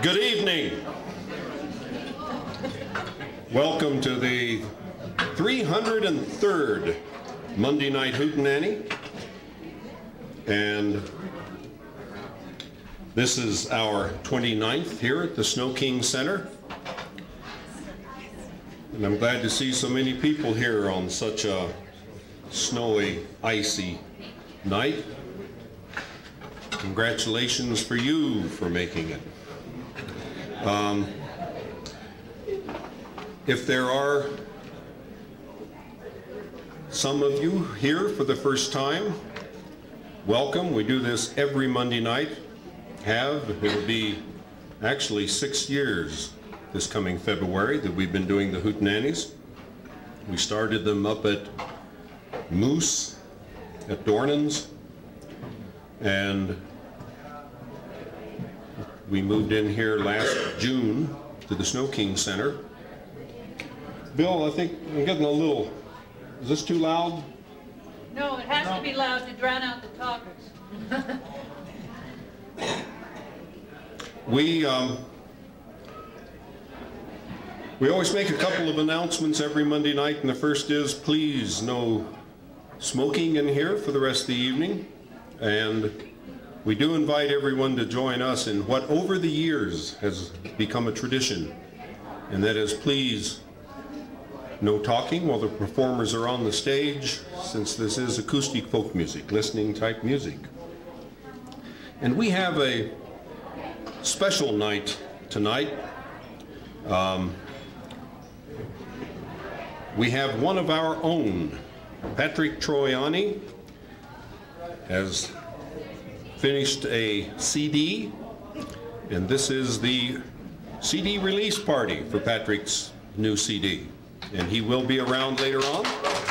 Good evening. Welcome to the 303rd Monday Night Hootenanny. And this is our 29th here at the Snow King Center. And I'm glad to see so many people here on such a snowy, icy night. Congratulations for you for making it. If there are some of you here for the first time, welcome. We do this every Monday night. It'll be actually 6 years this coming February that we've been doing the Hootenannies. We started them up at Moose at Dornan's, and we moved in here last June to the Snow King Center. Bill, I think I'm getting a little, is this too loud? No, it has to be loud to drown out the talkers. We always make a couple of announcements every Monday night, and the first is please no smoking in here for the rest of the evening. And we do invite everyone to join us in what over the years has become a tradition, and that is please no talking while the performers are on the stage, since this is acoustic folk music, listening type music. And we have a special night tonight. We have one of our own, Patrick Troiani, has finished a CD, and this is the CD release party for Patrick's new CD. And he will be around later on.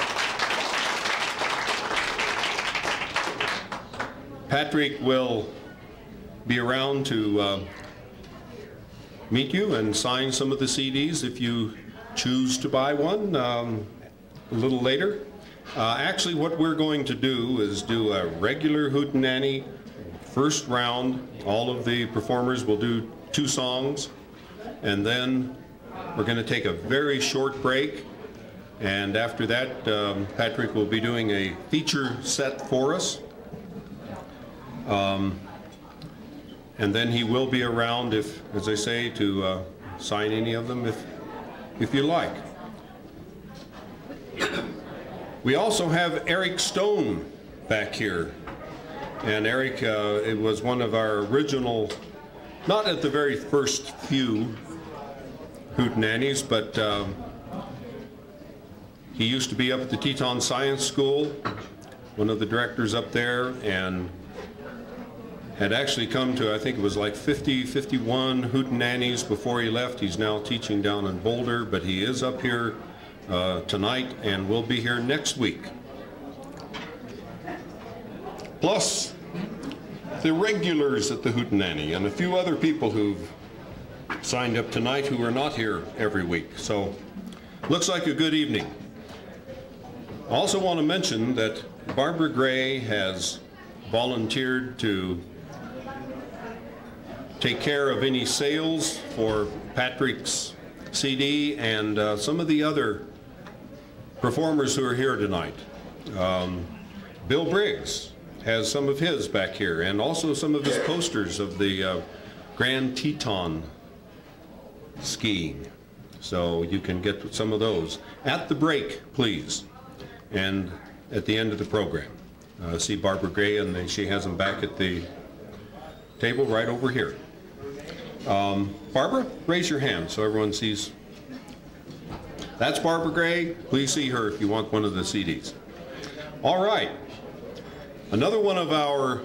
Patrick will be around to meet you and sign some of the CDs if you choose to buy one a little later. Actually, what we're going to do is do a regular Hootenanny first round. All of the performers will do 2 songs, and then we're going to take a very short break, and after that Patrick will be doing a feature set for us, and then he will be around, if, as I say, to sign any of them if you like. We also have Eric Stone back here, and Eric it was one of our original, not at the very first few Hootenannies, but he used to be up at the Teton Science School, one of the directors up there, and had actually come to, I think it was like 50, 51 Hootenannies before he left. He's now teaching down in Boulder, but he is up here tonight and will be here next week. Plus the regulars at the Hootenanny and a few other people who've signed up tonight who are not here every week. So looks like a good evening. I also want to mention that Barbara Gray has volunteered to take care of any sales for Patrick's CD and some of the other performers who are here tonight. Bill Briggs has some of his back here, and also some of his posters of the Grand Teton skiing. So you can get some of those at the break, please, and at the end of the program. See Barbara Gray, and she has them back at the table right over here. Barbara, raise your hand so everyone sees. That's Barbara Gray. Please see her if you want one of the CDs. All right. Another one of our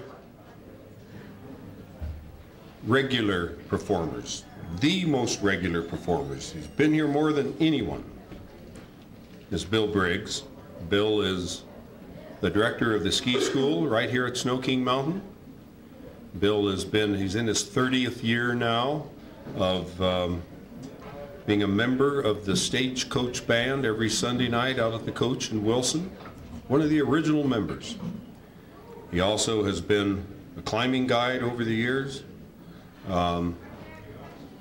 regular performers, the most regular performers, he's been here more than anyone, is Bill Briggs. Bill is the director of the ski school right here at Snow King Mountain. Bill has been, he's in his 30th year now of being a member of the Stagecoach Band every Sunday night out at the Coach in Wilson, one of the original members. He also has been a climbing guide over the years.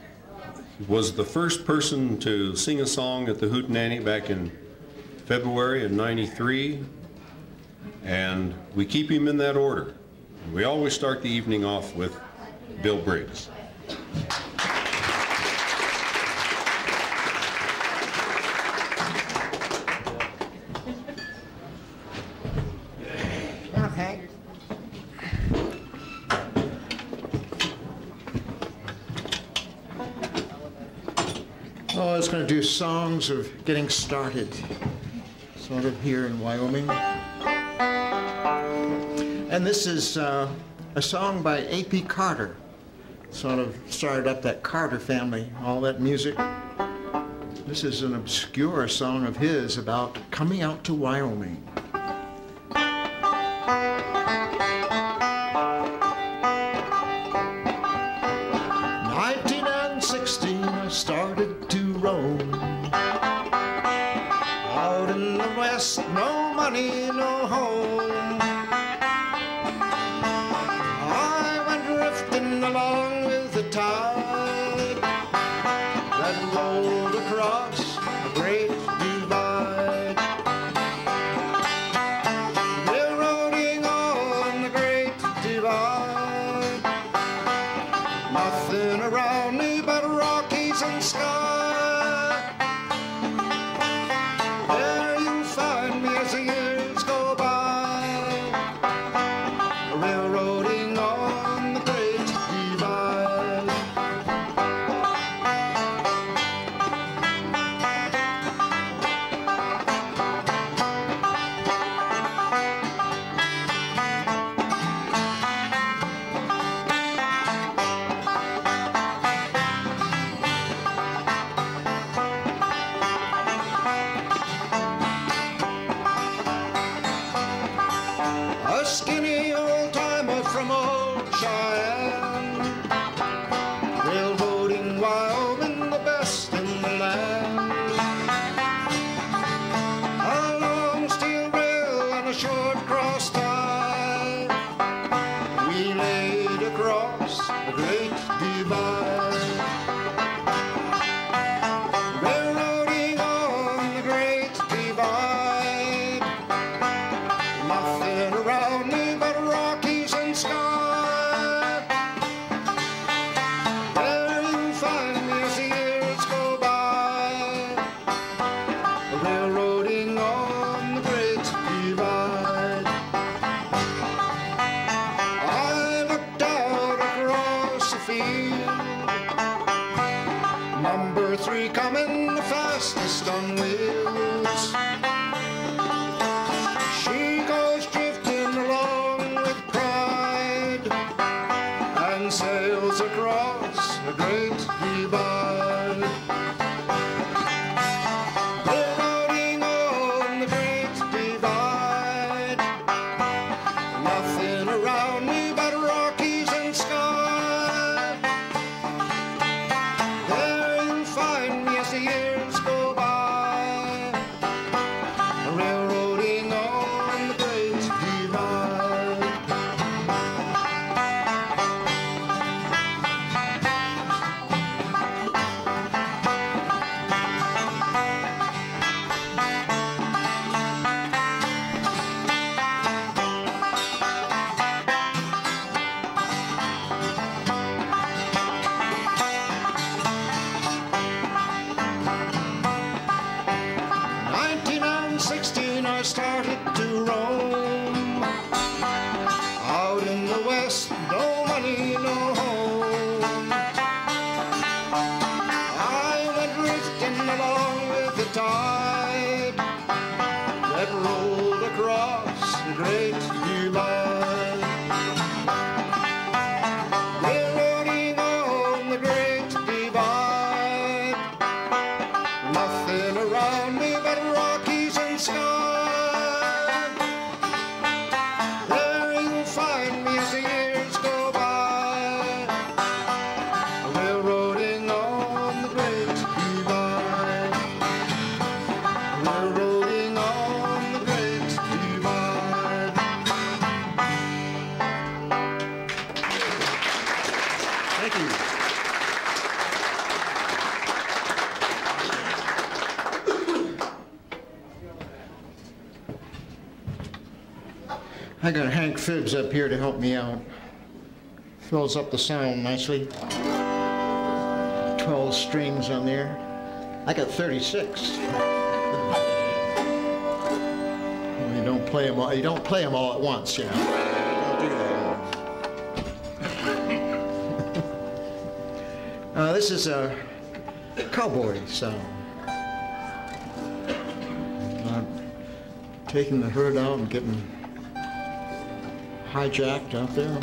was the first person to sing a song at the Hootenanny back in February of '93, and we keep him in that order. We always start the evening off with Bill Briggs. Okay. Oh, I was going to do songs of getting started, sort of here in Wyoming. And this is a song by A.P. Carter. Sort of started up that Carter family, all that music. This is an obscure song of his about coming out to Wyoming. 1916, I started to roam. Out in the west, no money, no home. I went drifting along with the tide that rolled across a great divide. Railroading on the great divide. Nothing around me but Rockies and sky. There you'll find me as the years go by, railroading on the great divide. A skinny old-timer from old Cheyenne, railroading Wyoming, the best in the land. A long steel rail and a short cross tie we laid across a great divide. Railroading on the great divide. Nothing around me but Rockies and sky. There you'll find me as the years go by, railroading on the great divide. I looked out across the field, number 3 coming the fastest on wheels. She goes drifting along with pride and sails across a great divide. Railroading on the great divide. Nothing around me but Rockies and sky. There you'll find me as the years go by, railroading on the great divide. I got Hank Phibbs up here to help me out. Fills up the sound nicely. 12 strings on there. I got 36. You don't play them all. You don't play them all at once, you know. Don't do that. This is a cowboy sound. Taking the herd out and getting hijacked out there.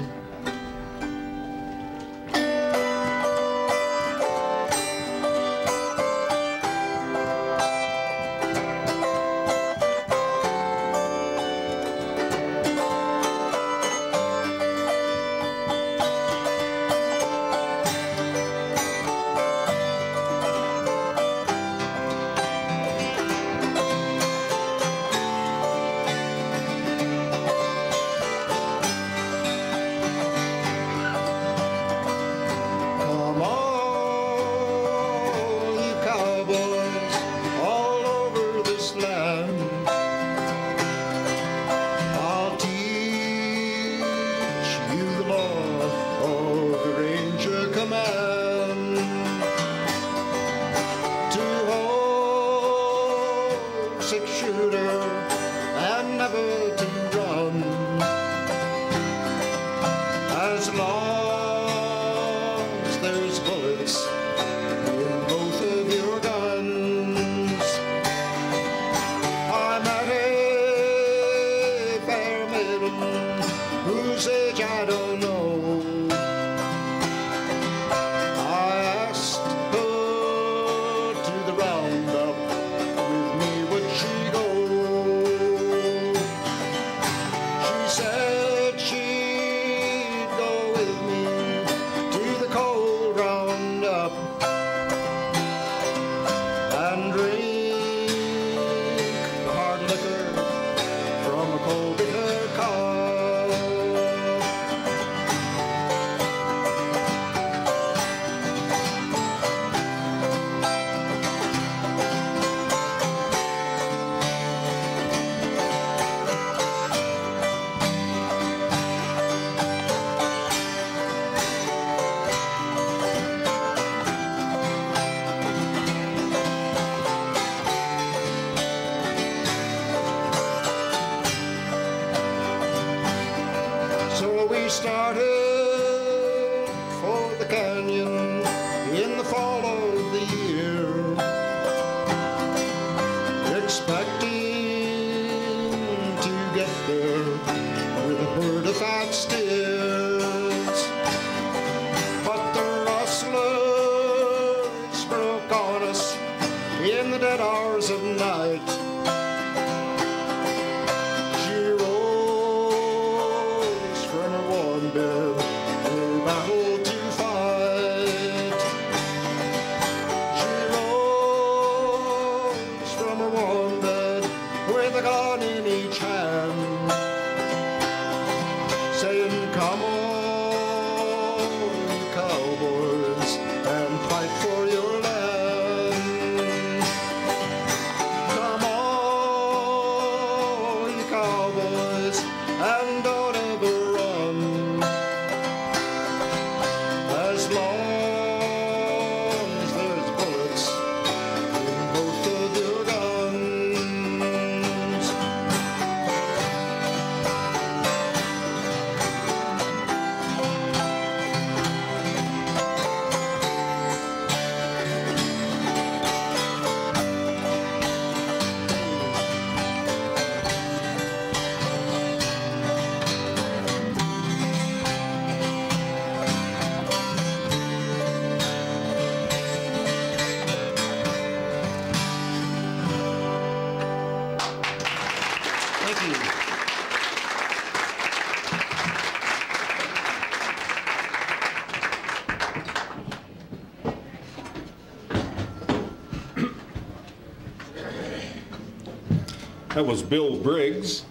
That was Bill Briggs,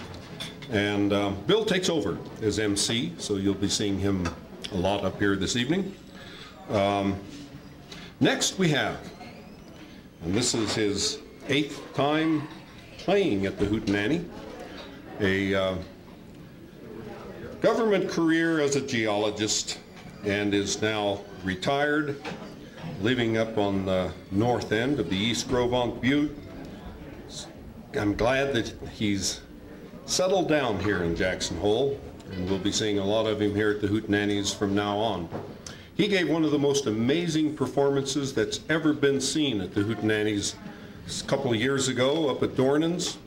and Bill takes over as MC, so you'll be seeing him a lot up here this evening. Next we have, and this is his 8th time playing at the Hootenanny, a government career as a geologist and is now retired, living up on the north end of the East Grovonk Butte. I'm glad that he's settled down here in Jackson Hole, and we'll be seeing a lot of him here at the Hootenannies from now on. He gave one of the most amazing performances that's ever been seen at the Hootenannies a couple of years ago up at Dornan's.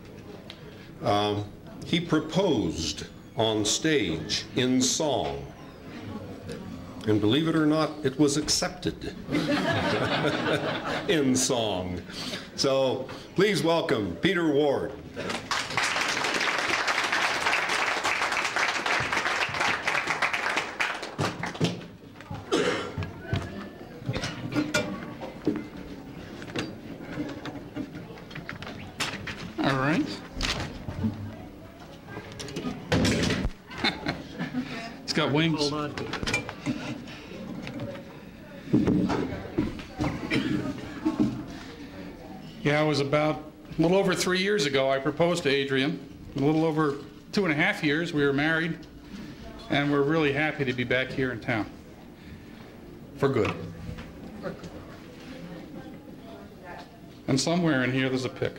He proposed on stage in song, and believe it or not, it was accepted in song. So please welcome Peter Ward. All right. It's got wings. Hold on. Yeah, it was about a little over 3 years ago I proposed to Adrian. A little over 2.5 years we were married, and we're really happy to be back here in town. For good. And somewhere in here there's a pick.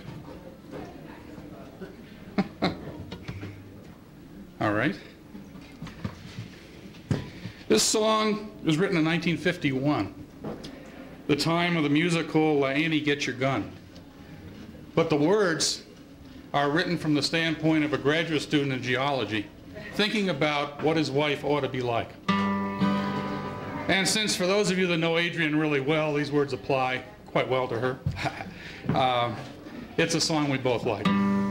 All right. This song was written in 1951, the time of the musical Annie, Get Your Gun. But the words are written from the standpoint of a graduate student in geology, thinking about what his wife ought to be like. And since for those of you that know Adrian really well, these words apply quite well to her, it's a song we both like.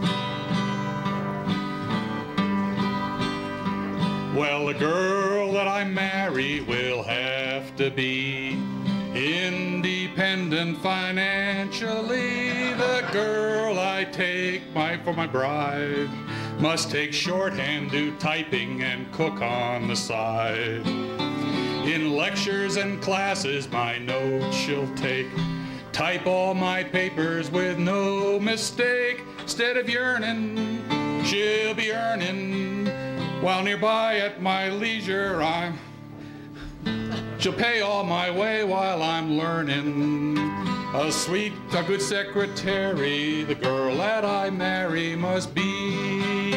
Well, the girl that I marry will have to be independent financially. The girl I take for my bride must take shorthand, do typing, and cook on the side. In lectures and classes, my notes she'll take, type all my papers with no mistake. Instead of yearning, she'll be earning, while nearby at my leisure she'll pay all my way while I'm learning. A good secretary, the girl that I marry must be.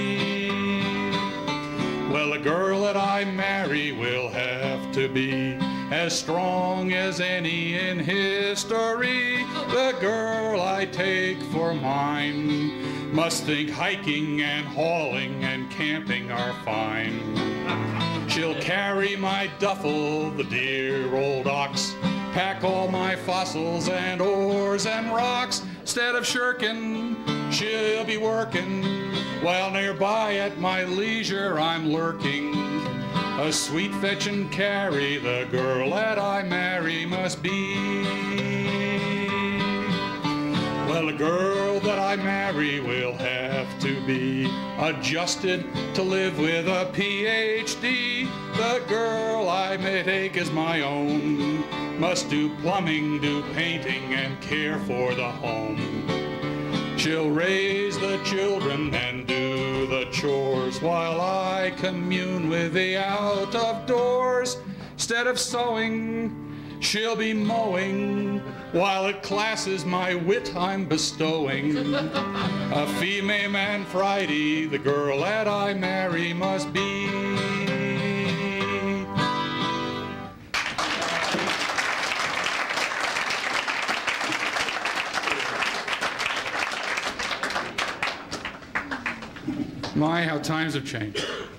Well, the girl that I marry will have to be as strong as any in history. The girl I take for mine must think hiking and hauling and camping are fine. She'll carry my duffel, the dear old ox, pack all my fossils and ores and rocks. Instead of shirking, she'll be working, while nearby at my leisure I'm lurking. A sweet fetch and carry, the girl that I marry must be. Well, the girl that I marry will have to be adjusted to live with a PhD. The girl I may take as my own must do plumbing, do painting, and care for the home. She'll raise the children and do the chores while I commune with the out of doors. Instead of sewing, she'll be mowing, while at classes my wit I'm bestowing. A female man Friday, the girl that I marry must be. My, how times have changed.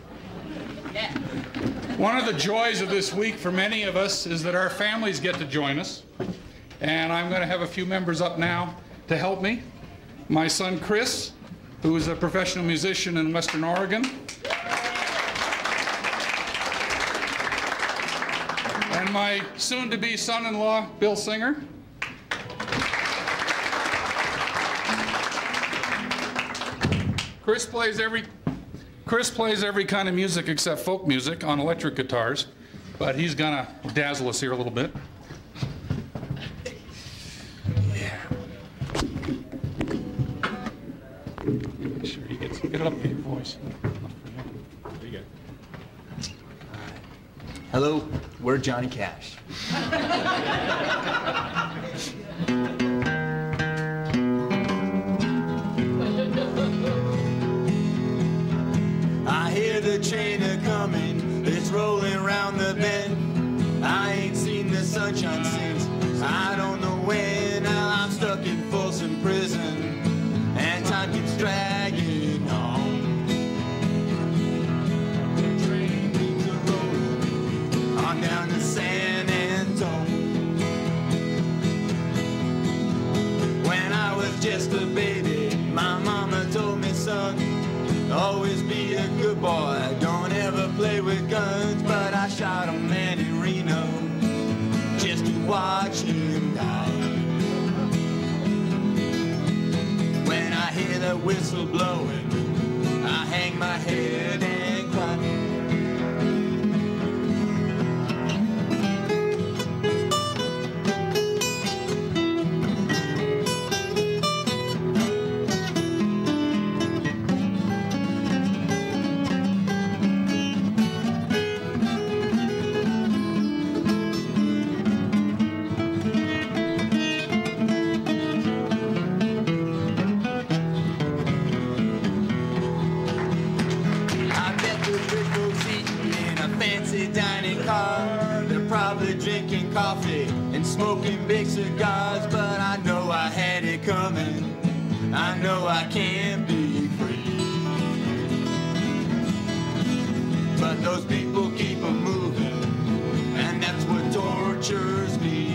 One of the joys of this week for many of us is that our families get to join us. And I'm going to have a few members up now to help me. My son Chris, who is a professional musician in Western Oregon. And my soon-to-be son-in-law, Bill Singer. Chris plays every kind of music except folk music on electric guitars, but he's gonna dazzle us here a little bit. Yeah. Make sure you get it up to your voice. There you go. Hello, we're Johnny Cash. I hear the train a-comin', it's rolling round the bend. I ain't seen the sunshine since I don't know when. Now I'm stuck in Folsom Prison, and time keeps dragging on. The train keeps a-rolling on down to San Antone. When I was just a baby, my mama told me, son, always be a good boy, don't ever play with guns. But I shot a man in Reno just to watch him die. When I hear that whistle blowing, I hang my head and cry. Drinking coffee and smoking big cigars, but I know I had it coming. I know I can't be free. But those people keep on moving, and that's what tortures me.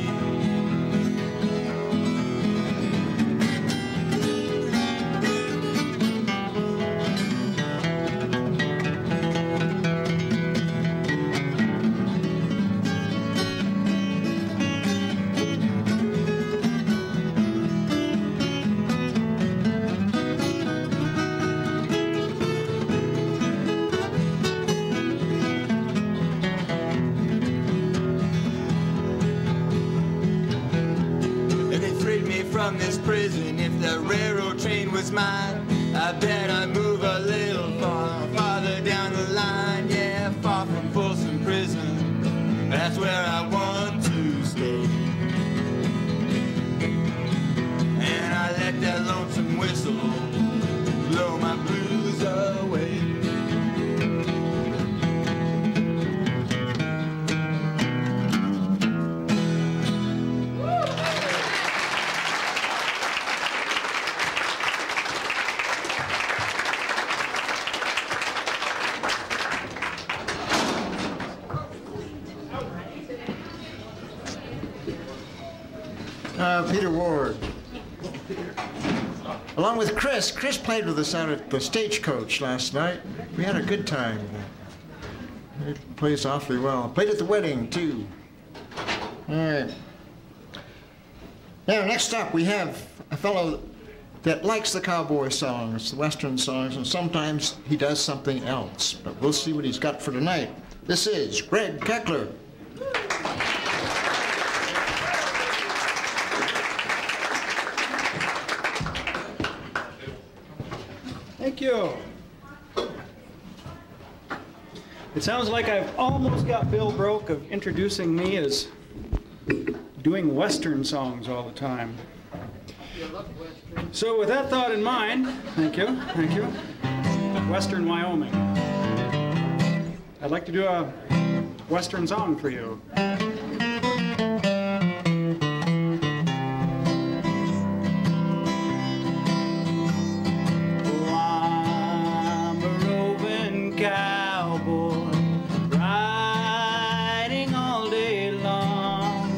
From this prison, if the railroad train was mine, I bet I'd move a little farther down the line. Yeah, far from Folsom Prison, that's where I want to stay. And I let that lonesome whistle blow my blues away. Peter Ward. Along with Chris. Chris played with us out at the Stagecoach last night. We had a good time. He plays awfully well. Played at the wedding, too. All right. Now, next up, we have a fellow that likes the cowboy songs, the Western songs, and sometimes he does something else. But we'll see what he's got for tonight. This is Greg Keckler. Thank you. It sounds like I've almost got Bill Broke of introducing me as doing Western songs all the time. So with that thought in mind, thank you, Western Wyoming. I'd like to do a Western song for you. Cowboy riding all day long,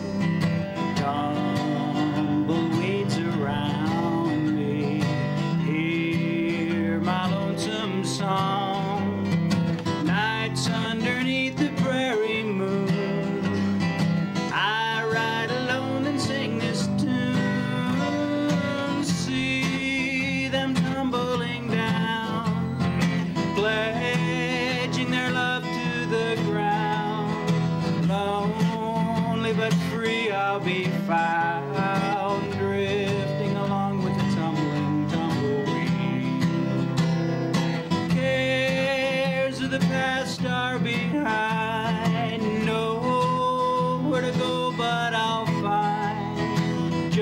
tumbleweeds around me, hear my lonesome song, nights underneath the prairie moon, I ride alone and sing this tune, see them tumbling down, pledging their love to the ground. Lonely but free I'll be found, drifting along with the tumbling tumbleweed. Cares of the past are behind, no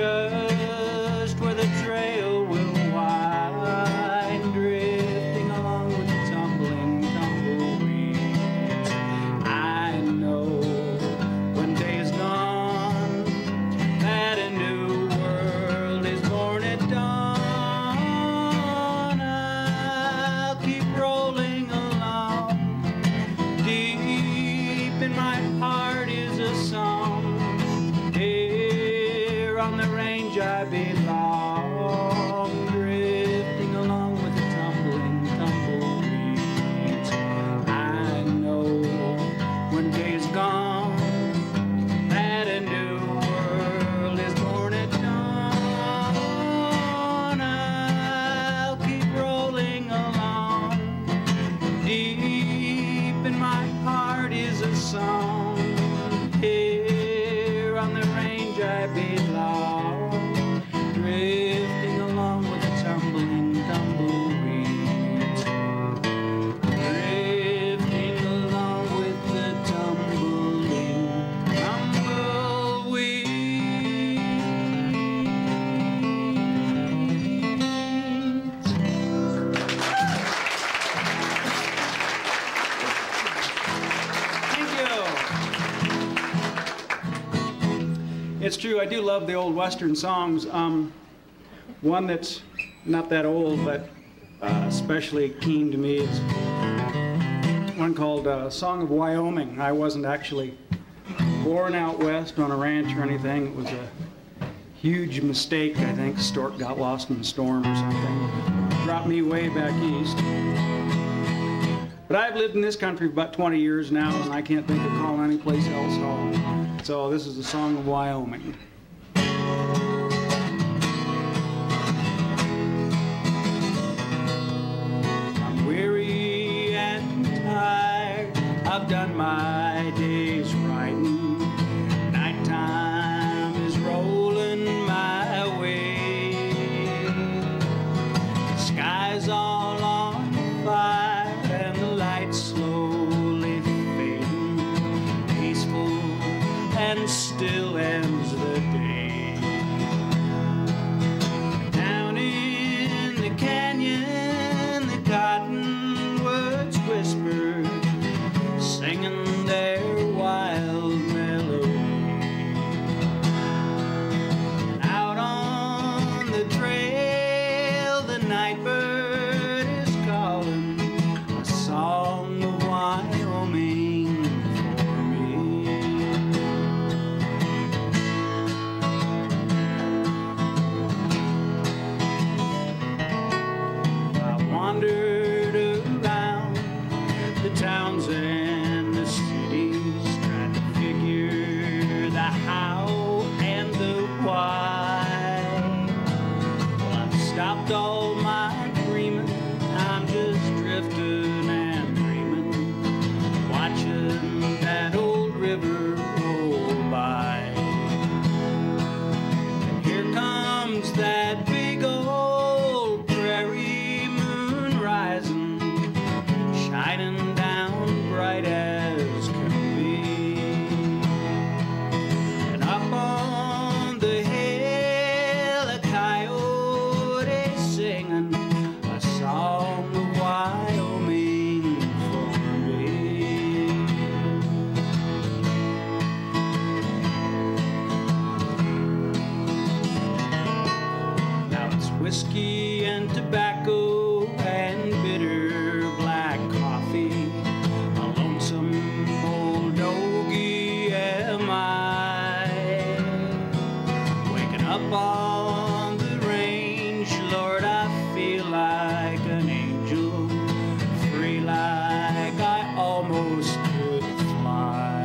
just where the trail will wind, drifting along with the tumbling tumbleweeds. I know when day is gone that a new world is born at dawn. I'll keep rolling along. Deep in my heart is a song. Here on the range I belong, drifting along with the tumbling tumbleweeds. I know when day is gone that a new world is born at dawn. I'll keep rolling along. Deep in my heart is a song. Here on the range I belong, drifting along with the tumbling tumbleweeds. Drifting along with the tumbling tumbleweeds. Thank you. It's true, I do love the old Western songs. One that's not that old, but especially keen to me is one called Song of Wyoming. I wasn't actually born out west on a ranch or anything. It was a huge mistake, I think. Stork got lost in a storm or something. Dropped me way back east. But I've lived in this country for about 20 years now, and I can't think of calling any place else home. So this is the Song of Wyoming. I'm weary and tired, I've done my day's writing. Nighttime is rolling my way. The sky's all on fire and the lights slowly fading. Peaceful and still ends the day. Down in the canyon, the cottonwoods whisper, singing their wild melody. Out on the trail, the nightbird is calling a song of Wyoming for me. I wandered around the towns and the cities, trying to figure the how and the why. Well, I've stopped all my dreaming, I'm just drifting and dreaming, watching that old river roll by. And here comes that big old prairie moon rising, shining down bright as can be. And up on the hill, a coyote singing a song of Wyoming for me. Now it's whiskey and tobacco and bitter black coffee. A lonesome old doggy am I, waking up on the range. Lord, I feel like an angel, free like I almost could fly,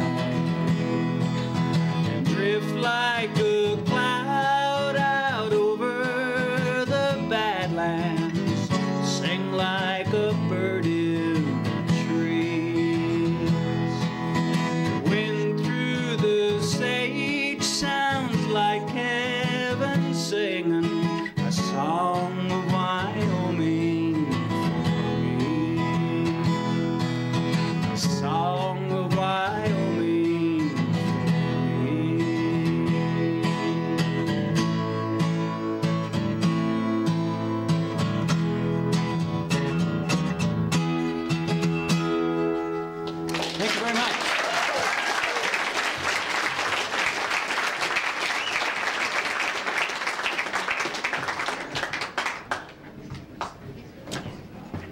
and drift like a cloud out over the badlands, sing like a bird in the trees. The wind through the sage sounds like heaven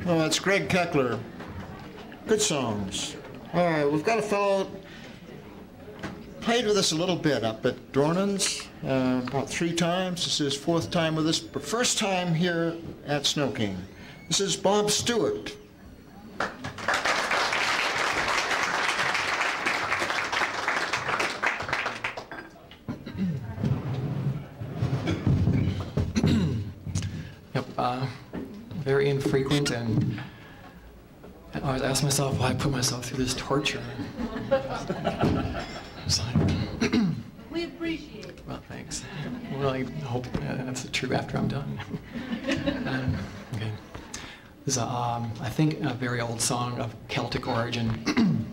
Oh, that's Greg Keckler. Good songs. All right, we've got a fellow played with us a little bit up at Dornan's about 3 times. This is his 4th time with us, but first time here at Snow King. This is Bob Stewart. Yep, very infrequent, and I always ask myself why I put myself through this torture. It's like, We appreciate it. well, thanks. I really hope that's true after I'm done. Okay. This is, I think, a very old song of Celtic origin.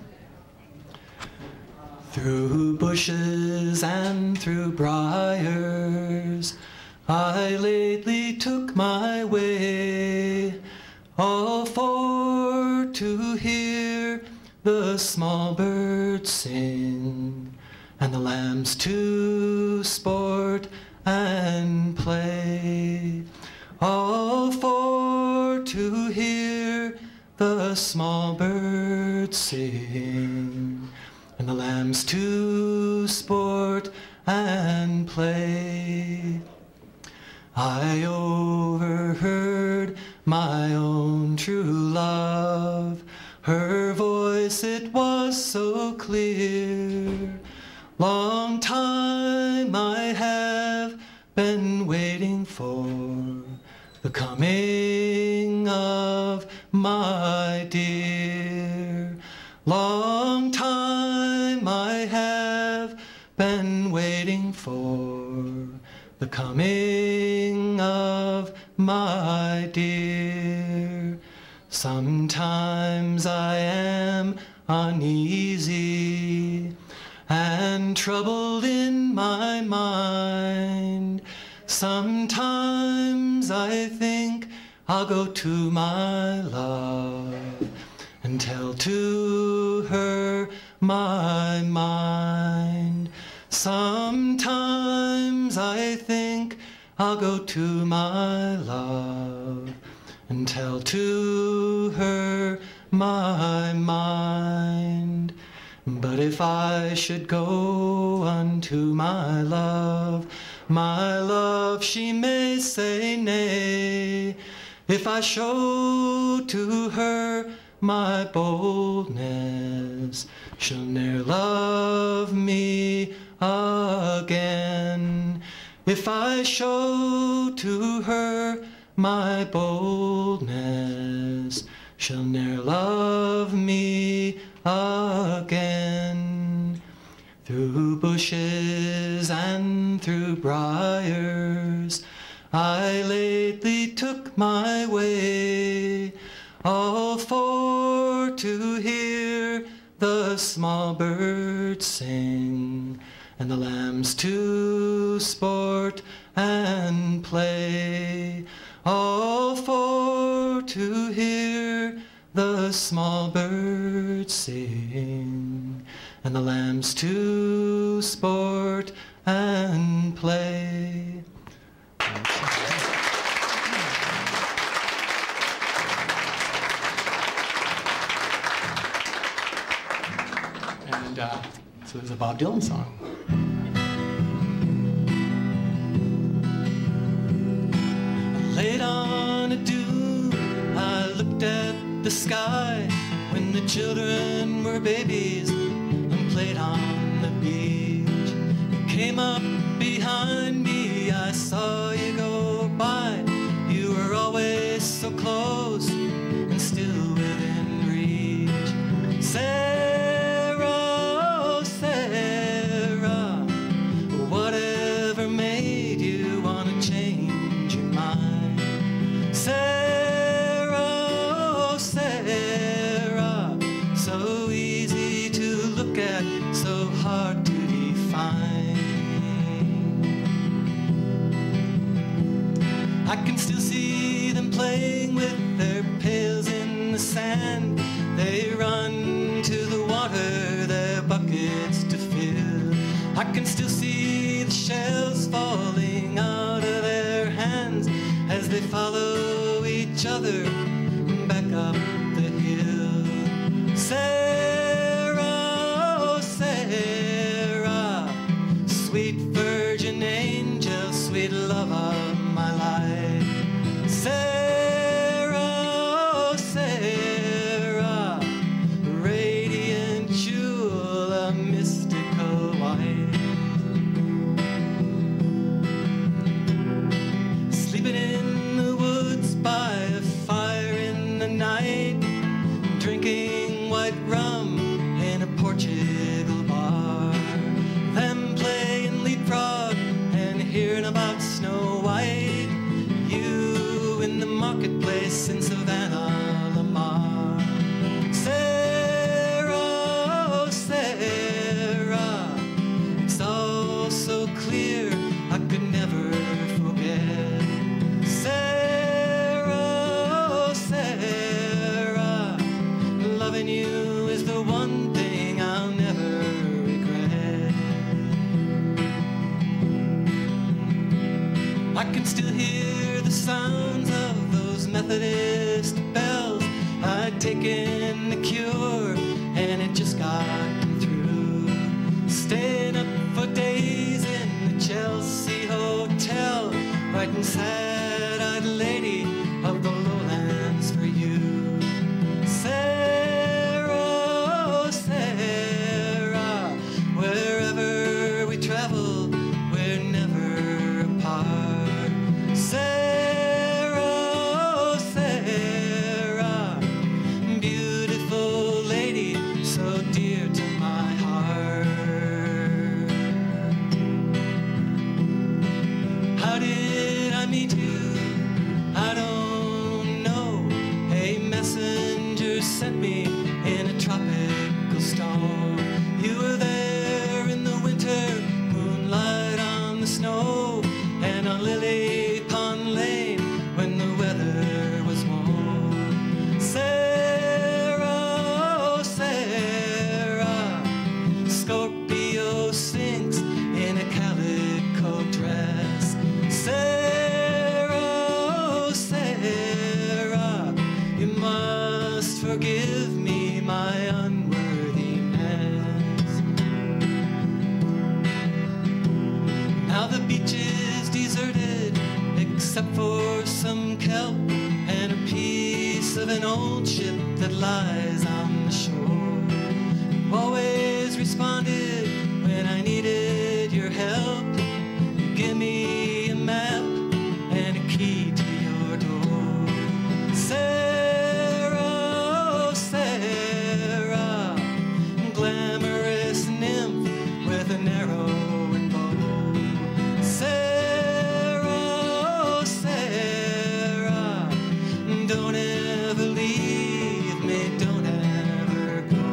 Through bushes and through briars, I lately took my way, all for to hear the small birds sing, and the lambs to sport and play. All for to hear the small birds sing, and the lambs to sport and play. I overheard my own true love, her voice it was so clear. Long time I have been waiting for the coming of my dear. Long time I have been waiting for the coming of my dear. Sometimes I am uneasy and troubled in my mind. Sometimes I think I'll go to my love and tell to her my mind. Sometimes I think I'll go to my love and tell to her my mind. But if I should go unto my love, she may say nay. If I show to her my boldness, she'll ne'er love me again. If I show to her my boldness, she'll ne'er love me again. Through bushes and through briars, I lately took my way, all for to hear the small birds sing, and the lambs to sport and play. All for to hear the small birds sing, and the lambs to sport and play. And so there's a Bob Dylan song. Laid on a dune, I looked at the sky when the children were babies and played on the beach. You came up behind me, I saw you go by. You were always so close and still within reach. Sarah, oh Sarah, whatever made you want to change your mind? Sarah, oh Sarah, so easy to look at, so hard to define. I can still see them playing with their pails in the sand. They run to the water, their buckets to fill. I can still see the shells falling out of their hands as they follow each other back virgin angel, sweet love of my life. Sarah, oh Sarah, radiant jewel, a mystical wife. Sleeping in the woods by a fire in the night, drinking white rum in a Portugal bar, them playing leapfrog and hearing about Snow White, you in the marketplace in Savannah, Lamar. Sarah, oh Sarah, it's all so clear I could never forget. Sarah, oh Sarah, loving you is the one thing I'll never regret. I can still hear the sounds of those Methodist bells. I'd taken the cure and it just gotten through. Staying up for days in the Chelsea Hotel, writing sad-eyed lady of the lowlands for you. Sarah, oh Sarah, wherever we travel, we're never apart. Sarah, oh Sarah, beautiful lady, so dear to my heart. How did I meet you? I don't know. A messenger sent me in a tropical storm. You were there in the winter, moonlight on the snow, and on Lily Pond Lane when the weather was warm. Sarah, oh Sarah, Scorpio sinks in a calico dress. Sarah, oh Sarah, you must forgive me my unworthiness. Now the beach is deserted except for some kelp and a piece of an old ship that lies on the shore. You always responded when I needed your help. You give me a map and a key to your door. Sarah, oh Sarah, glamorous nymph with an arrow and bow. Sarah, oh Sarah, don't ever leave me, don't ever go.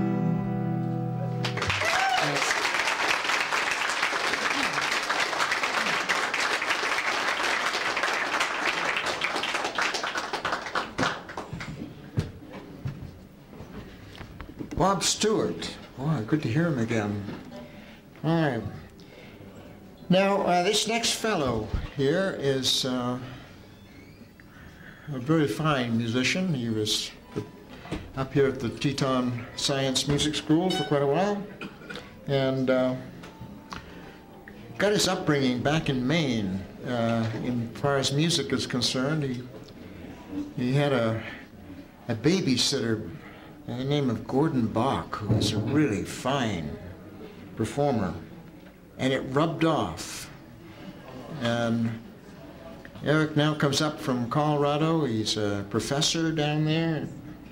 Bob Stewart. Boy, good to hear him again. All right. Now, this next fellow here is a very fine musician. He was up here at the Teton Science Music School for quite a while, and got his upbringing back in Maine. In far as music is concerned, he had a babysitter by the name of Gordon Bach, who was a really fine performer, and it rubbed off. And Eric now comes up from Colorado. He's a professor down there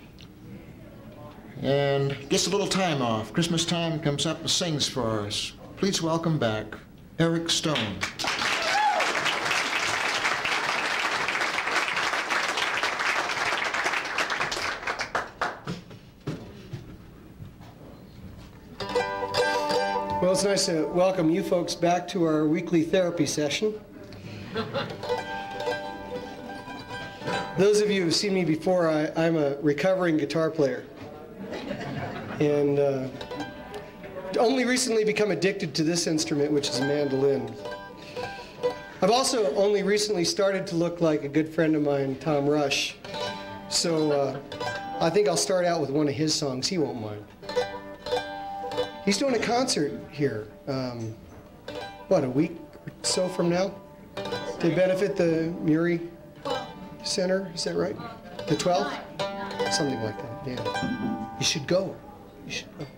and gets a little time off. Christmas time, comes up and sings for us. Please welcome back Eric Stone. Well, it's nice to welcome you folks back to our weekly therapy session. Those of you who've seen me before, I'm a recovering guitar player. And only recently become addicted to this instrument, which is a mandolin. I've also only recently started to look like a good friend of mine, Tom Rush. So I think I'll start out with one of his songs. He won't mind. He's doing a concert here what, a week or so from now? To benefit the Muri Center, is that right? The 12th? Something like that, yeah. You should go. You should go.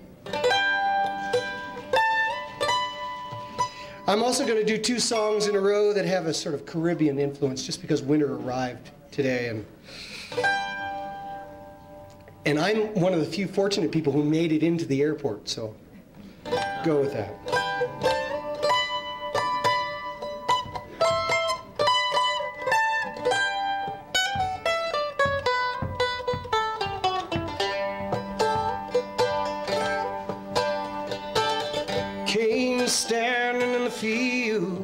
I'm also going to do 2 songs in a row that have a sort of Caribbean influence, just because winter arrived today, and I'm one of the few fortunate people who made it into the airport, so go with that. Cane standing in the field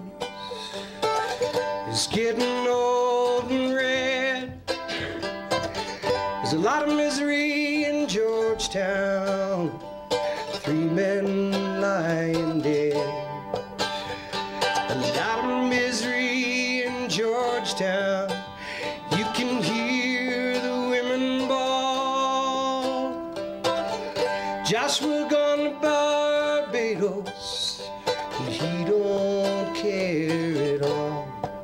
is getting old and red. There's a lot of misery in Georgetown, 3 men lying dead. A lot of misery in Georgetown, you can hear the women bawl. Joshua gone to Barbados, and he don't care at all.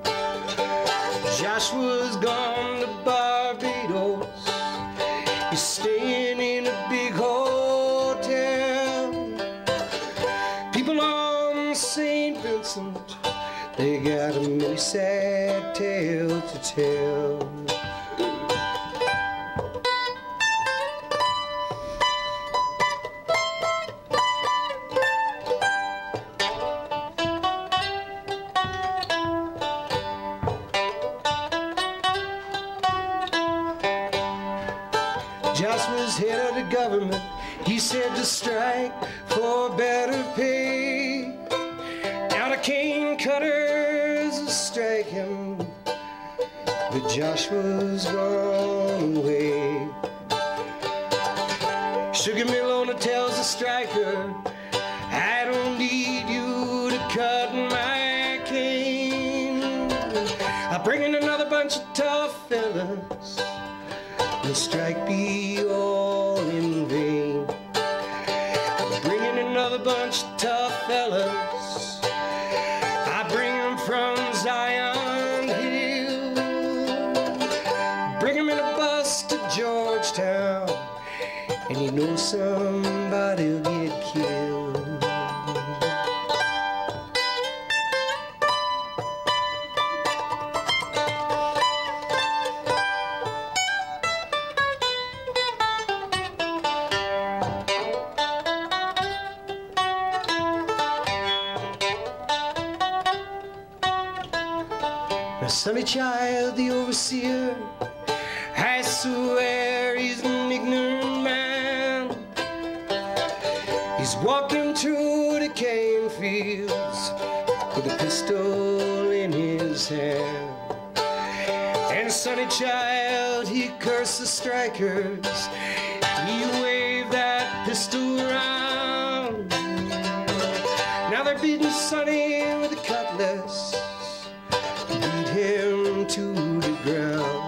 Joshua's gone to Barbados, he's staying in a big hotel. People on St. Vincent, they got a many sad tale to tell. Joshua's head of the government, he said to strike for better pay. Now the cane cutters are striking, but Joshua's gone away. Sugar mill owner tells the striker, I don't need you to cut my cane. I'll bring in another bunch of tough fellas, the strike be all in vain. Bring in another bunch of tough fellas, I bring them from Zion Hill. Bring them in a bus to Georgetown, and you know somebody'll get killed. Sonny Child, the overseer, I swear he's an ignorant man. He's walking through the cane fields with a pistol in his hand. And Sonny Child, he cursed the strikers, he waved that pistol around. Now they're beating Sonny with a cutlass, him to the ground.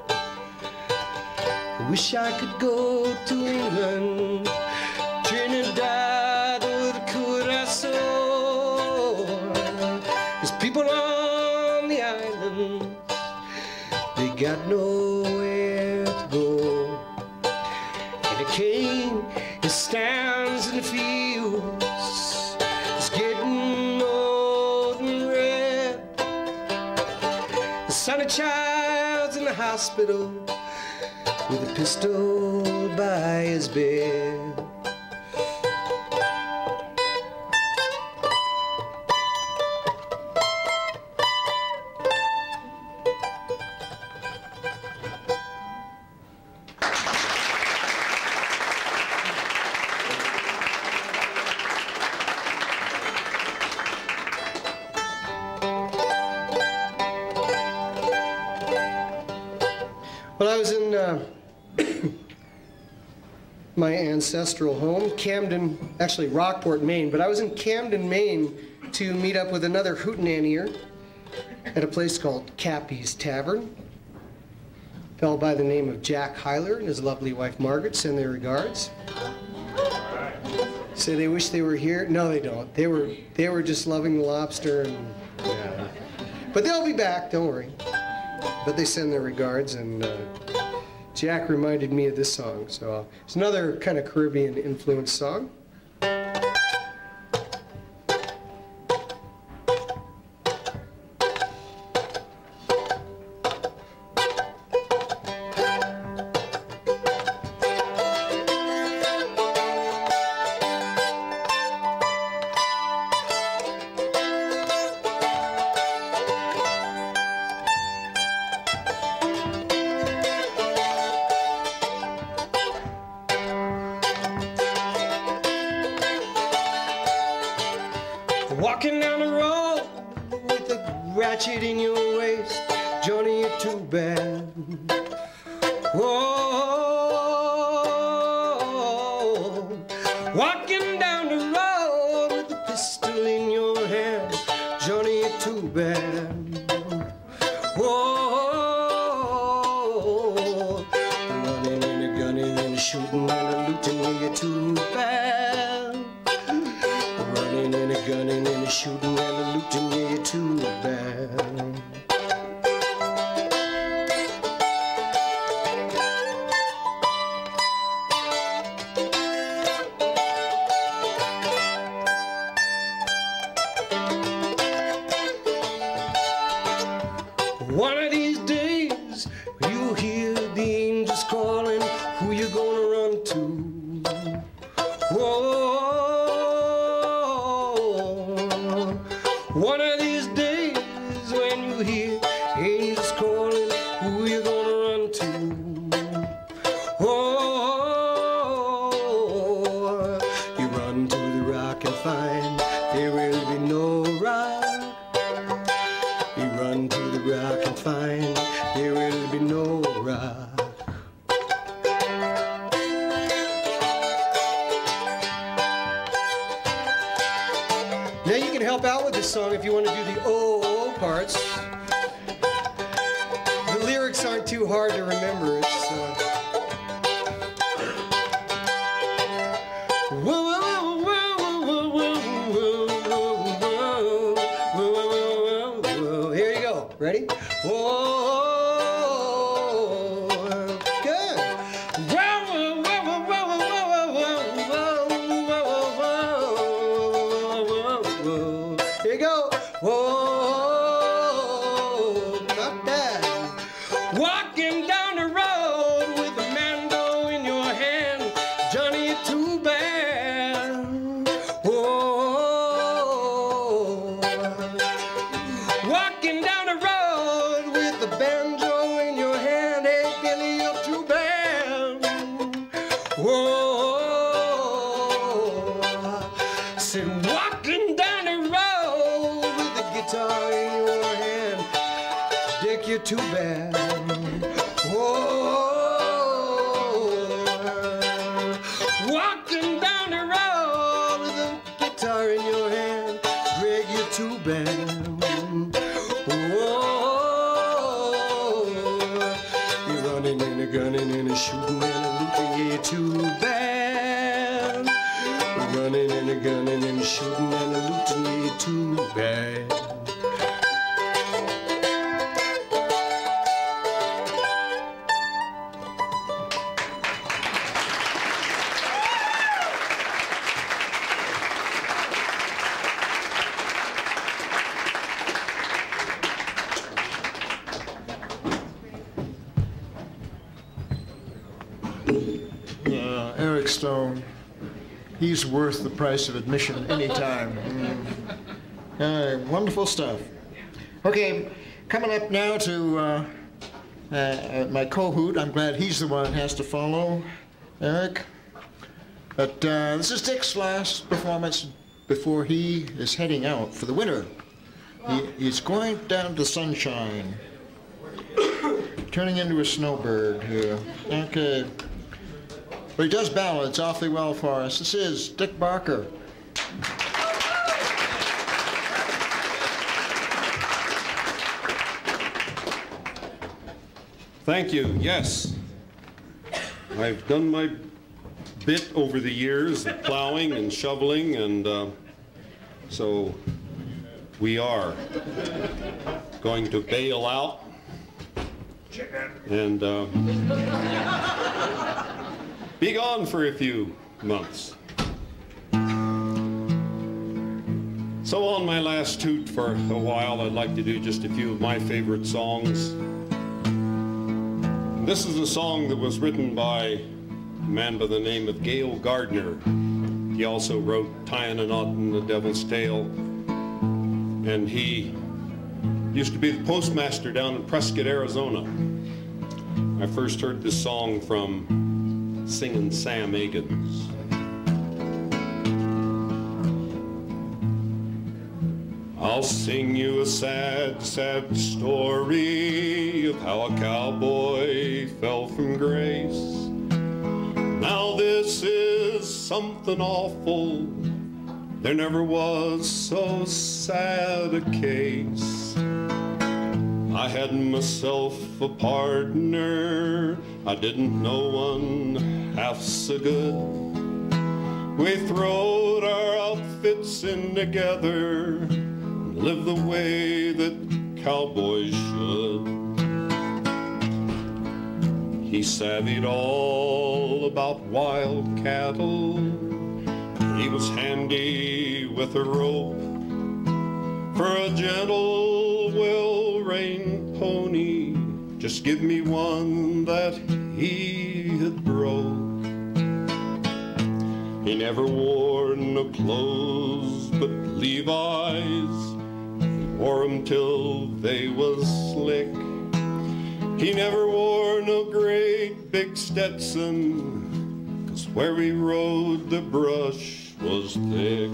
I wish I could go to England, Trinidad or the Curacao. There's people on the island, they got nowhere to go. And a cane, it stands in the fields, it's getting old and red. Sonny Child's in the hospital with a pistol by his bed. Well, I was in my ancestral home, Camden, actually Rockport, Maine, but I was in Camden, Maine to meet up with another hootenannier at a place called Cappy's Tavern. A fellow by the name of Jack Hyler and his lovely wife Margaret send their regards. Say they wish they were here. No, they don't. They were just loving the lobster, and yeah. But they'll be back. Don't worry. But they send their regards, and Jack reminded me of this song. So it's another kind of Caribbean influenced song. Walking down the road with a ratchet in your waist, Johnny, you're too bad. Oh, walking down the road with a pistol in your hand, Johnny, you're too bad. Oh, running and a gunning and a shooting and a looting, you're too bad. Running and a gunning and a shooting and a looting, yeah, you're too bad. One of these days you'll hear the angels calling, who you gonna run to? Whoa. One of these days when you hear angels calling, who you gonna run to? Oh, you run to the rock and find there will be no rock. You run to the rock and find there will be no rock. Now you can help out with this song if you want to do the oh parts. The lyrics aren't too hard to remember. It's here you go. Ready? Whoa, good. Here you go. Whoa, not that. Walking down the road with a mando in your hand, Johnny, you're too bad. Whoa, walking down the road with a banjo in your hand, hey Billy, you're too bad. Whoa, said walking down the road with a guitar in your hand, Dick, you're too bad. Whoa, walking down the road with a guitar in your hand, Greg, you're too bad. Whoa, you're running and a gunning and a shooting and a looting, yeah, you're too bad. Running and a gunning and a shooting and a looting, yeah, you're too bad. Eric Stone, he's worth the price of admission anytime. Wonderful stuff. Okay, coming up now to my co-hoot. I'm glad he's the one that has to follow Eric. But this is Dick's last performance before he is heading out for the winter. He's going down to sunshine, turning into a snowbird here. Okay. But he does ballads awfully well for us. This is Dick Barker. Thank you. Yes. I've done my bit over the years of plowing and shoveling, and so we are going to bail out and be gone for a few months. So on my last toot for a while, I'd like to do just a few of my favorite songs. This is a song that was written by a man by the name of Gale Gardner. He also wrote Tying a Knot in the Devil's Tail, and he used to be the postmaster down in Prescott, Arizona. I first heard this song from Singin' Sam Agins. I'll sing you a sad, sad story of how a cowboy fell from grace. Now this is something awful. There never was so sad a case. I had myself a partner, I didn't know one half so good. We throwed our outfits in together, live the way that cowboys should. He savvied all about wild cattle. He was handy with a rope for a gentle, well-reined pony. Just give me one that he had broke. He never wore no clothes but Levi's. Wore 'em till they was slick. He never wore no great big Stetson, 'cause where we rode the brush was thick.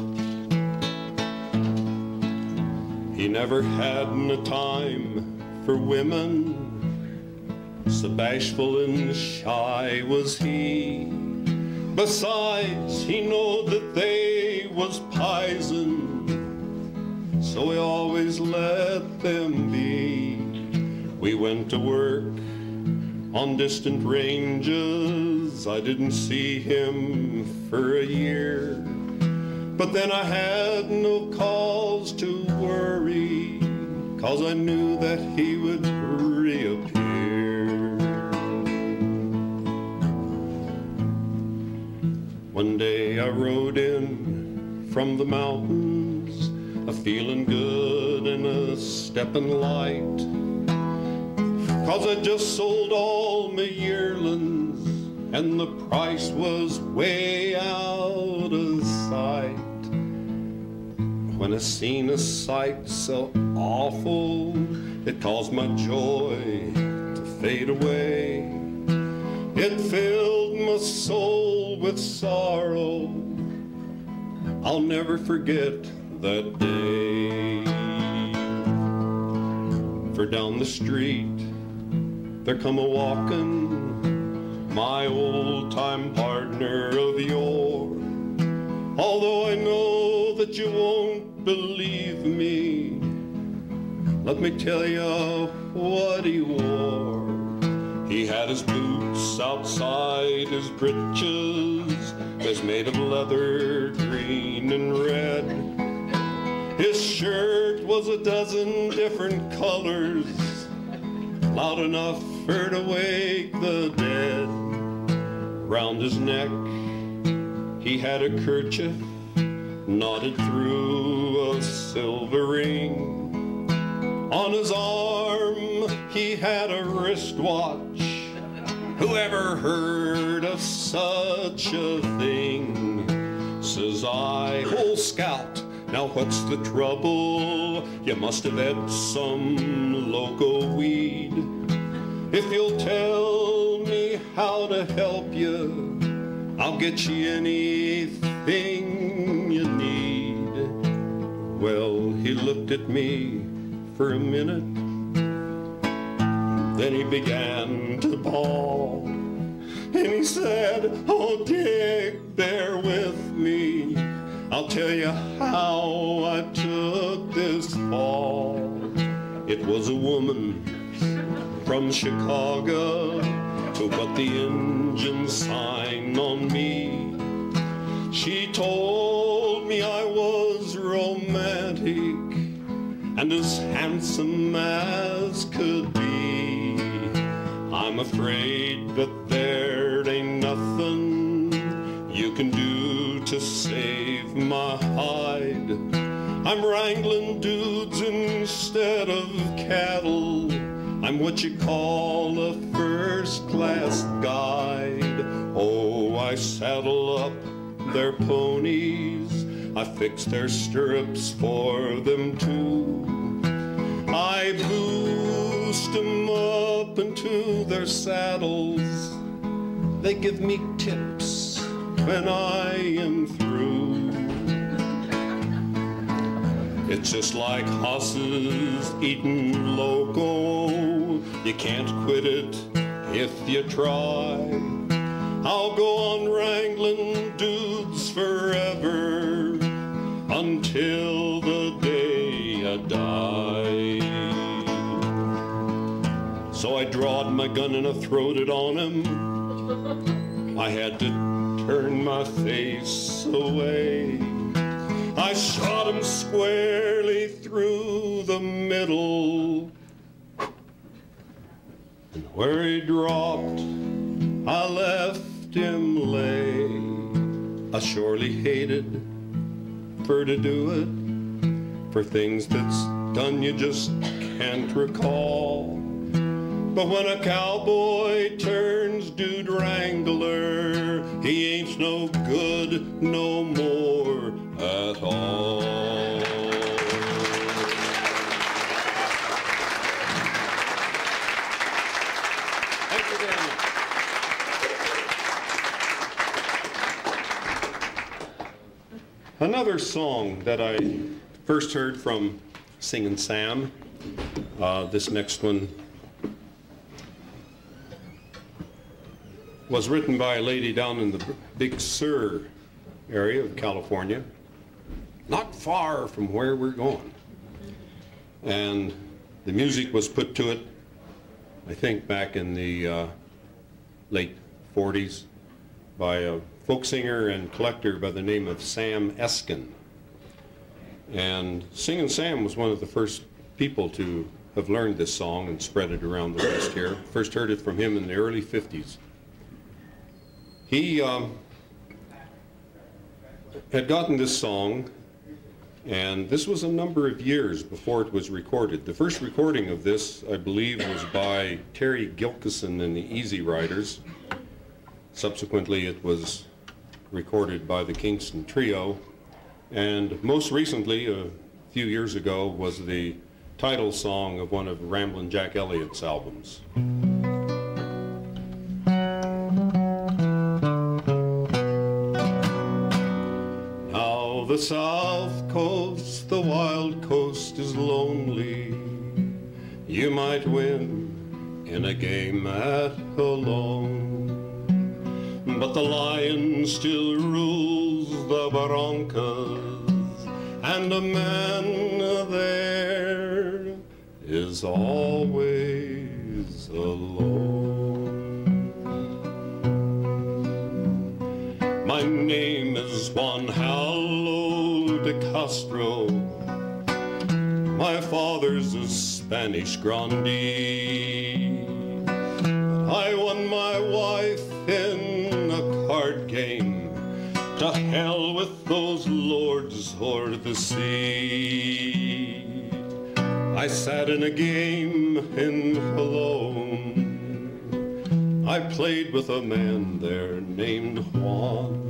He never had no time for women, so bashful and shy was he. Besides, he knowed that they was pison, so we always let them be. We went to work on distant ranges. I didn't see him for a year, but then I had no cause to worry, 'cause I knew that he would reappear. One day I rode in from the mountains, a feeling good and a stepping light, 'cause I just sold all my yearlings and the price was way out of sight. When I seen a sight so awful, it caused my joy to fade away. It filled my soul with sorrow. I'll never forget that day. For down the street there come a walkin', my old-time partner of yore. Although I know that you won't believe me, let me tell you what he wore. He had his boots outside his breeches, they's made of leather, green and red. His shirt was a dozen different colors, loud enough for to wake the dead. Round his neck he had a kerchief knotted through a silver ring. On his arm he had a wristwatch. Whoever heard of such a thing? Says I, old scout, now what's the trouble? You must have had some loco weed. If you'll tell me how to help you, I'll get you anything you need. Well, he looked at me for a minute, then he began to bawl, and he said, oh Dick, bear with me, I'll tell you how I took this fall. It was a woman from Chicago, who put the engine sign on me. She told me I was romantic and as handsome as could be. I'm afraid that there ain't nothing you can do to save my hide. I'm wrangling dudes instead of cattle. I'm what you call a first-class guide. Oh, I saddle up their ponies, I fix their stirrups for them too. I boost them up into their saddles. They give me tips when I am through. It's just like horses eating loco. You can't quit it if you try. I'll go on wrangling dudes forever until the day I die. So I drawed my gun and I throwed it on him. I had to turn my face away. I shot him squarely through the middle. And where he dropped, I left him lay. I surely hated for to do it, for things that's done you just can't recall. But when a cowboy turns dude wrangler, he ain't no good no more at all. Thank you very much. Another song that I first heard from Singin' Sam, this next one was written by a lady down in the Big Sur area of California, not far from where we're going. And the music was put to it, I think, back in the late 40s by a folk singer and collector by the name of Sam Eskin. And Singin' Sam was one of the first people to have learned this song and spread it around the West here. First heard it from him in the early 50s. He had gotten this song, and this was a number of years before it was recorded. The first recording of this, I believe, was by Terry Gilkison and the Easy Riders. Subsequently, it was recorded by the Kingston Trio, and most recently, a few years ago, was the title song of one of Ramblin' Jack Elliott's albums. The South Coast, the wild coast is lonely. You might win in a game at alone, but the lion still rules the barrancas, and a man there is always alone. My name is Juan de Castro. My father's a Spanish grandee. I won my wife in a card game. To hell with those lords o'er the sea. I sat in a game in Cologne. I played with a man there named Juan.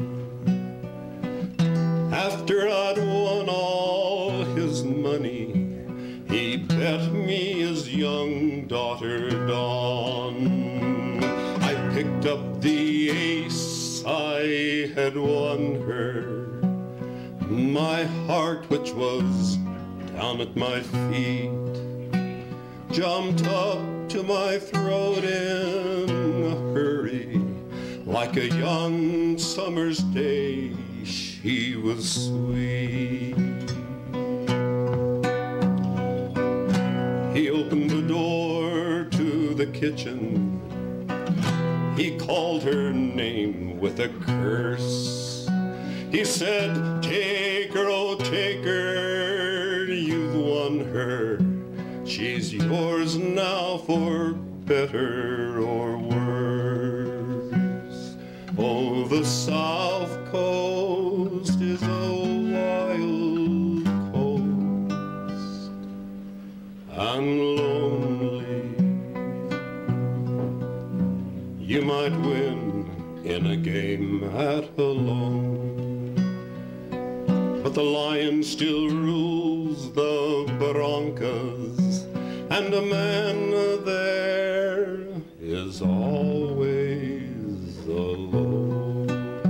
After I'd won all his money, he bet me his young daughter Dawn. I picked up the ace, I had won her. My heart, which was down at my feet, jumped up to my throat in a hurry. Like a young summer's day, she was sweet. He opened the door to the kitchen. he called her name with a curse. He said, take her, oh take her, you've won her. She's yours now for better or worse. Oh, the South Coast is a wild coast and lonely. You might win in a game at alone, but the lion still rules the Broncos, and a man there is always alone.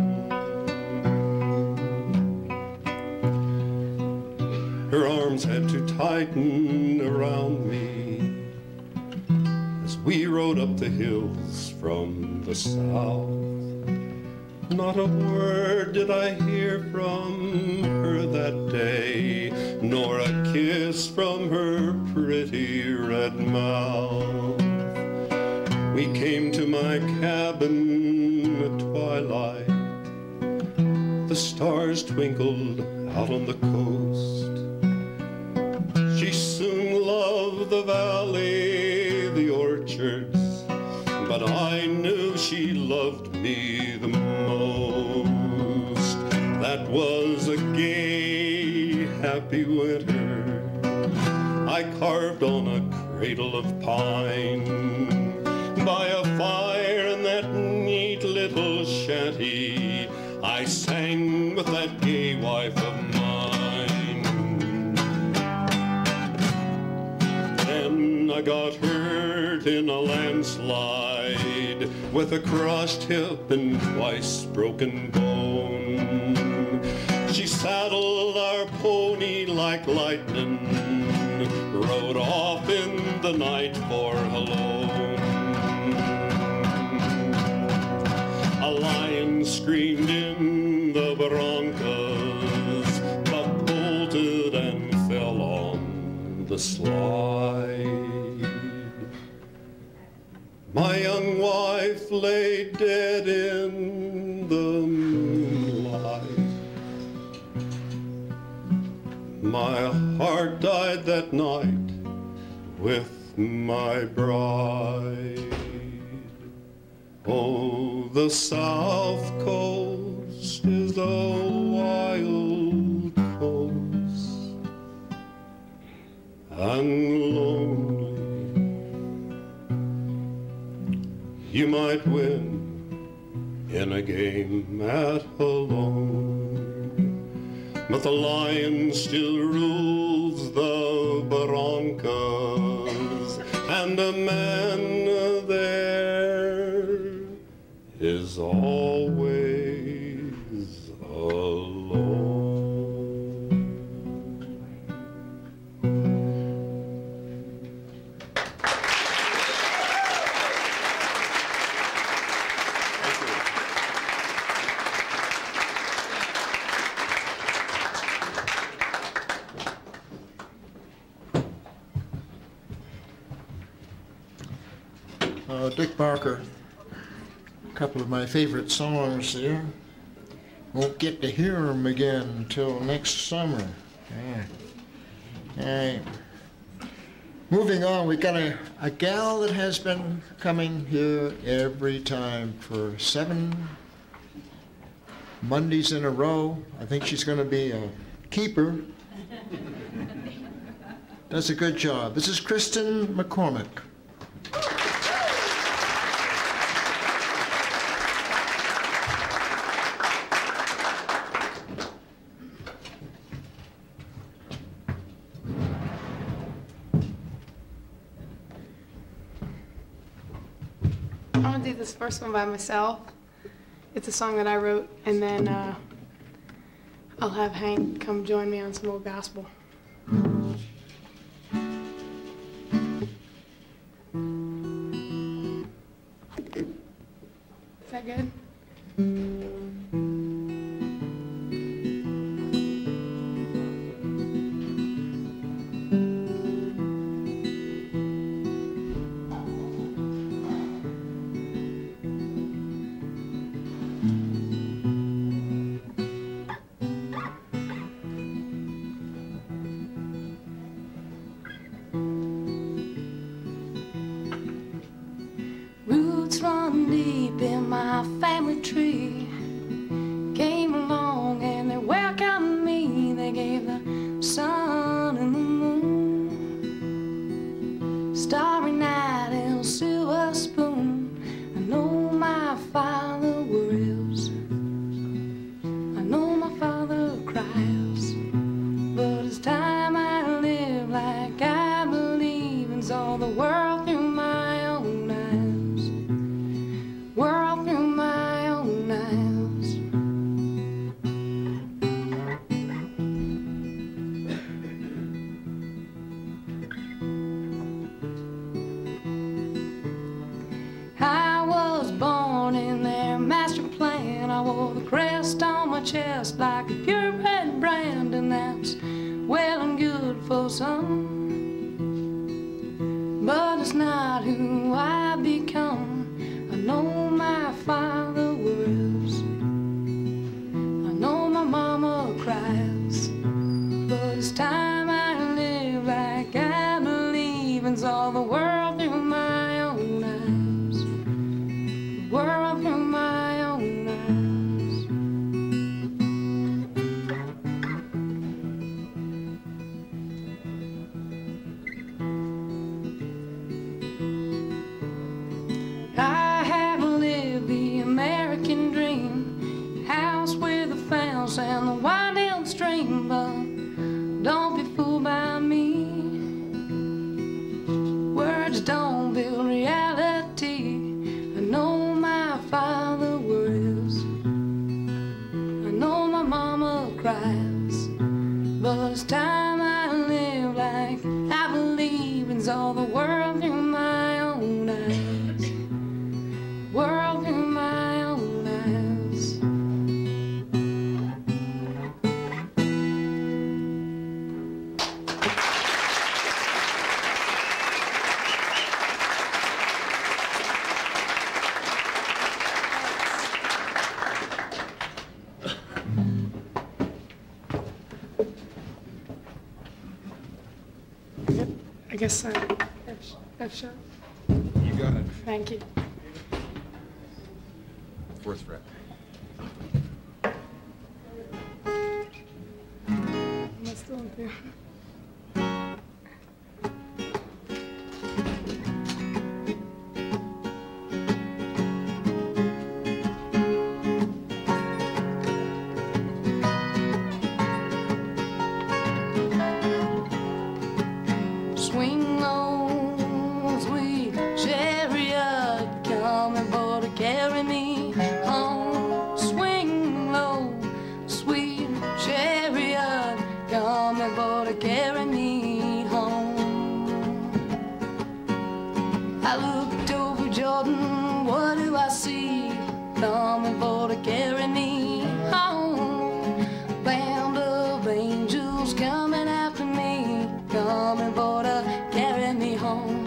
Her arms had to tighten around me as we rode up the hills from the south. Not a word did I hear from her that day, nor a kiss from her pretty red mouth. We came to my cabin at twilight. The stars twinkled out on the coast. She soon loved the valley, the orchards, but I knew she loved me the most. That was a gay, happy winter. I carved on a cradle of pine by a fire in that neat little shanty. I sang with that gay wife of mine. Then I got hurt in a landslide with a crushed hip and twice broken bone. She saddled our pony like lightning, rode off in the night for alone. A lion screamed in the Broncos, but bolted and fell on the slide. My young wife lay dead in the moonlight. My heart died that night with my bride. Oh, the South Coast is a wild coast and lonely. You might win in a game at alone, but the lion still rules the Broncos, and a man there is always alone. Dick Barker, a couple of my favorite songs there. Won't get to hear them again until next summer. Yeah. Moving on, we got a gal that has been coming here every time for 7 Mondays in a row. I think she's going to be a keeper. Does a good job. This is Kristen McCormick. I'm gonna do this first one by myself. It's a song that I wrote, and then I'll have Hank come join me on some old gospel. Is that good? roots run deep in my family tree. Came along and they welcomed me. They gave the sun and the moon, starry night and a silver spoon. I know my father worries, I know my father cries, but it's time I live like I believe and saw the world through my own eyes, world through my own eyes. I was born in their master plan. I wore the crest on my chest like a purebred brand, and that's well and good for some, but it's not who I become. I know my father worries, I know my mama cries, but it's time I live like I believe and saw the world through my own eyes, the world through my own eyes. I have lived the American dream, house with a fence and the winding stream, but don't be fooled by me. Words don't build reality. I know my father worries, I know my mama cries, but it's time I live like I believe and saw the world through my own eyes, world through my own eyes. I guess F sharp. You got it. Thank you. Fourth fret. Am I still in there? Swing low, sweet chariot, come aboard to carry me home. Swing low, sweet chariot, come aboard to carry me home. I looked over Jordan, what do I see? Come aboard to carry me home. Band of angels coming after me, come aboard to carry me home.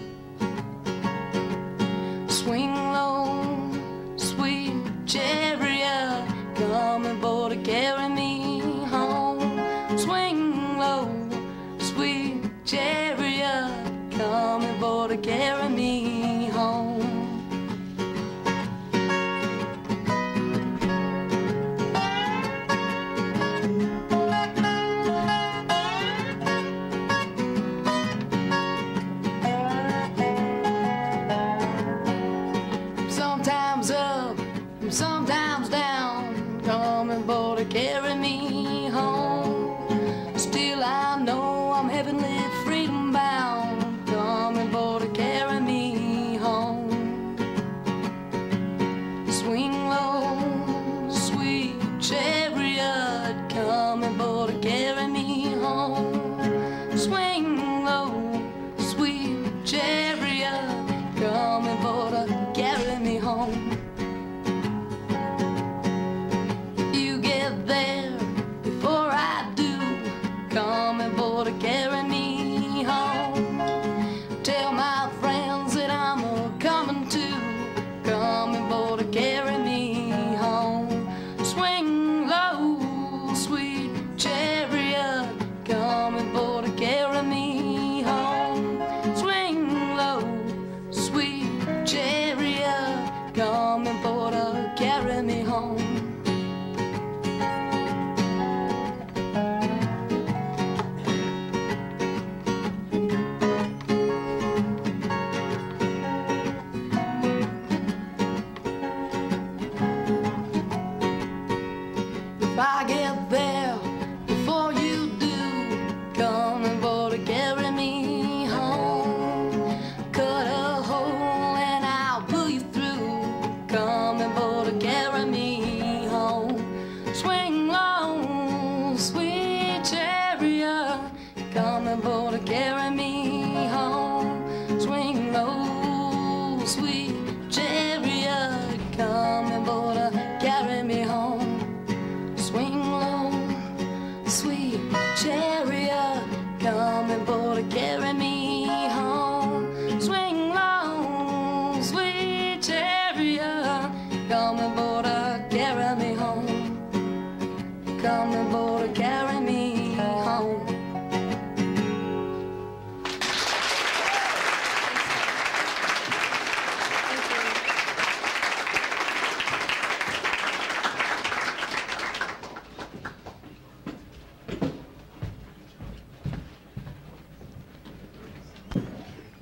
Swing low, sweet chariot, come aboard to carry me home. Swing low, sweet chariot, come aboard to carry me home. Sometimes up, sometimes down, come aboard to carry me home. Still I know I'm heavenly freedom bound, come aboard to carry me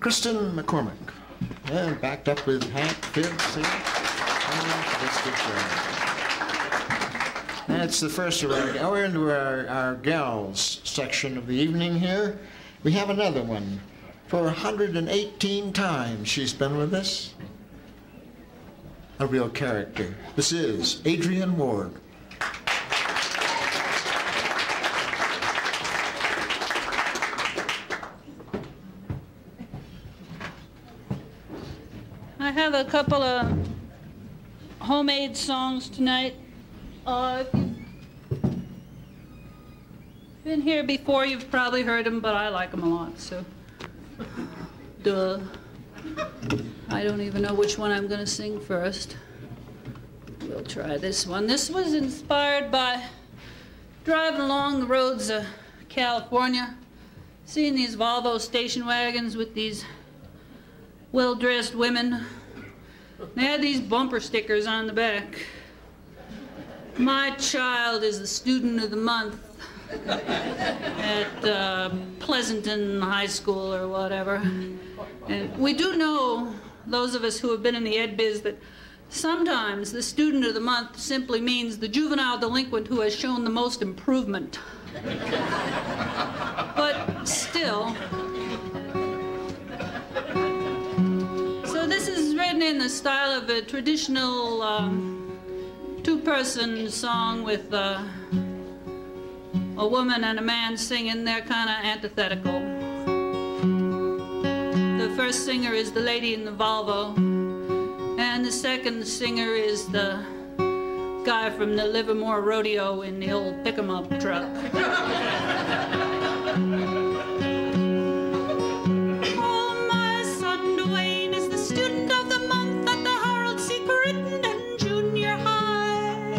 Kristen McCormick. And backed up with Hank Fibbs here. That's the first of our, we're into our gals section of the evening here. We have another one. For 118 times she's been with us. A real character. This is Adrienne Ward. I have a couple of homemade songs tonight. If you've been here before, you've probably heard them, but I like them a lot, so duh. I don't even know which one I'm going to sing first. We'll try this one. This was inspired by driving along the roads of California, seeing these Volvo station wagons with these well-dressed women. They had these bumper stickers on the back. My child is the student of the month at Pleasanton High School or whatever. And we do know, those of us who have been in the ed biz, that sometimes the student of the month simply means the juvenile delinquent who has shown the most improvement. But still, so this is written in the style of a traditional two-person song with a woman and a man singing. They're kind of antithetical. The first singer is the lady in the Volvo, and the second singer is the guy from the Livermore Rodeo in the old pick-em-up truck. Oh, my son Dwayne is the student of the month at the Harold C. Crittenden Junior High.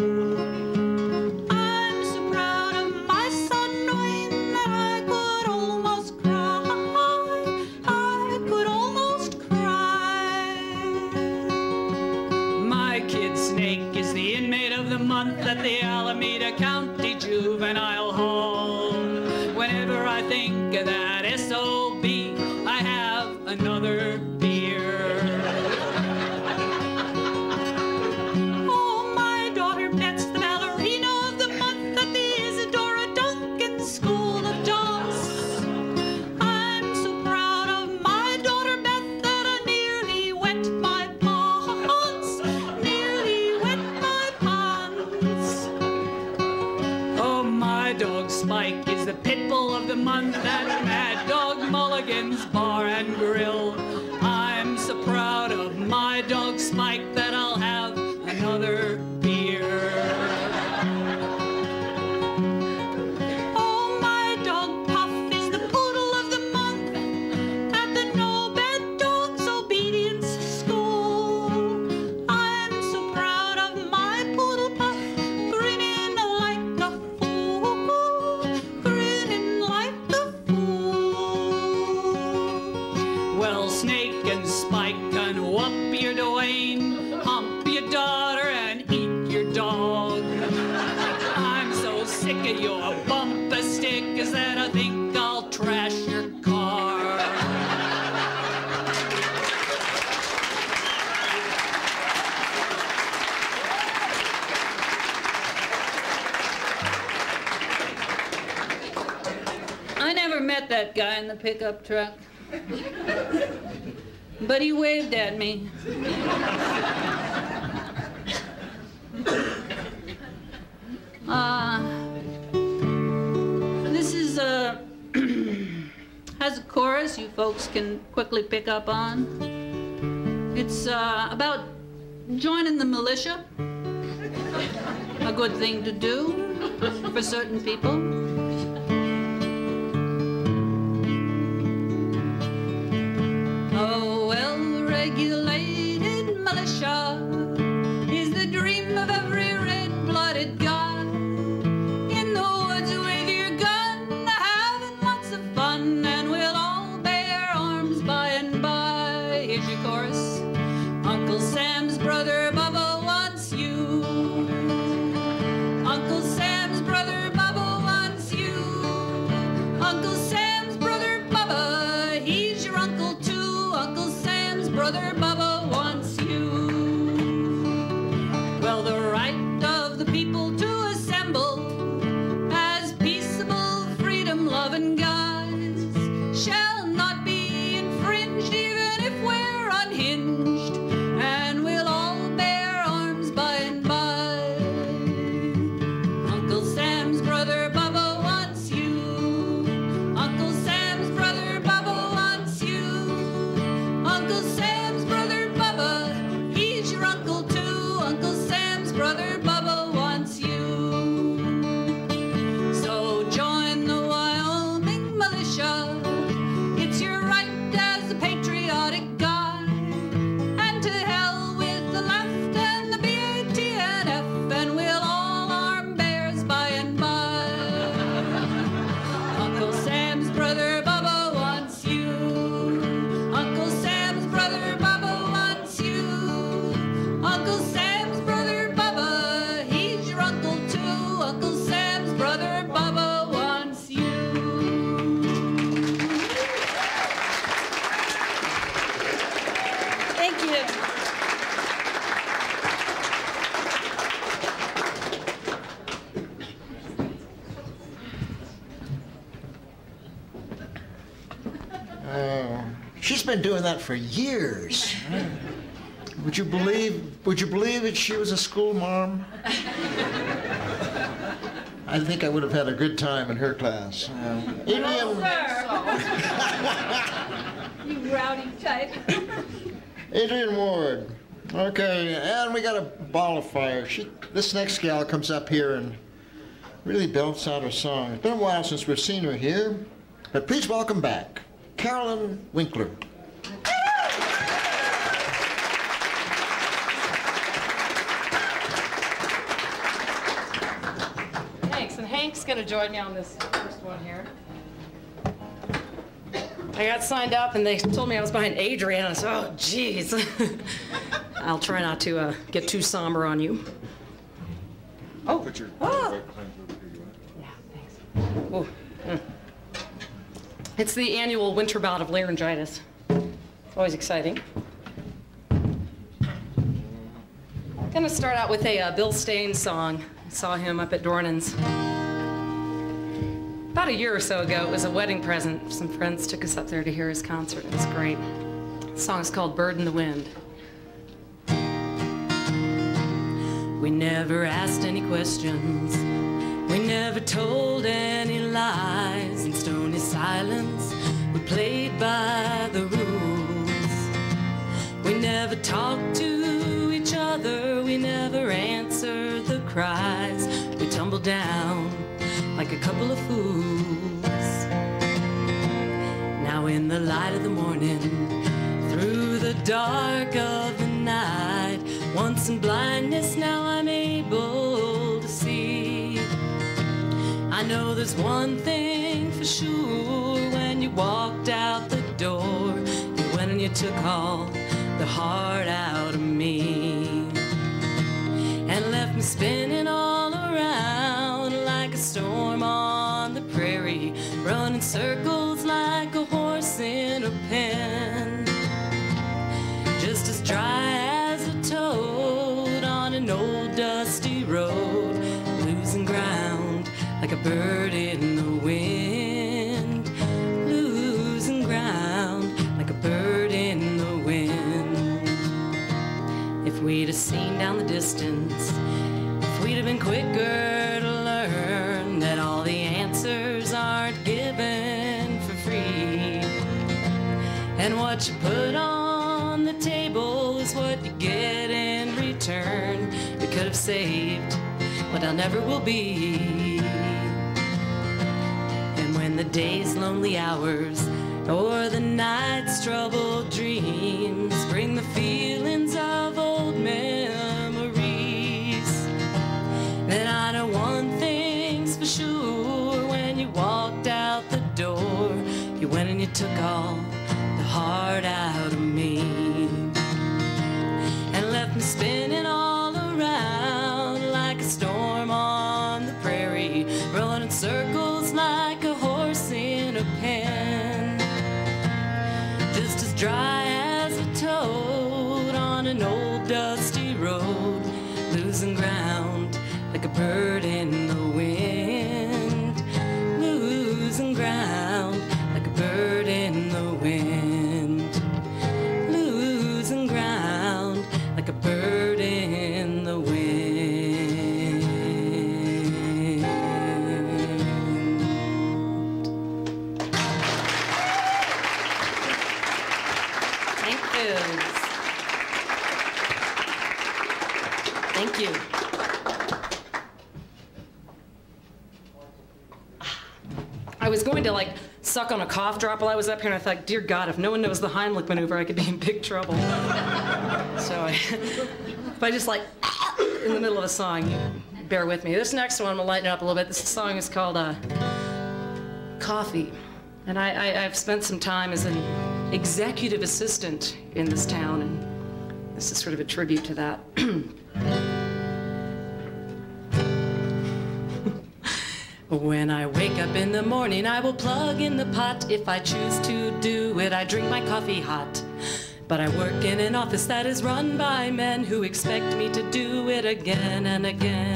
I'm so proud of my son Dwayne that I could almost cry. I could almost cry. My kid Snake is the inmate of the month at the Alameda County Juvenile Hall. Whenever I think of that SOB, I have another beer. Oh, my daughter Bet's the ballerina of the month at the Isadora Duncan School of Dance. I'm so proud of my daughter Beth that I nearly wet my pants. Nearly wet my pants. Oh, my dog Spike is the pit bull of the month at Mad Dog Mulligan's Bar and Grill. I'm so proud of my dog Spike that I'll have another beer. Oh, my dog Puff is the poodle of the month at the No Bad Dogs Obedience School. I'm so proud of my poodle Puff, grinning like a fool, grinning like a fool. Well, Snake and Spike can whoop your Dwayne, hump your daughter, and eat your dog. I'm so sick of your bumper stickers that I think I'll trash your car. I never met that guy in the pickup truck, but he waved at me. This is has a chorus you folks can quickly pick up on. It's about joining the militia, a good thing to do for certain people. A well-regulated militia is the dream of every red-blooded guy. In the woods with your gun, having lots of fun, and we'll all bear arms by and by. Here's your chorus. Uncle Sam's brother Bubba wants you. Uncle Sam's brother Bubba wants you. Uncle Sam's brother Bubba, he's your uncle too. brother Bubba wants you. Well, the right of the people to assemble as peaceable, freedom-loving guys shall not be infringed, even if we're unhinged, and we'll all bear arms by and by. Uncle Sam's brother Bubba wants you. Uncle Sam's brother Bubba wants you. Uncle Sam's brother Bubba, he's your uncle too. Uncle Sam's brother Bubba wants you. So join the Wyoming militia. It's your right as a patriotic guy. And to hell with the left and the BATNF, and we'll all arm bears by and by. Uncle Sam's brother Bubba wants you. Uncle Sam's brother Bubba wants you. Uncle Sam's brother Bubba, he's your uncle too. Uncle Sam's brother Bubba wants you. Thank you. She's been doing that for years. Would you believe that she was a school mom? I think I would have had a good time in her class. Adrian, You rowdy type. Adrian Ward. Okay, and we got a ball of fire. This next gal comes up here and really belts out her song. It's been a while since we've seen her here, but please welcome back Carolyn Winkler. Thanks, and Hank's gonna join me on this first one here. I got signed up and they told me I was behind Adrian. I said, oh, geez. I'll try not to get too somber on you. Oh. Put your Oh. right behind you. Yeah, thanks. Oh. It's the annual winter bout of laryngitis. It's always exciting. I'm gonna start out with a Bill Staines song. I saw him up at Dornan's about a year or so ago. It was a wedding present. Some friends took us up there to hear his concert. It was great. The song is called Bird in the Wind. We never asked any questions. We never told any lies. In stony silence, we played by the rules. We never talked to each other. We never answered the cries. We tumbled down like a couple of fools. Now in the light of the morning, through the dark of the night, once in blindness, now I'm able to see. I know there's one thing for sure. When you walked out the door, you went and you took all the heart out of me and left me spinning all around like a storm on the prairie, running circles like a horse in a pen, just as dry as a toad on an old dusty road, losing ground like a bird in the wind, losing ground like a bird in the wind. If we'd have seen down the distance, if we'd have been quicker to learn that all the answers aren't given for free, and what you put on the table is what you get in return, we could have saved what I never will be. And when the day's lonely hours or the night's troubled dreams bring the feelings of old memories, then I know one thing's for sure. When you walked out the door, you went and you took all the heart out of me and left me spinning all around like a storm on the prairie, running circles like a horse in a pen, just as dry as a toad bird in the wind, losing ground like a bird in the wind, losing ground like a bird in the wind. Thank you. Thank you. I was going to like suck on a cough drop while I was up here, and I thought, dear God, if no one knows the Heimlich maneuver, I could be in big trouble. So if I just like in the middle of a song, you bear with me. This next one, I'm gonna lighten it up a little bit. This song is called Coffee. And I've spent some time as an executive assistant in this town, and this is sort of a tribute to that. When I wake up in the morning, I will plug in the pot. If I choose to do it, I drink my coffee hot. But I work in an office that is run by men who expect me to do it again and again.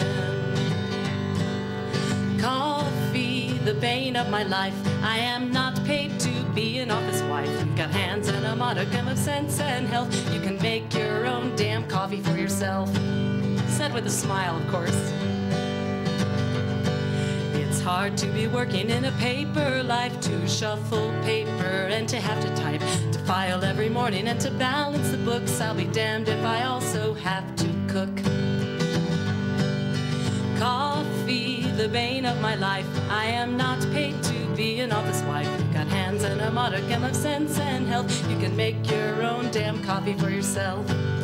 Coffee, the bane of my life. I am not paid to be an office wife. You've got hands and a modicum of sense and health. You can make your own damn coffee for yourself. Said with a smile, of course. It's hard to be working in a paper life, to shuffle paper and to have to type, to file every morning and to balance the books. I'll be damned if I also have to cook. Coffee, the bane of my life. I am not paid to be an office wife. You've got hands and a modicum of sense and health. You can make your own damn coffee for yourself.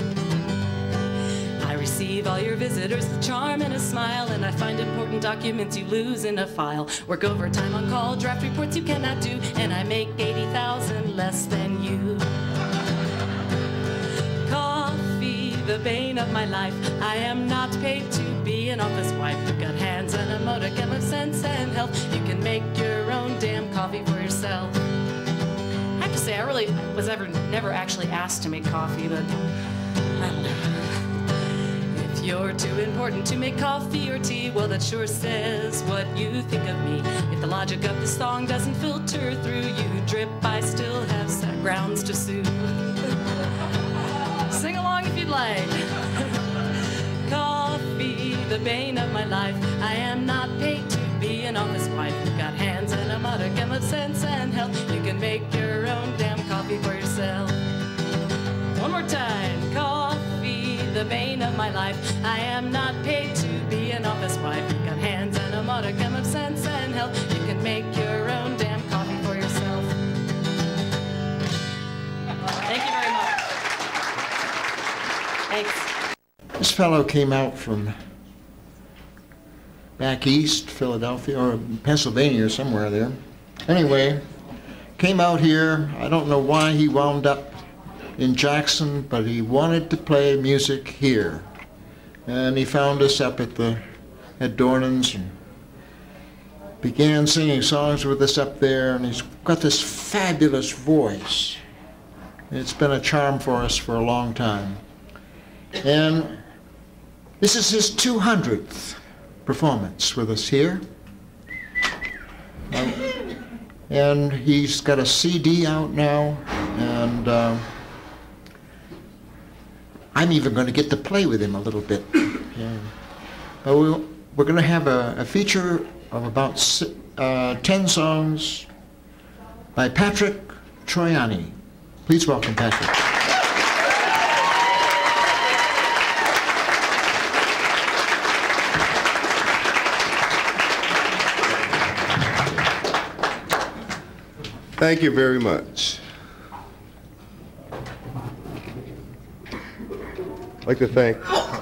I receive all your visitors with charm and a smile, and I find important documents you lose in a file. Work overtime on call, draft reports you cannot do, and I make 80,000 less than you. Coffee, the bane of my life. I am not paid to be an office wife. You've got hands and a modicum of sense and health. You can make your own damn coffee for yourself. I have to say, I really was never actually asked to make coffee, but I don't know. You're too important to make coffee or tea, well, that sure says what you think of me. If the logic of the song doesn't filter through you drip, I still have grounds to sue. Sing along if you'd like. Coffee, the bane of my life. I am not paid to be an office wife. You've got hands and a modicum of sense and health. You can make your own damn coffee for yourself. One more time. Coffee, the bane of my life. I am not paid to be an office wife. You've got hands and a modicum of sense and health. You can make your own damn coffee for yourself. Thank you very much. Thanks. This fellow came out from back east, Philadelphia, or Pennsylvania, or somewhere there. Anyway, came out here. I don't know why he wound up in Jackson, but he wanted to play music here. And he found us up at Dornan's and began singing songs with us up there, and he's got this fabulous voice. It's been a charm for us for a long time. And this is his 200th performance with us here. And he's got a CD out now, and I'm even going to get to play with him a little bit. Yeah. But we're going to have a feature of about 10 songs by Patrick Troiani. Please welcome Patrick. Thank you very much. I'd like to thank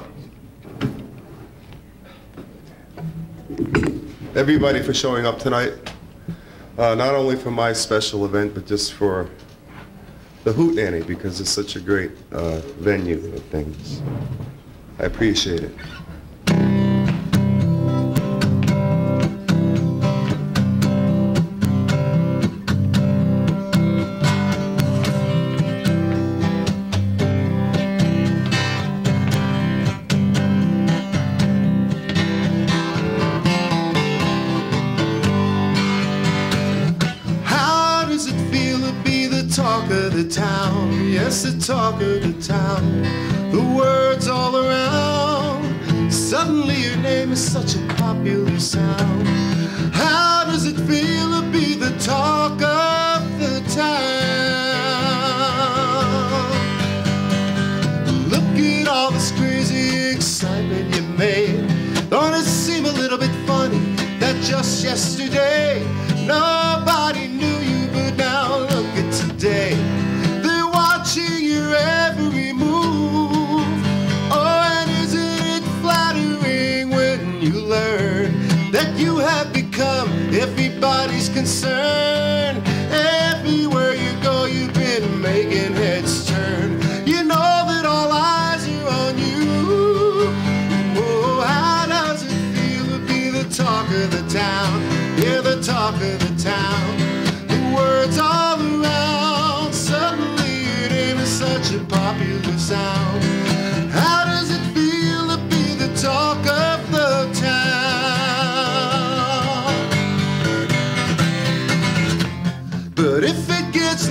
everybody for showing up tonight, not only for my special event, but just for the Hootenanny, because it's such a great venue of things. I appreciate it. town, yes, the talk of the town, the words all around. Suddenly your name is such a popular sound. How does it feel to be the talk of the town? Look at all this crazy excitement you made. Don't it seem a little bit funny that just yesterday nobody knew you, but now look at today. They're watching your every move. Oh, and isn't it flattering when you learn that you have become everybody's concern? Everywhere you go, you've been making heads turn. You know that all eyes are on you. Oh, how does it feel to be the talk of the town? Yeah, the talk of the town. The words all around. Suddenly your name is such a popular sound. How does it feel to be the talk of the town? But if it gets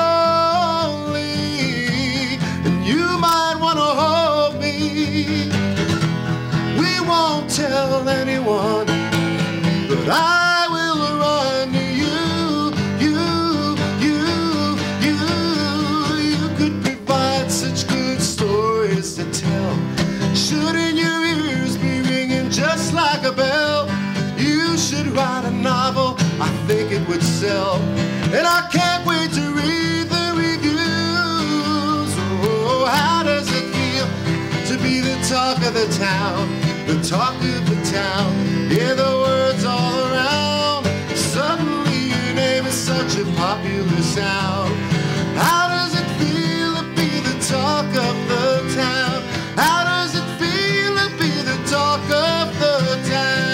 lonely, then you might want to hold me. We won't tell anyone, but I will run to you. You could provide such good stories to tell. Shouldn't your ears be ringing just like a bell? You should write a novel, I think it would sell. And I can't wait to read the reviews. Oh, how does it feel to be the talk of the town? The talk of the town. Hear the words all around. Suddenly your name is such a popular sound. How does it feel to be the talk of the town? How does it feel to be the talk of the town?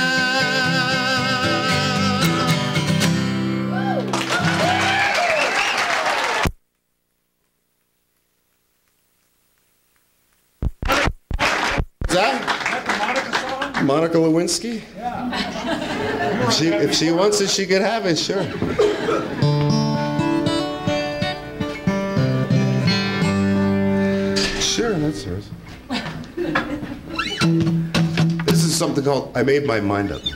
Is that Monica Lewinsky? Yeah. If she wants it, she could have it, sure. Sure, that's hers. This is something called I Made My Mind Up.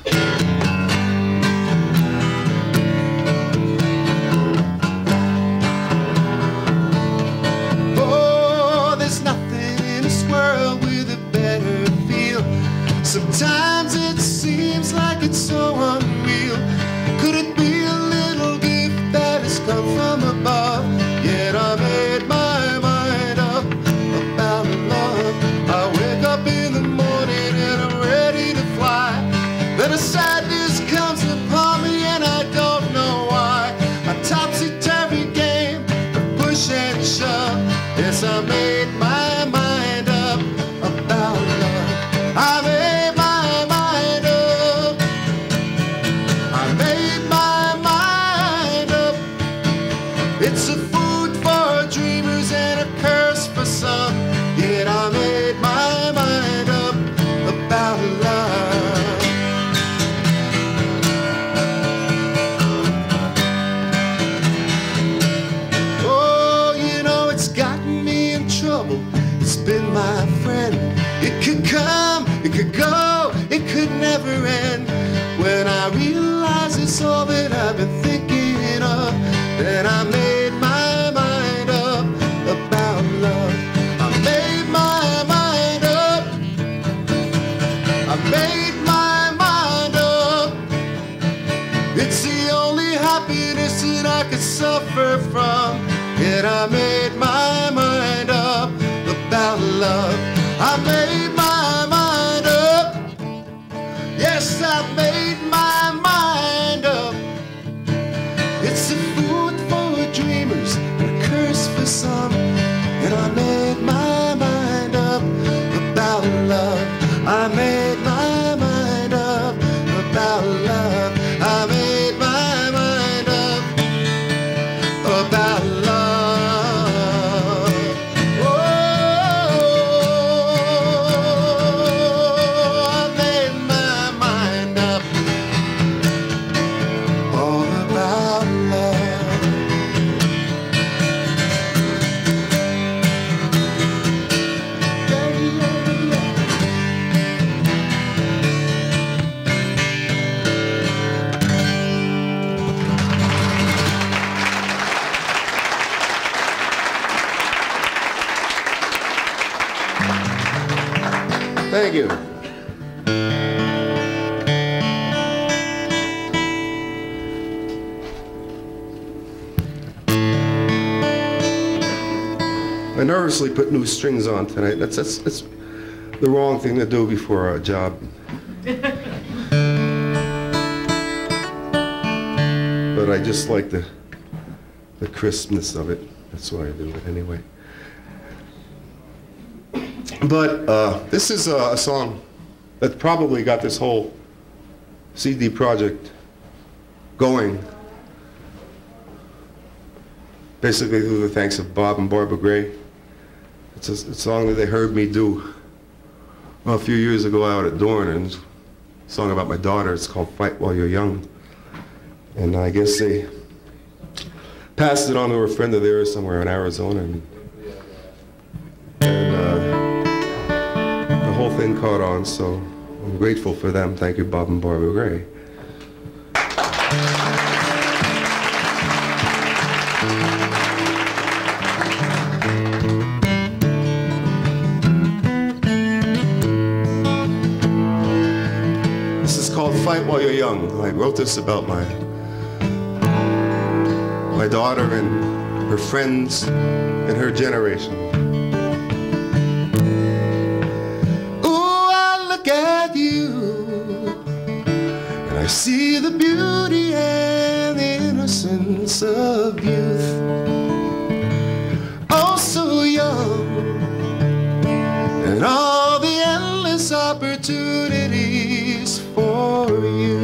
Oh, there's nothing in this world with a better feel. Sometimes it seems like it's so unreal. Could it be a little gift that has come from above? Yet I made my mind up about love. I wake up in the morning and I'm ready to fly. Then a sadness comes upon me and I don't know why. A topsy-turvy game of push and shove. Yes, I made my mind up about love. I made my mind up. I made my mind up. It's a food for dreamers and a curse for some. Yet I made my mind up about love. Oh, you know it's gotten me in trouble. It's been my friend. It could come, it could go, it could never end. When I realize it's all that I've been thinking of, then I made my mind up about love. I made my mind up. I made my mind up. It's the only happiness that I could suffer from. Yet I made my mind up about love. I made my mind up. Yes, I made my mind up. It's a food for dreamers and a curse for some. And I made my mind up about love. I made my mind up about love. I made my mind up about love. Thank you. I nervously put new strings on tonight. That's the wrong thing to do before a job. But I just like the crispness of it. That's why I do it anyway. But this is a song that probably got this whole CD project going. Basically through the thanks of Bob and Barbara Gray. It's a song that they heard me do a few years ago out at Dornan. A song about my daughter. It's called Fight While You're Young. And I guess they passed it on to a friend of theirs somewhere in Arizona. And the whole thing caught on, so I'm grateful for them. Thank you, Bob and Barbara Gray. Fight While You're Young. I wrote this about my daughter and her friends and her generation. Ooh, I look at you and I see the beauty and the innocence of youth. Oh, so young, and all the endless opportunities for you.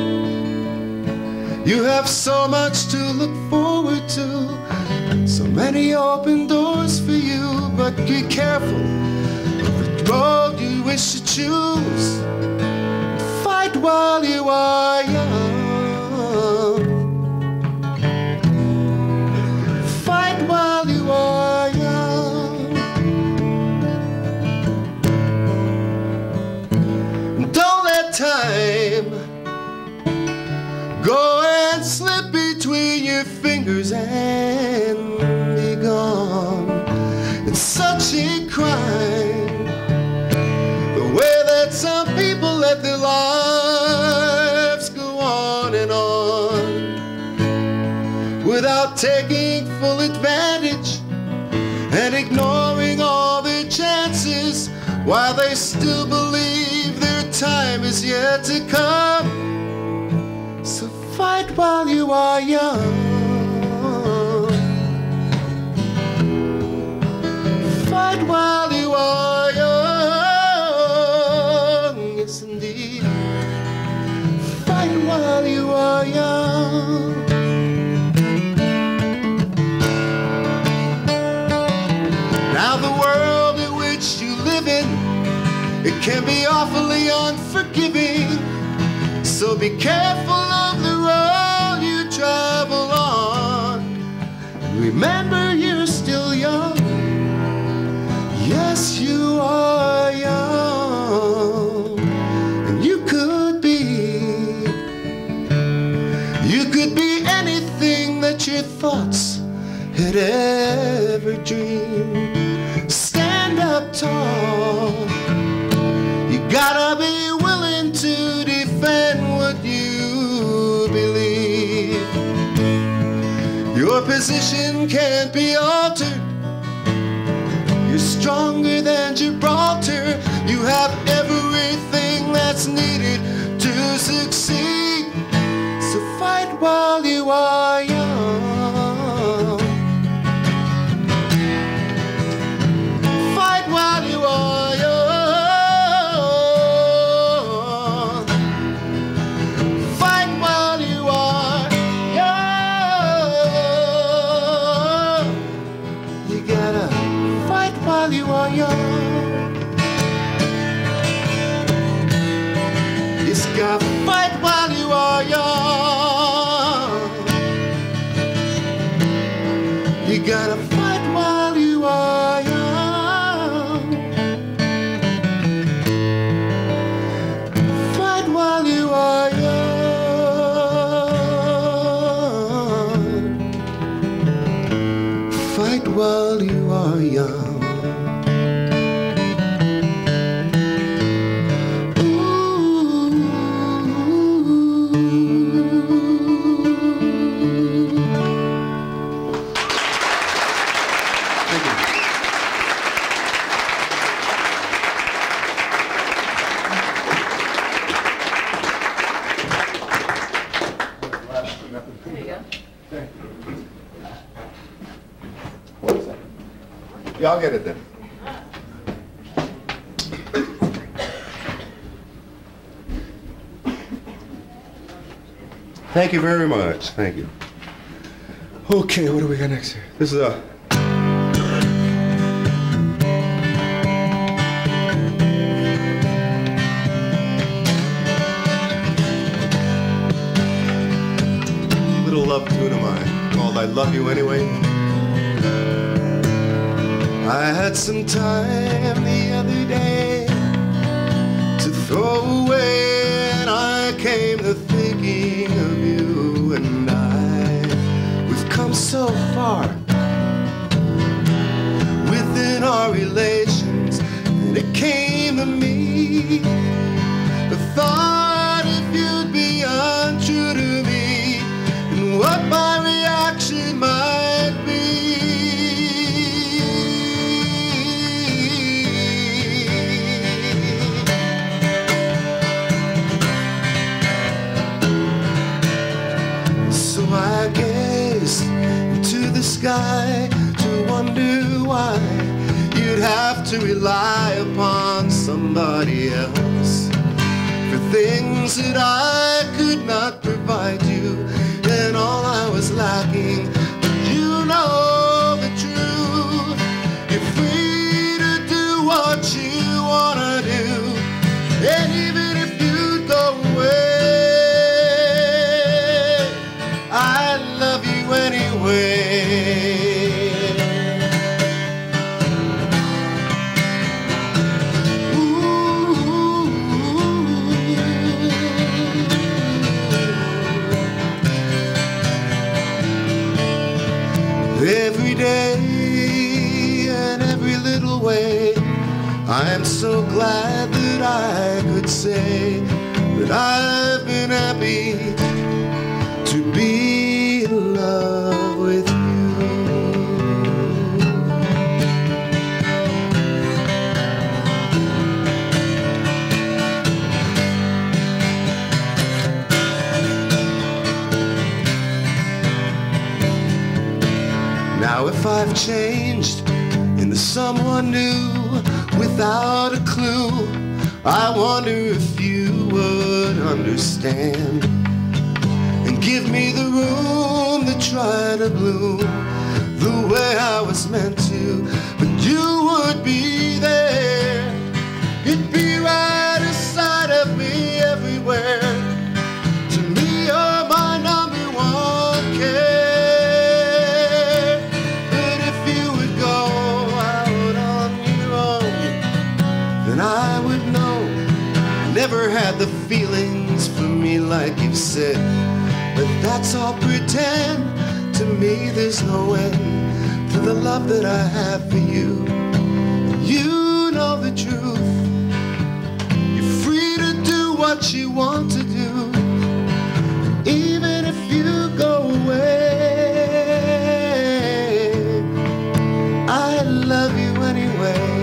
You have so much to look forward to, so many open doors for you, but be careful of the road you wish to choose. Fight while you are young. Fight while you are young. Don't let time go and slip between your fingers and be gone. It's such a crime, the way that some people let their lives go on and on without taking full advantage and ignoring all their chances while they still believe their time is yet to come. So fight while you are young. Fight while you are young. Yes, indeed. Fight while you are young. Now the world in which you live in, it can be awfully unforgiving. So be careful of the road you travel on. And remember, you're still young. Yes, you are young. And you could be anything that your thoughts had ever dreamed. Stand up tall. You gotta be willing to defend what you believe. Your position can't be altered. You're stronger than Gibraltar. You have everything that's needed to succeed. So fight while you are young. Fight while you are young. Fight while you are young. You gotta fight while you are young. You just gotta fight while you are young. You gotta fight while you are young. Fight while you are young. Fight while you are young. Thank you. There you go. What is that? Yeah, I'll get it then. Thank you very much. Thank you. Okay, what do we got next here? This is a... little love tune of mine called I Love You Anyway. I had some time the other day to throw away, and I came to thinking of you and we've come so far within our relations, and it came to me the thought if you'd be untrue to me and what my reaction might be. So I gazed into the sky to wonder why you'd have to rely upon somebody else for things that I could not provide you, and all I was lacking. But you know the truth. You're free to do what you wanna do, and even if you go away, I love you anyway. Every day and every little way, I am so glad that I could say that I've been happy to be in love with you. Now if I've changed into someone new without a clue, I wonder if you would understand and give me the room to try to bloom the way I was meant to. But you would be there, you'd be right beside of me everywhere. To me you're my number one care. But if you would go out on your own, then I would know never had the feelings for me like you've said. But that's all pretend. To me there's no end to the love that I have for you. You know the truth. You're free to do what you want to do, even if you go away. I love you anyway.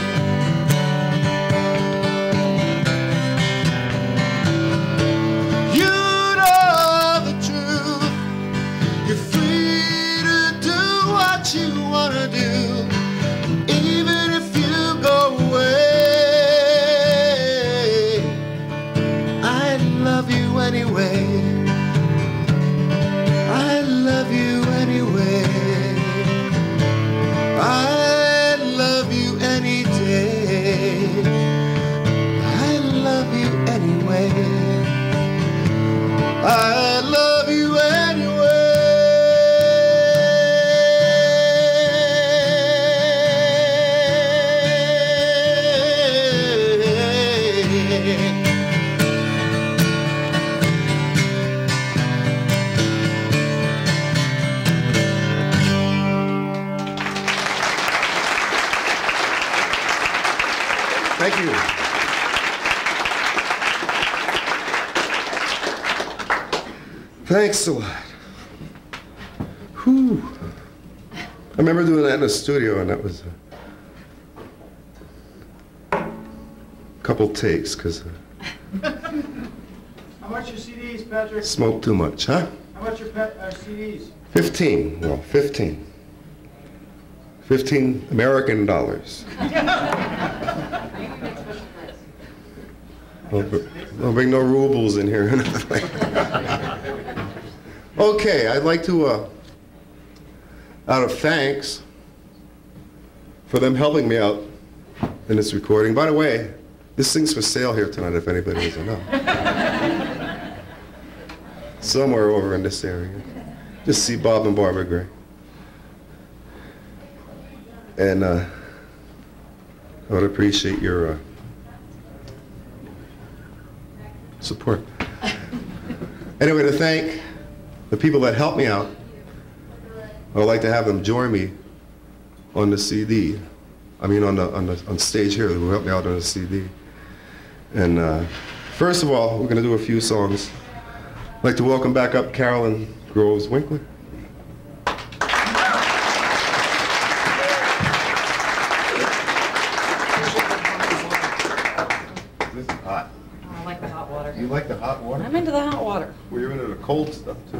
You wanna do, even if you go away. I love you anyway. I love you anyway. I love you any day. I love you anyway. I love you anyway. Thank you. Thanks a lot. Whew. I'm remember doing that in the studio, and that was a couple takes, because How much your CDs, Patrick? smoked too much, huh? How much your CDs? 15, well, 15. 15 American dollars. Don't bring no rubles in here. Okay, I'd like to, out of thanks for them helping me out in this recording. By the way, this thing's for sale here tonight if anybody doesn't know. Somewhere over in this area. Just see Bob and Barbara Gray. And I would appreciate your support. Anyway, to thank the people that helped me out, I would like to have them join me on the CD. I mean, on stage here, who helped me out on the CD. And first of all, we're going to do a few songs. I'd like to welcome back up Carolyn Groves Winkler. This is hot. I like the hot water. You like the hot water? I'm into the hot water. Well, you're into the cold stuff, too.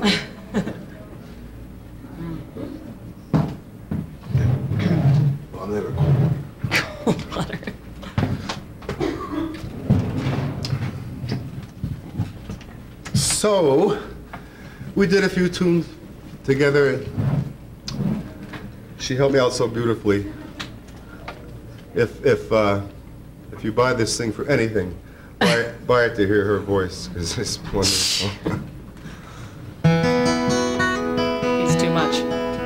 I'm never cold. Cold water. So, we did a few tunes together, and she helped me out so beautifully. If you buy this thing for anything, buy it to hear her voice, because it's wonderful. It's too much.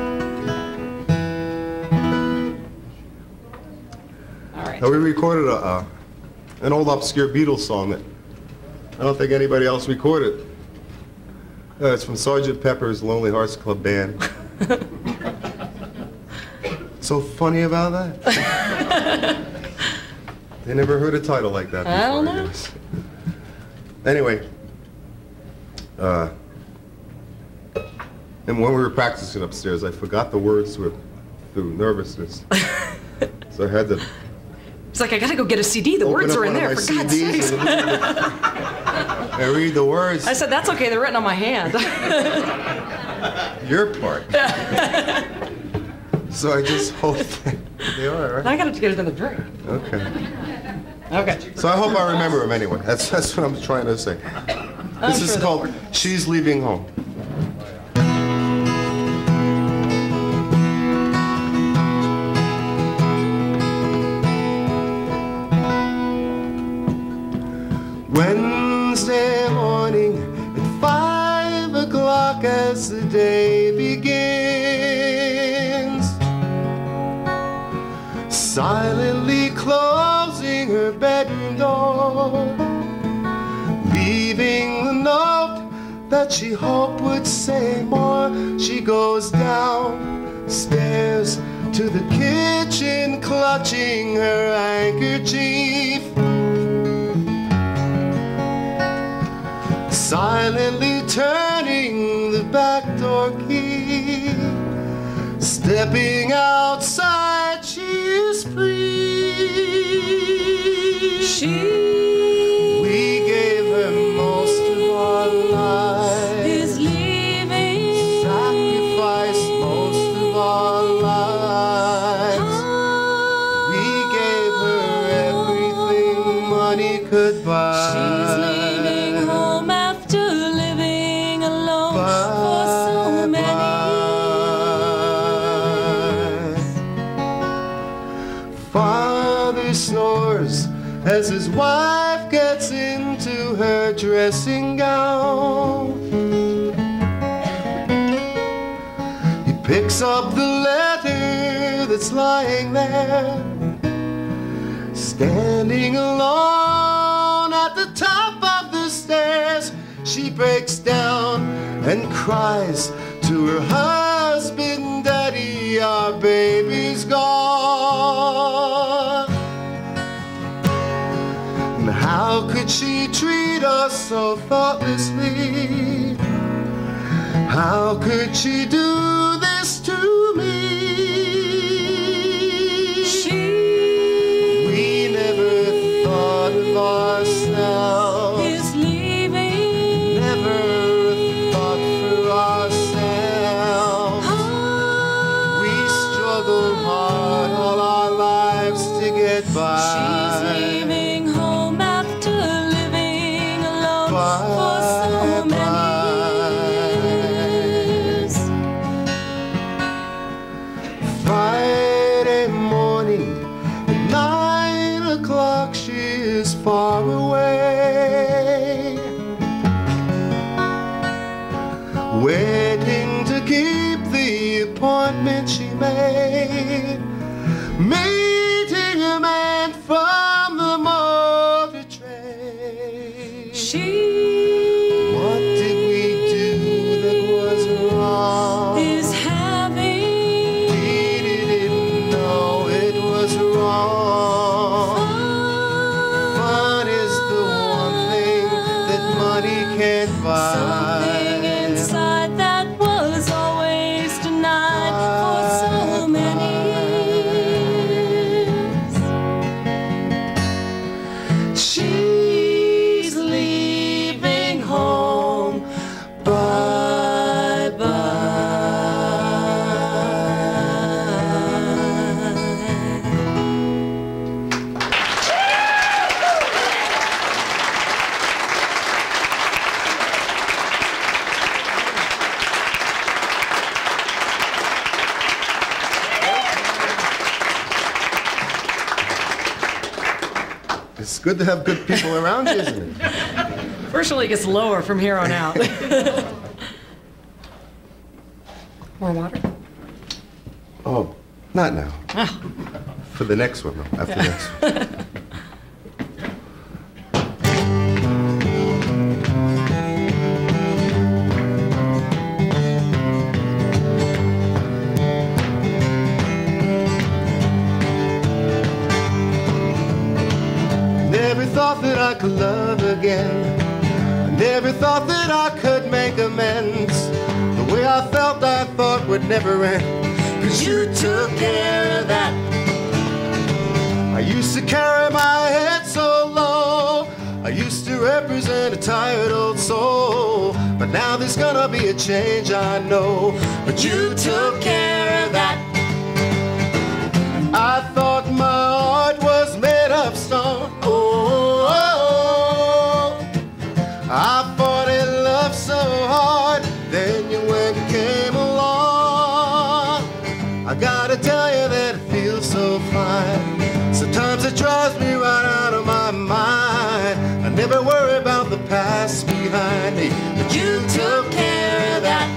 All right. Now, we recorded an old obscure Beatles song that I don't think anybody else recorded. It's from Sgt. Pepper's Lonely Hearts Club Band. So funny about that? They never heard a title like that before, I don't know. guess. Anyway, and when we were practicing upstairs, I forgot the words through nervousness. So I had to It's like, I gotta go get a CD. The words are in there, for God's sakes. I read the words. I said, that's okay, they're written on my hand. Your part. So I just hope that they are, right? I gotta get another drink. Okay. Okay. So I hope I remember them anyway. That's what I'm trying to say. This is called She's Leaving Home. Wednesday morning at 5 o'clock as the day begins, silently closing her bedroom door, leaving the note that she hoped would say more. She goes downstairs to the kitchen, clutching her handkerchief, silently turning the back door key. Stepping outside, she is free. We gave her most of our lives, Is leaving. sacrificed most of our lives. We gave her everything money could buy. She's leaving home after living alone for so many years. Father snores as his wife gets into her dressing gown. He picks up the letter that's lying there, standing alone at the top of the stairs. She breaks down and cries to her husband, "Daddy, our baby's gone." And how could she treat us so thoughtlessly? How could she do this to me? get by. She's leaving home after living alone for so many years. Friday morning at 9 o'clock, she is far away, waiting to keep the appointment she made, meeting a man from the motor trade. What did we do that was wrong? Is having. We didn't know it was wrong. Fun is the one thing that money can't buy. Something inside that was always denied for so many years. She's leaving home. Bye bye. It's good to have good people around you, isn't it? Fortunately, it gets lower from here on out. More water? Oh, not now. Oh. For the next one, though. After the next one. Never thought that I could love again. I never thought that I could make amends. The way I felt, I thought would never end. 'Cause you took care of that. I used to carry my head so low. I used to represent a tired old soul. But now there's gonna be a change, I know. But you took care of that. I thought my heart was made of stone. Oh, I fought in love so hard. Then you went and came along. I gotta tell you that it feels so fine. Sometimes it drives me right out of my mind. I never worry about the past behind me. But you took care of that.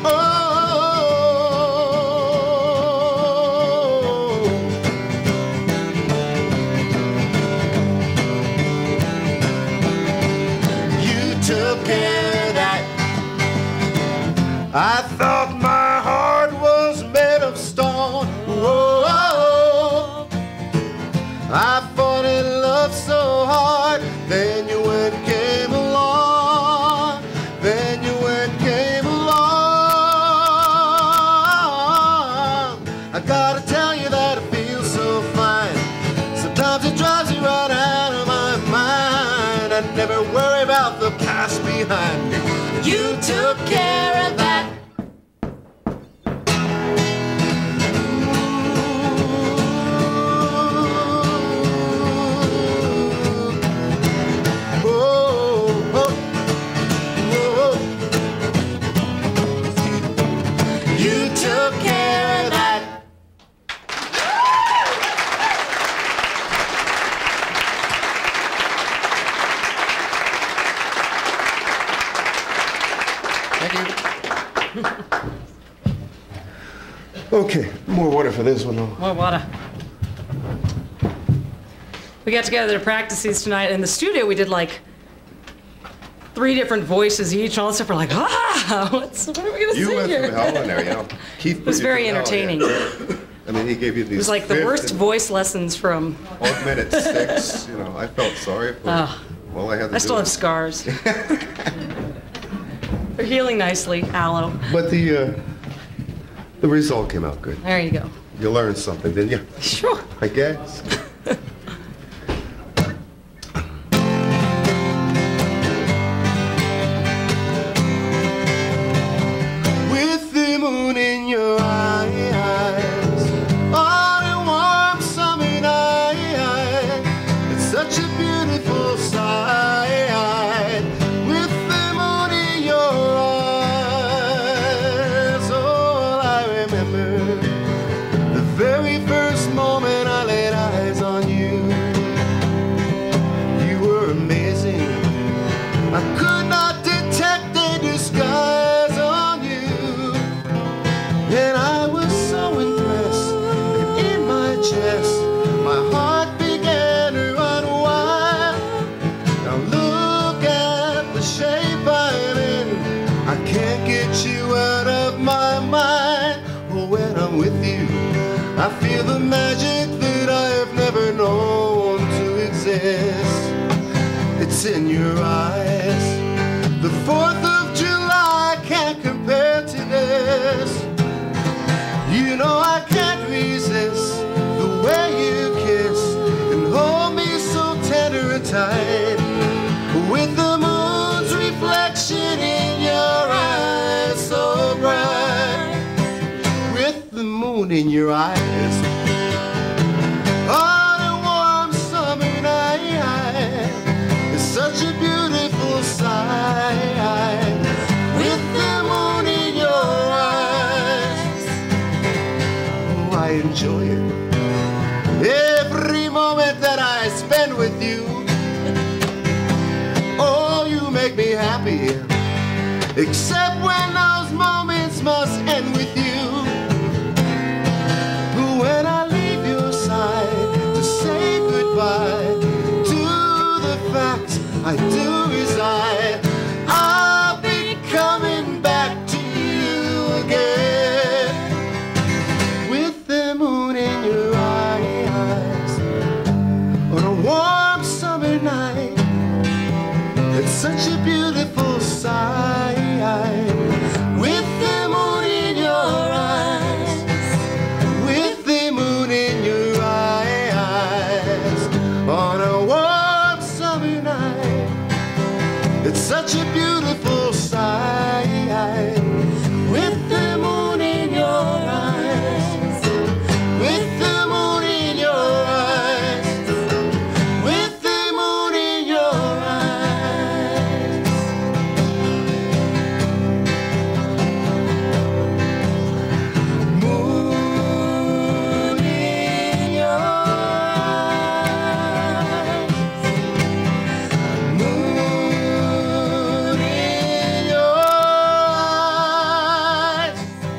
Took care of that. I thought my heart was made of stone. Whoa, I fought in love so hard. Then you went and came along. Then you went and came along. I gotta tell you that it feels so fine. Sometimes it drives you right out of my mind. I never worry about the past behind me. You took care of that. You took care of that. Okay, more water for this one. More water. We got together to practice these tonight. In the studio, we did like 3 different voices each, and all this stuff. We're like, what are we going to sing here? You went from hell in there, you know. Keith It was very entertaining. I mean, he gave you these. It was like the worst voice lessons from. Augmented sticks, you know. I felt sorry for. Well, I had to. I still have scars. They're healing nicely, aloe. But the result came out good. There you go. You learned something, didn't you? Sure. I guess. With the moon in your eyes on a warm summer night, feel the magic that I have never known to exist. It's in your eyes. The 4th of July can't compare to this. You know I can't resist the way you kiss and hold me so tender and tight, with the moon's reflection in your eyes so bright, with the moon in your eyes on a warm summer night. It's such a beautiful sight, with the moon in your eyes. Oh, I enjoy it, every moment that I spend with you. Oh, you make me happy, except when those moments must end with you. When I leave your side to say goodbye to the facts I do reside, I'll be coming back to you again, with the moon in your eyes on a warm summer night. It's such a beautiful sight, with the moon in your eyes, with the moon in your eyes on a warm summer night. It's such a beautiful sight, with the moon in your eyes, with the moon in your eyes, with the moon in your eyes. Moon in your eyes, moon in your eyes,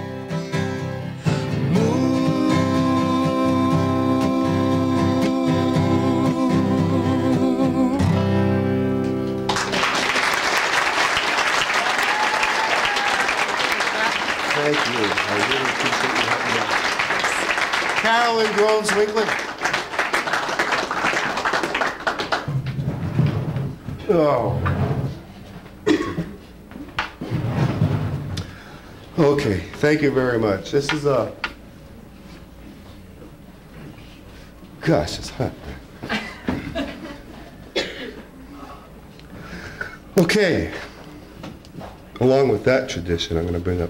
Thank you. I really appreciate you helping me out. Carolyn Groves Winkler. Oh. Okay, thank you very much. This is gosh, it's hot. Okay. Along with that tradition, I'm going to bring up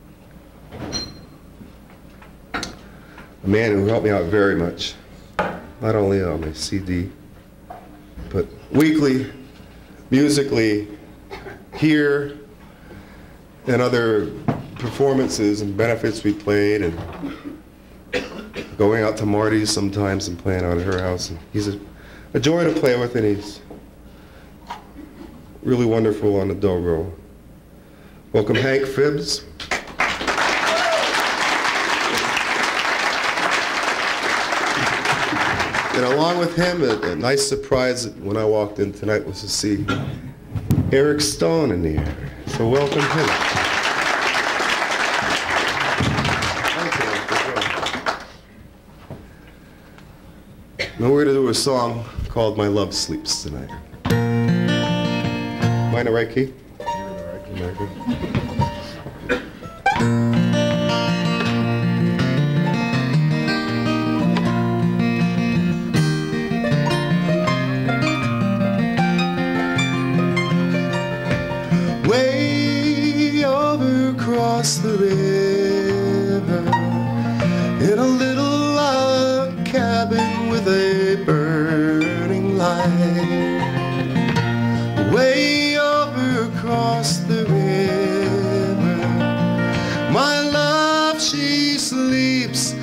a man who helped me out very much, not only on my CD, but weekly, musically, here, and other performances and benefits we played, and going out to Marty's sometimes and playing out at her house. And he's a joy to play with, and he's really wonderful on the dobro. Welcome, Hank Phibbs. And along with him, a nice surprise when I walked in tonight was to see Eric Stone in the air. So welcome him. Now we're going to do a song called My Love Sleeps Tonight. Am I in the right key? You're in the right key. Way over across the river, in a little log cabin with a burning light. Way over across the river, my love, she sleeps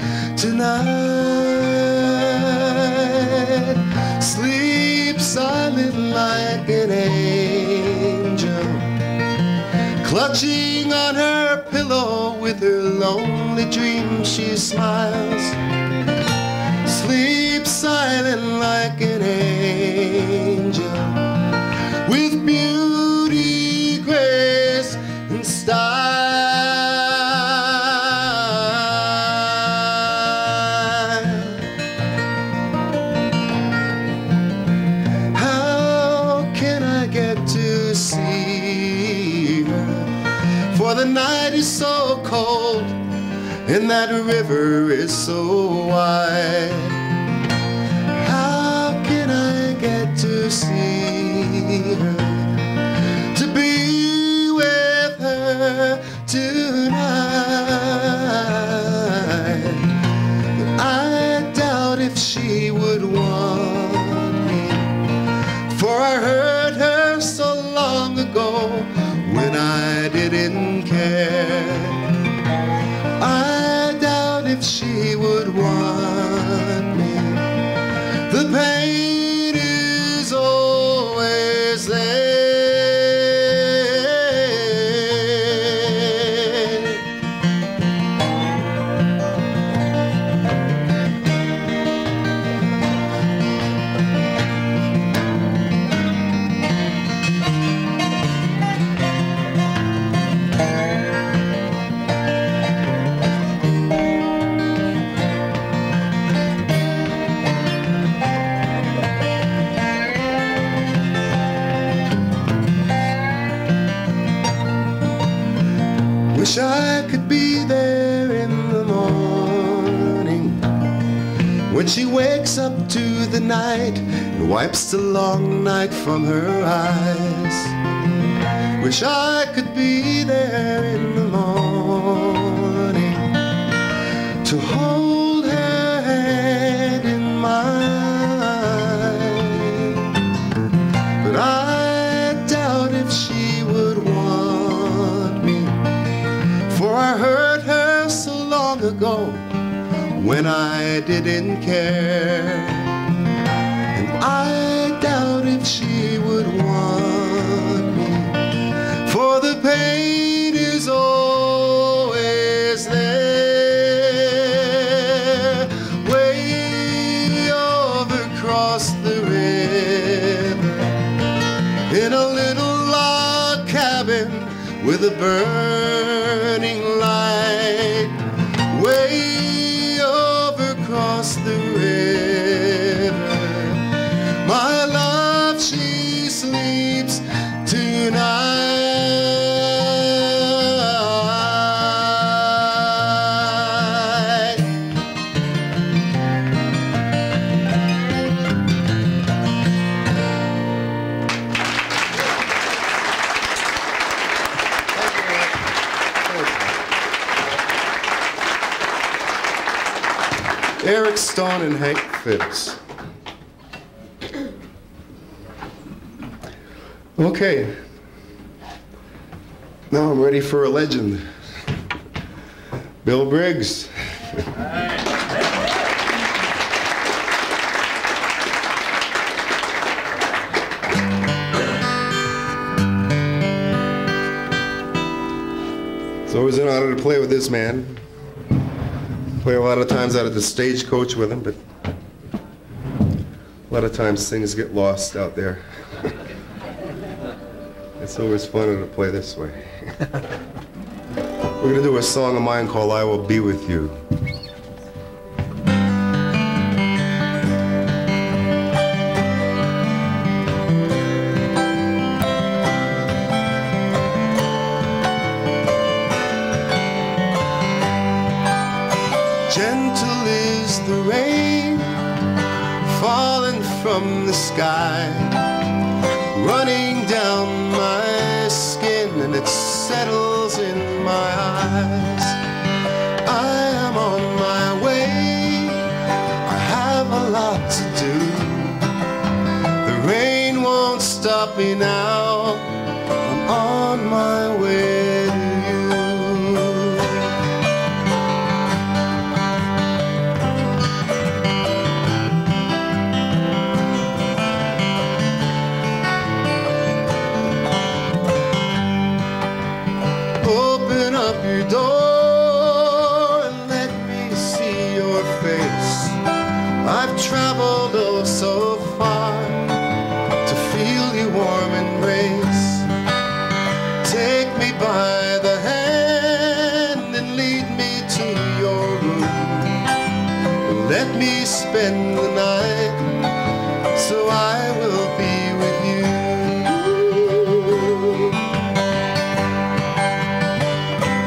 tonight. Sleeps silent like an angel, clutching on her pillow with her lonely dreams she smiles. Sleeps silent like an angel, with beauty, grace, and style. night is so cold and that river is so wide. How can I get to see her, to be with her tonight? I doubt if she would want me, for I heard her so long ago when I didn't care. I doubt if she would want me. The pain is always there. Wish I could be there in the morning when she wakes up to the night and wipes the long night from her eyes. Wish I could be there in the morning to hold her hand in mine, but I doubt if she would want me, for I heard her so long ago when I didn't care. And I doubt if she would want me, for the pain is always there. Way over across the river, in a little log cabin with a burning light. Way over across the river, my love, she sleeps tonight. Eric Stone and Hank Phipps. Okay, now I'm ready for a legend. Bill Briggs. It's always an honor to play with this man. Play a lot of times out at the Stagecoach with him, but a lot of times things get lost out there. It's always funner to play this way. We're gonna do a song of mine called I Will Be With You. Gentle is the rain falling from the sky, running down my skin, and it settles in my eyes. I am on my way, I have a lot to do. The rain won't stop me now, I'm on my way to you. Open up your door and let me see your face. I've traveled oh so far to feel your warm embrace. Take me by the hand and lead me to your room. Let me spend the night so I will be with you.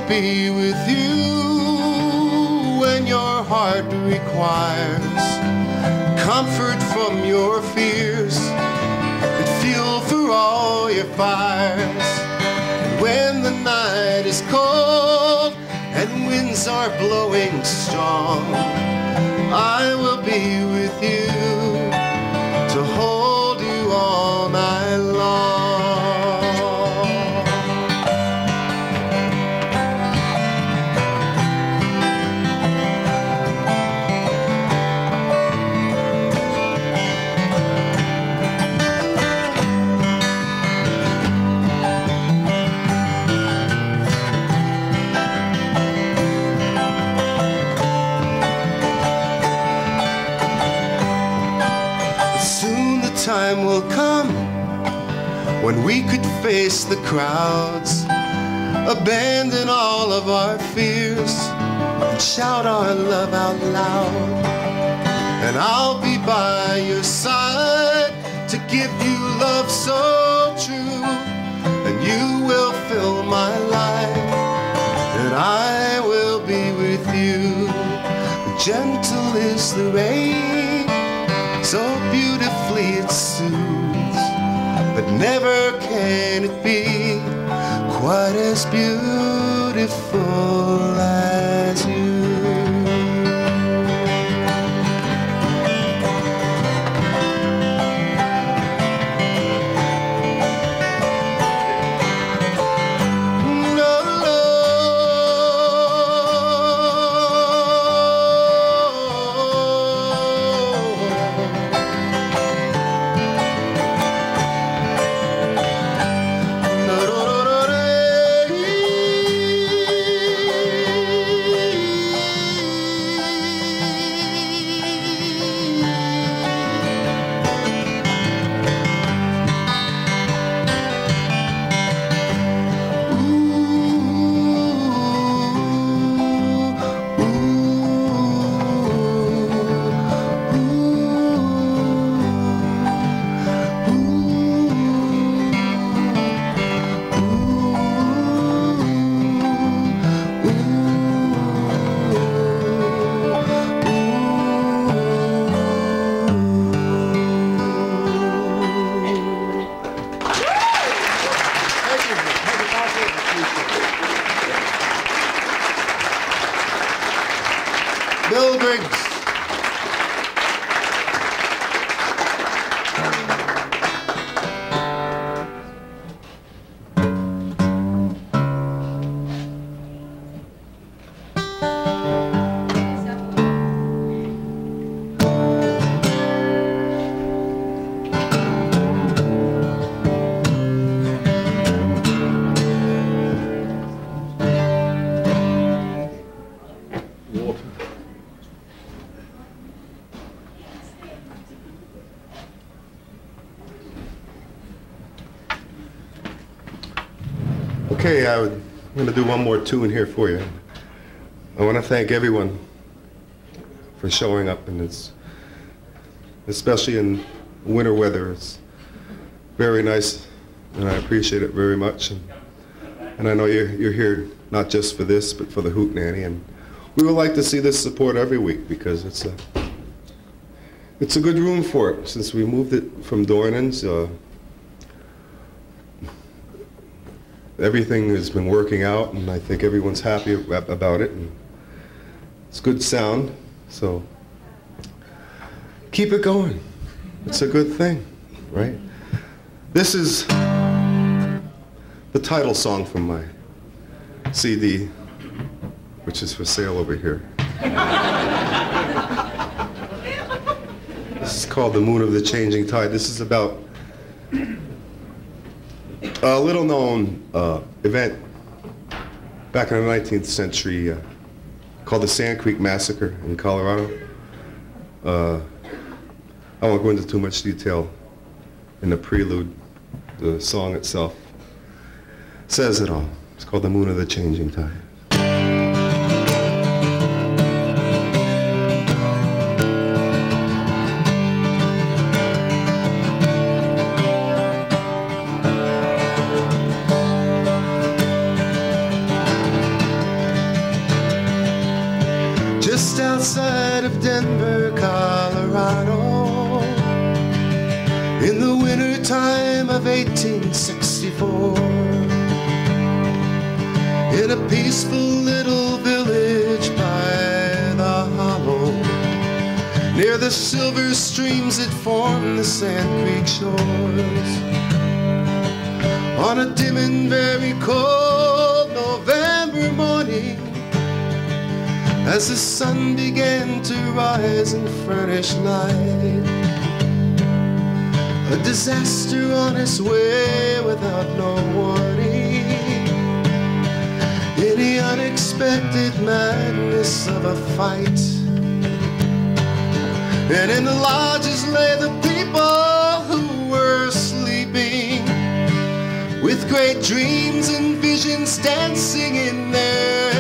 be with you when your heart requires comfort from your fears and fuel for all your fires. And when the night is cold and winds are blowing strong, I will be with you to hold you all night long. Time will come when we could face the crowds, abandon all of our fears, and shout our love out loud. And I'll be by your side to give you love so true, and you will fill my life, and I will be with you. Gentle is the rain, so beautifully it soothes, but never can it be quite as beautiful as you. Briggs. Okay, I'm going to do one more tune here for you. I want to thank everyone for showing up, and it's especially in winter weather. It's very nice, and I appreciate it very much. And I know you're here not just for this, but for the Hootenanny, and we would like to see this support every week because it's a good room for it. Since we moved it from Dornan's, everything has been working out, and I think everyone's happy about it. And it's good sound, so keep it going. It's a good thing, right? This is the title song from my CD, which is for sale over here. This is called The Moon of the Changing Tide. This is about a little-known event back in the 19th century called the Sand Creek Massacre in Colorado. I won't go into too much detail in the prelude. The song itself says it all. It's called The Moon of the Changing Tide. 1864. In a peaceful little village by the hollow, near the silver streams that form the Sand Creek shores. On a dim and very cold November morning, as the sun began to rise and furnish light, a disaster on its way without no warning. In the unexpected madness of a fight, and in the lodges lay the people who were sleeping, with great dreams and visions dancing in their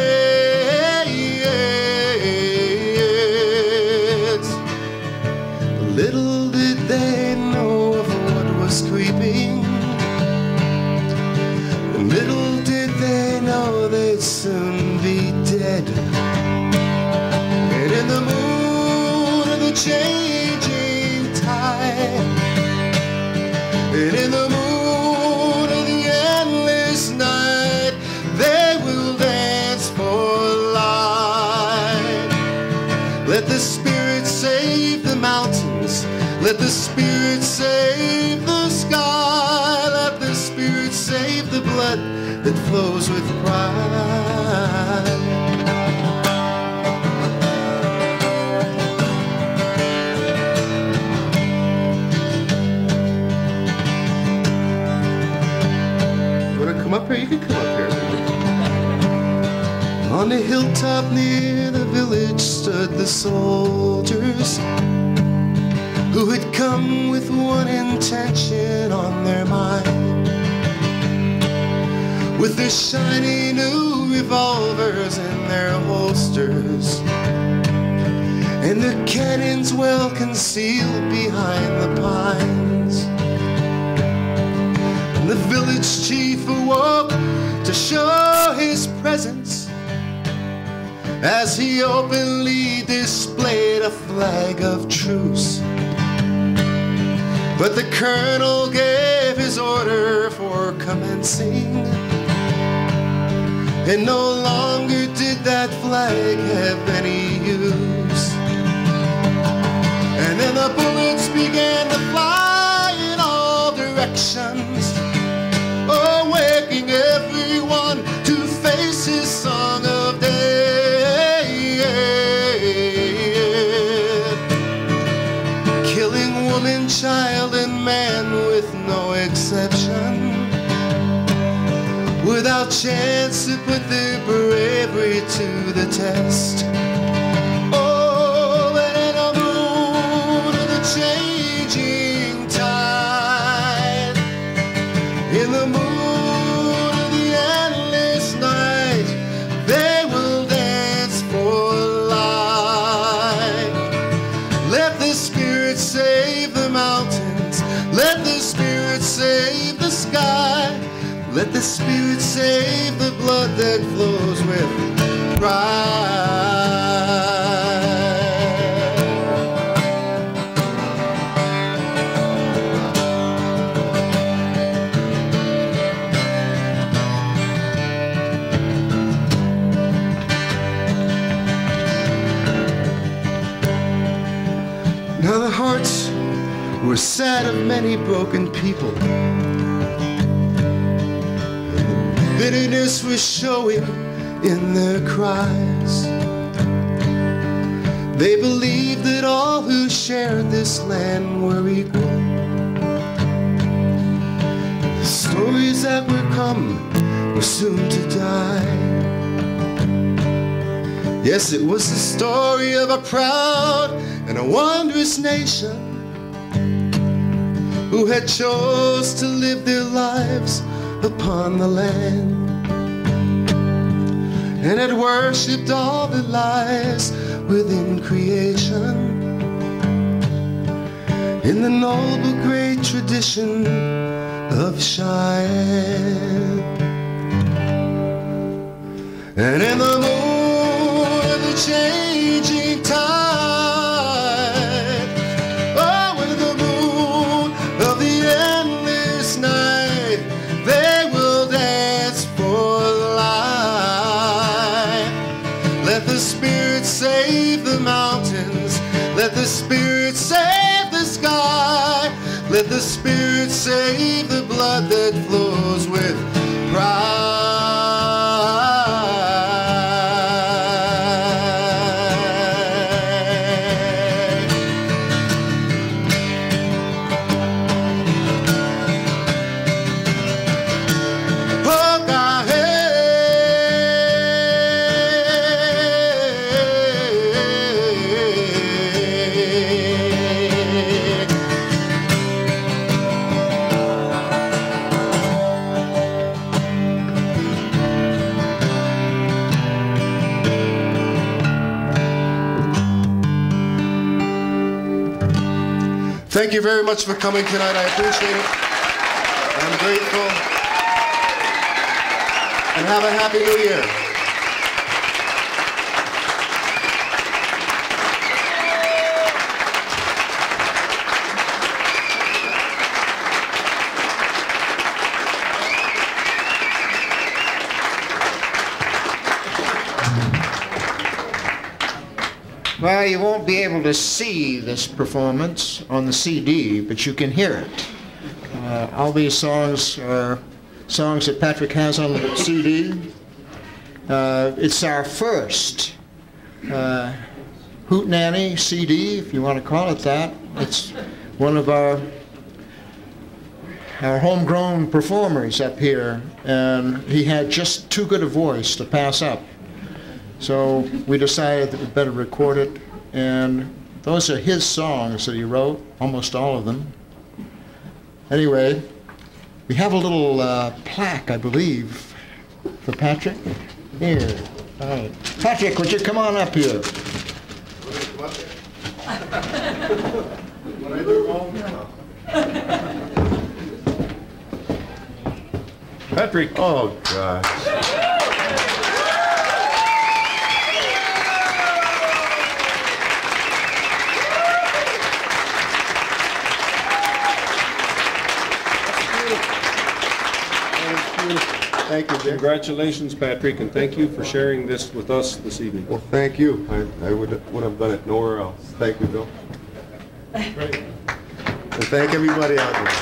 heads. Little did they know of what was creeping, and little did they know they'd soon be dead. And in the moon of the changing tide, and in the moon of the endless night, they will dance for life. Let the Spirit save the mountains, let the Spirit save the sky, let the Spirit save the blood that flows with pride. Come up here, you can come up here. On the hilltop near the village stood the soldiers who had come with one intention on their mind. With their shiny new revolvers in their holsters, and their cannons well concealed behind the pines. The village chief awoke to show his presence as he openly displayed a flag of truce. But the colonel gave his order for commencing, and no longer did that flag have any use. And then the bullets began to fly in all directions, waking everyone to face his song of death. Killing woman, child, and man with no exception, without chance to put their bravery to the test. Oh, but in a moon of the changing tide, in the moon of the endless night, they will dance for life. Let the Spirit save the mountains, let the Spirit save the sky, let the Spirit save the blood that flows with pride. Now the hearts were sad of many broken people, bitterness was showing in their cries. They believed that all who shared this land were equal. The stories that were come were soon to die. Yes, it was the story of a proud and a wondrous nation who had chose to live their lives upon the land, and had worshipped all that lies within creation, in the noble great tradition of Cheyenne. And in the moon of the changing tide, oh, in the moon of the endless night, the Spirit save the blood that flows with pride. Thank you very much for coming tonight. I appreciate it. I'm grateful. And have a happy New Year. Well, you won't be able to see this performance on the CD, but you can hear it. All these songs are songs that Patrick has on the CD. It's our first Hootenanny CD, if you want to call it that. It's one of our homegrown performers up here, and he had just too good a voice to pass up. So we decided that we'd better record it, and those are his songs that he wrote, almost all of them. Anyway, we have a little plaque, I believe, for Patrick. Here. All right. Patrick, would you come on up here? What I do wrong now? Patrick. Oh, gosh. Thank you. Congratulations, Patrick, and thank you for sharing this with us this evening. Well, thank you. I wouldn't have done it nowhere else. Thank you, Bill. Great. And thank everybody out there.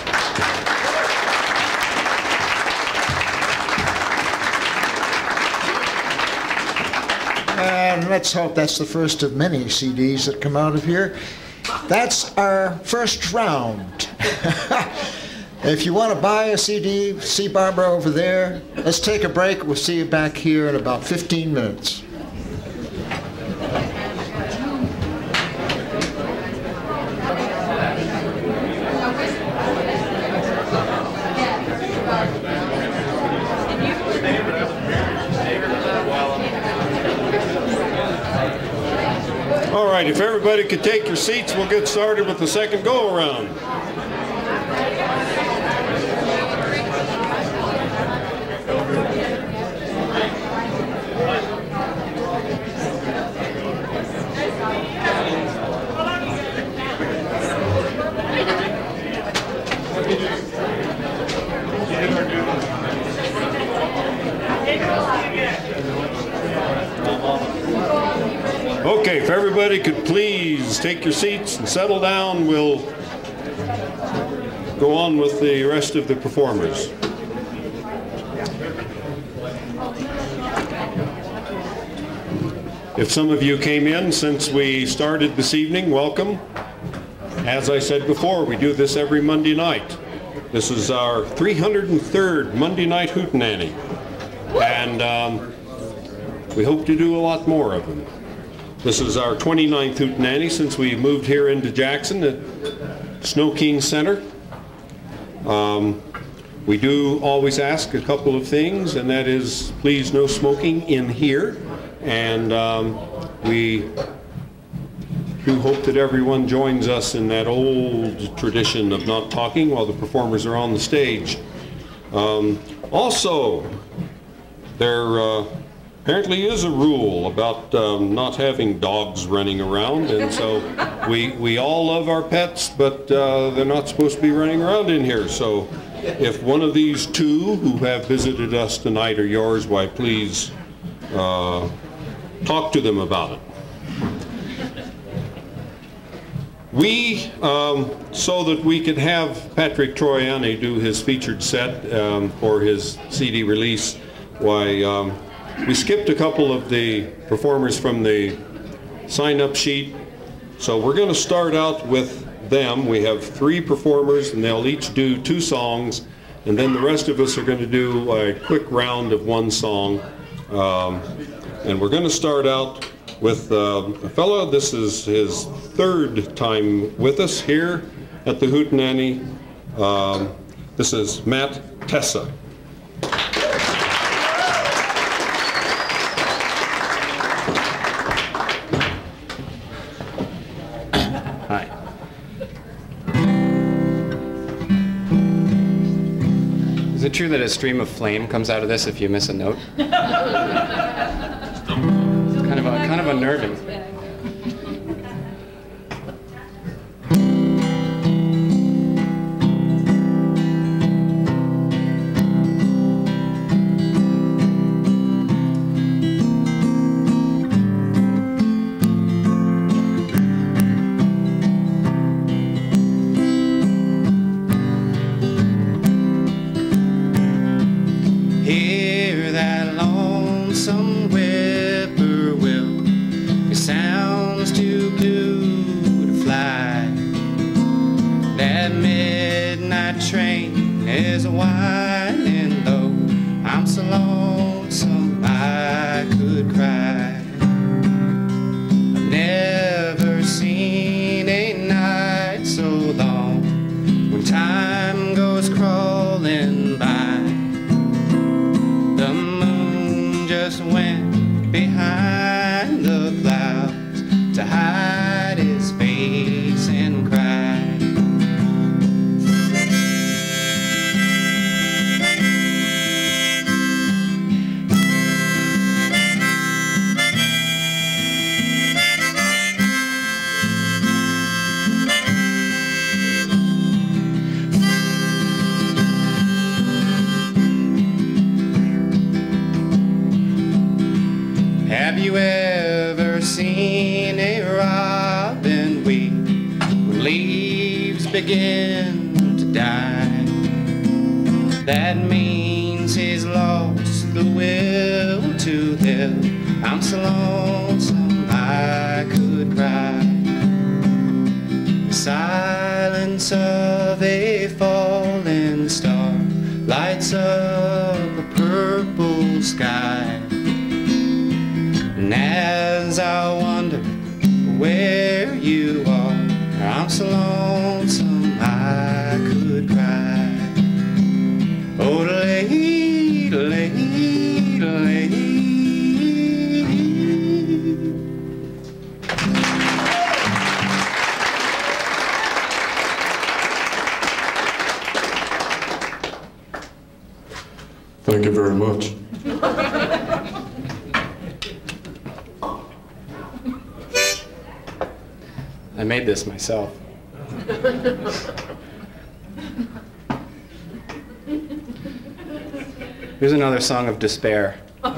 And let's hope that's the first of many CDs that come out of here. That's our first round. If you want to buy a CD, see Barbara over there. Let's take a break. We'll see you back here in about 15 minutes. All right, if everybody could take your seats, we'll get started with the second go-around. Okay, if everybody could please take your seats and settle down, we'll go on with the rest of the performers. If some of you came in since we started this evening, welcome. As I said before, we do this every Monday night. This is our 303rd Monday Night Hootenanny, and we hope to do a lot more of them. This is our 29th Hootenanny since we moved here into Jackson at Snow King Center. We do always ask a couple of things, and that is, please no smoking in here. And we do hope that everyone joins us in that old tradition of not talking while the performers are on the stage. Also, there apparently is a rule about not having dogs running around, and so we all love our pets, but they're not supposed to be running around in here. So if one of these two who have visited us tonight are yours, why please talk to them about it. So that we could have Patrick Troiani do his featured set for his CD release, why we skipped a couple of the performers from the sign-up sheet. So we're going to start out with them. We have 3 performers, and they'll each do 2 songs, and then the rest of us are going to do a quick round of 1 song. And we're going to start out with a fellow. This is his 3rd time with us here at the Hootenanny. This is Matt Tessa. Hi. Is it true that a stream of flame comes out of this if you miss a note? Kind of unnerving. Hear that lonesome whippoorwill. It sounds too blue to fly. That midnight train is winding low. I'm so lonesome I could cry. I've never seen a night so long when time goes crawling by. The moon just went behind the clouds to hide his face and cry. Have you ever seen a robin weep when leaves begin to die? That means he's lost the will to live. I'm so lonesome I could cry. The silence of a falling star lights up a purple sky. And as I wonder where you are, I'm so lonesome I could cry. Oh, lady, lady, lady. Thank you very much. I made this myself. Here's another song of despair.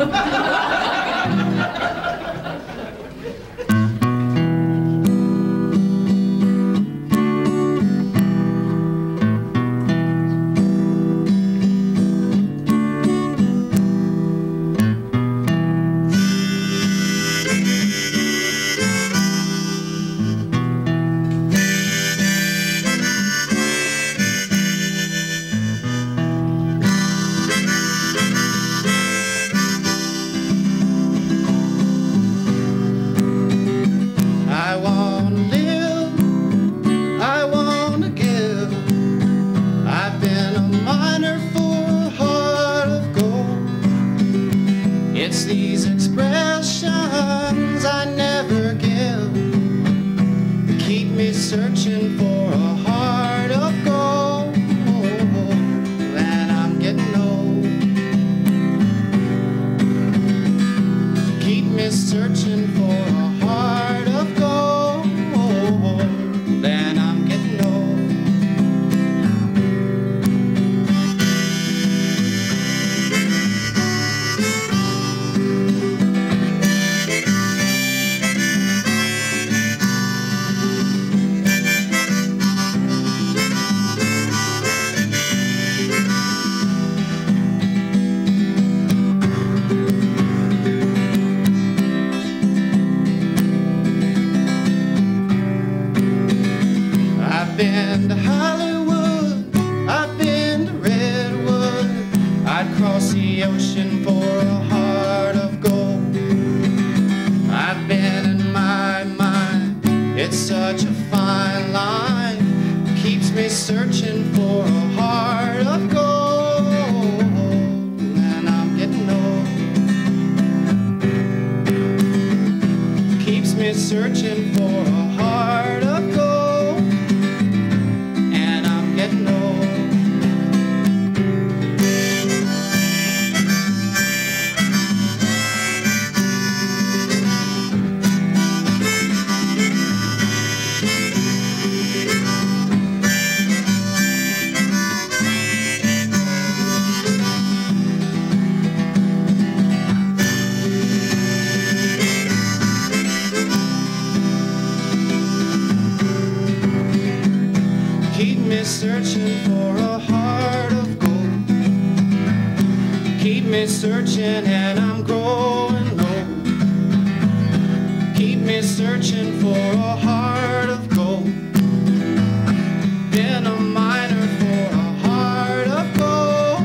It's these expressions I never give that keep me searching for a heart of gold. And I'm getting old. Keep me searching for a heart of gold. And I'm getting old. the ocean for a heart of gold. I've been in my mind, it's such a fine line, keeps me searching for a heart of gold. And I'm getting old, keeps me searching for a heart of gold. And I'm getting old. Searching for a heart of gold. Keep me searching and I'm growing old. Keep me searching for a heart of gold. Been a miner for a heart of gold.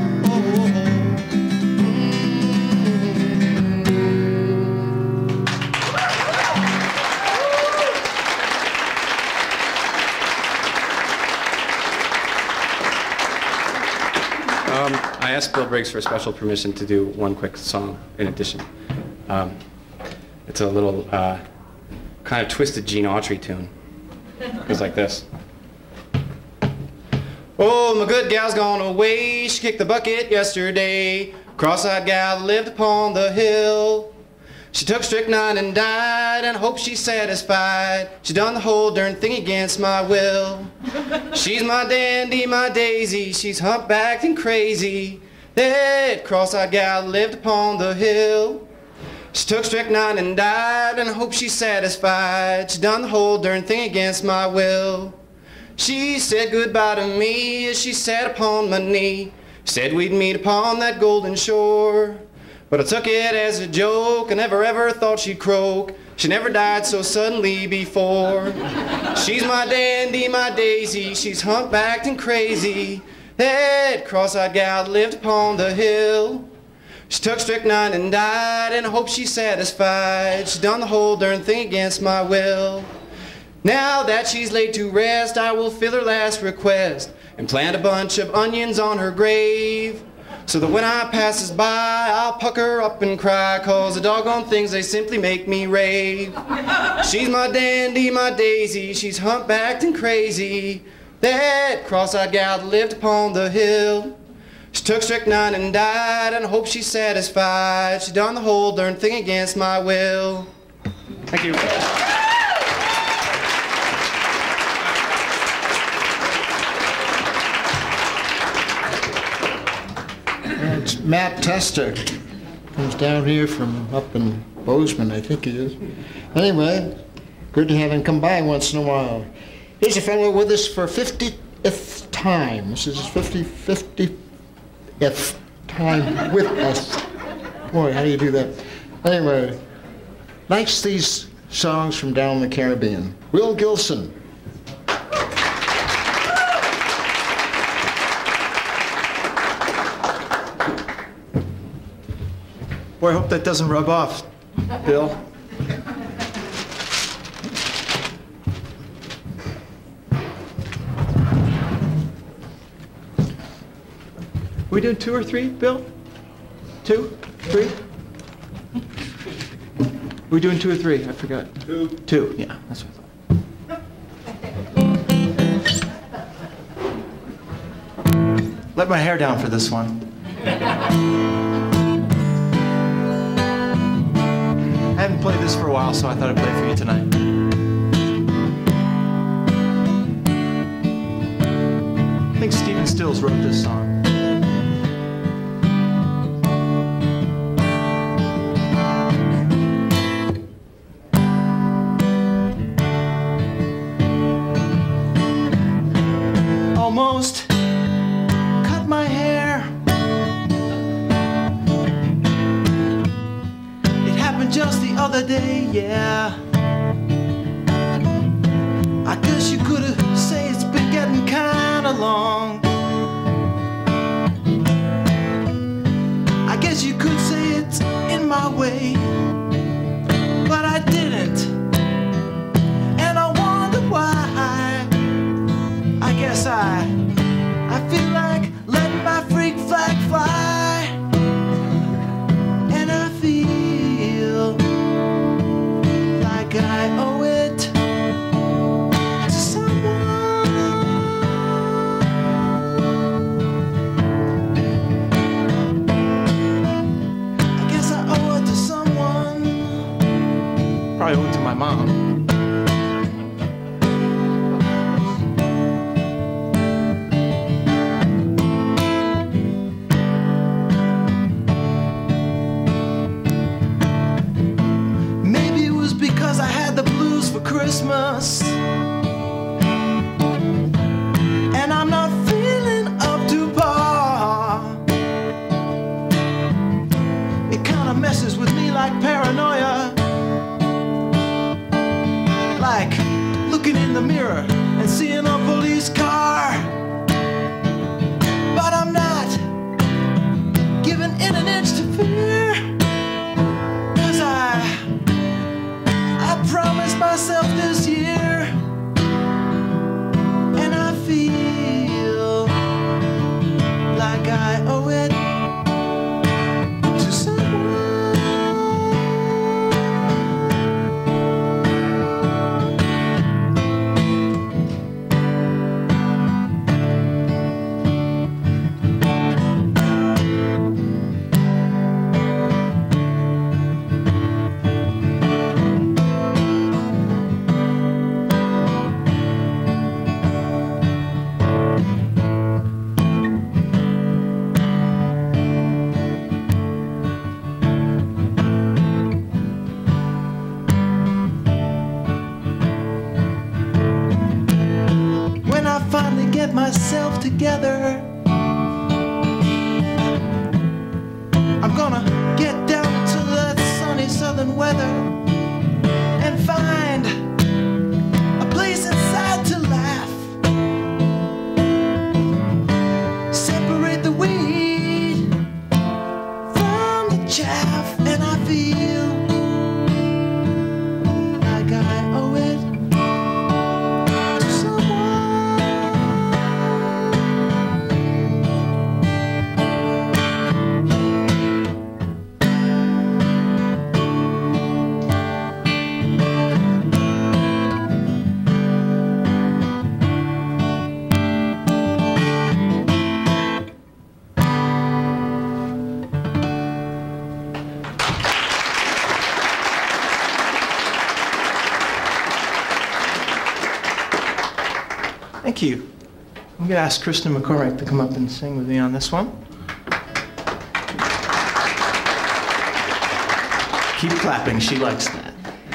I asked Bill Briggs for special permission to do one quick song in addition. It's a little kind of twisted Gene Autry tune. It goes like this. Oh, my good gal's gone away. She kicked the bucket yesterday. Cross-eyed gal lived upon the hill. She took strychnine and died, and I hope she's satisfied. She done the whole darn thing against my will. She's my dandy, my daisy, she's humpbacked and crazy. That cross-eyed gal lived upon the hill. She took strychnine and died, and I hope she's satisfied. She done the whole darn thing against my will. She said goodbye to me as she sat upon my knee. Said we'd meet upon that golden shore. But I took it as a joke, I never ever thought she'd croak. She never died so suddenly before. She's my dandy, my daisy, she's humpbacked and crazy. That cross-eyed gal lived upon the hill. She took strychnine and died, and I hope she's satisfied. She done the whole darn thing against my will. Now that she's laid to rest, I will fill her last request and plant a bunch of onions on her grave. So that when I passes by, I'll pucker up and cry, 'cause the doggone things, they simply make me rave. She's my dandy, my daisy, she's humpbacked and crazy. That cross-eyed gal that lived upon the hill. She took strychnine and died, and I hope she's satisfied. She done the whole darn thing against my will. Thank you. It's Matt Testa. Comes down here from up in Bozeman, I think he is. Anyway, good to have him come by once in a while. Here's a fellow with us for 50th time. This is his 50th time with us. Boy, how do you do that? Anyway, likes these songs from down in the Caribbean. Will Gilson. Boy, I hope that doesn't rub off, Bill. We doing 2 or 3, Bill? 2? 3? We doing 2 or 3? I forgot. 2. 2, yeah, that's what I thought. Let my hair down for this one. I haven't played this for a while, so I thought I'd play it for you tonight. I think Stephen Stills wrote this song. Almost cut my hair. It happened just the other day, yeah. I guess you could have said it's been getting kinda long. I guess my way, but I didn't, and I wonder why. I guess I feel like letting my freak flag fly, and I feel like I owe it to someone. I guess I owe it to someone. Probably owe it to my mom. Christmas, and I'm not feeling up to par. It kind of messes with me like paranoia, like looking in the mirror and seeing a police car. But I'm not giving in an inch to fear, 'cause I promised myself this year, and I feel like I owe it to someone. Myself together, I'm gonna get down to that sunny southern weather and find a place inside to laugh, separate the weed from the chaff, and I feel like I owe it. Thank you. I'm going to ask Kristen McCormick to come up and sing with me on this one. Keep clapping, she likes that.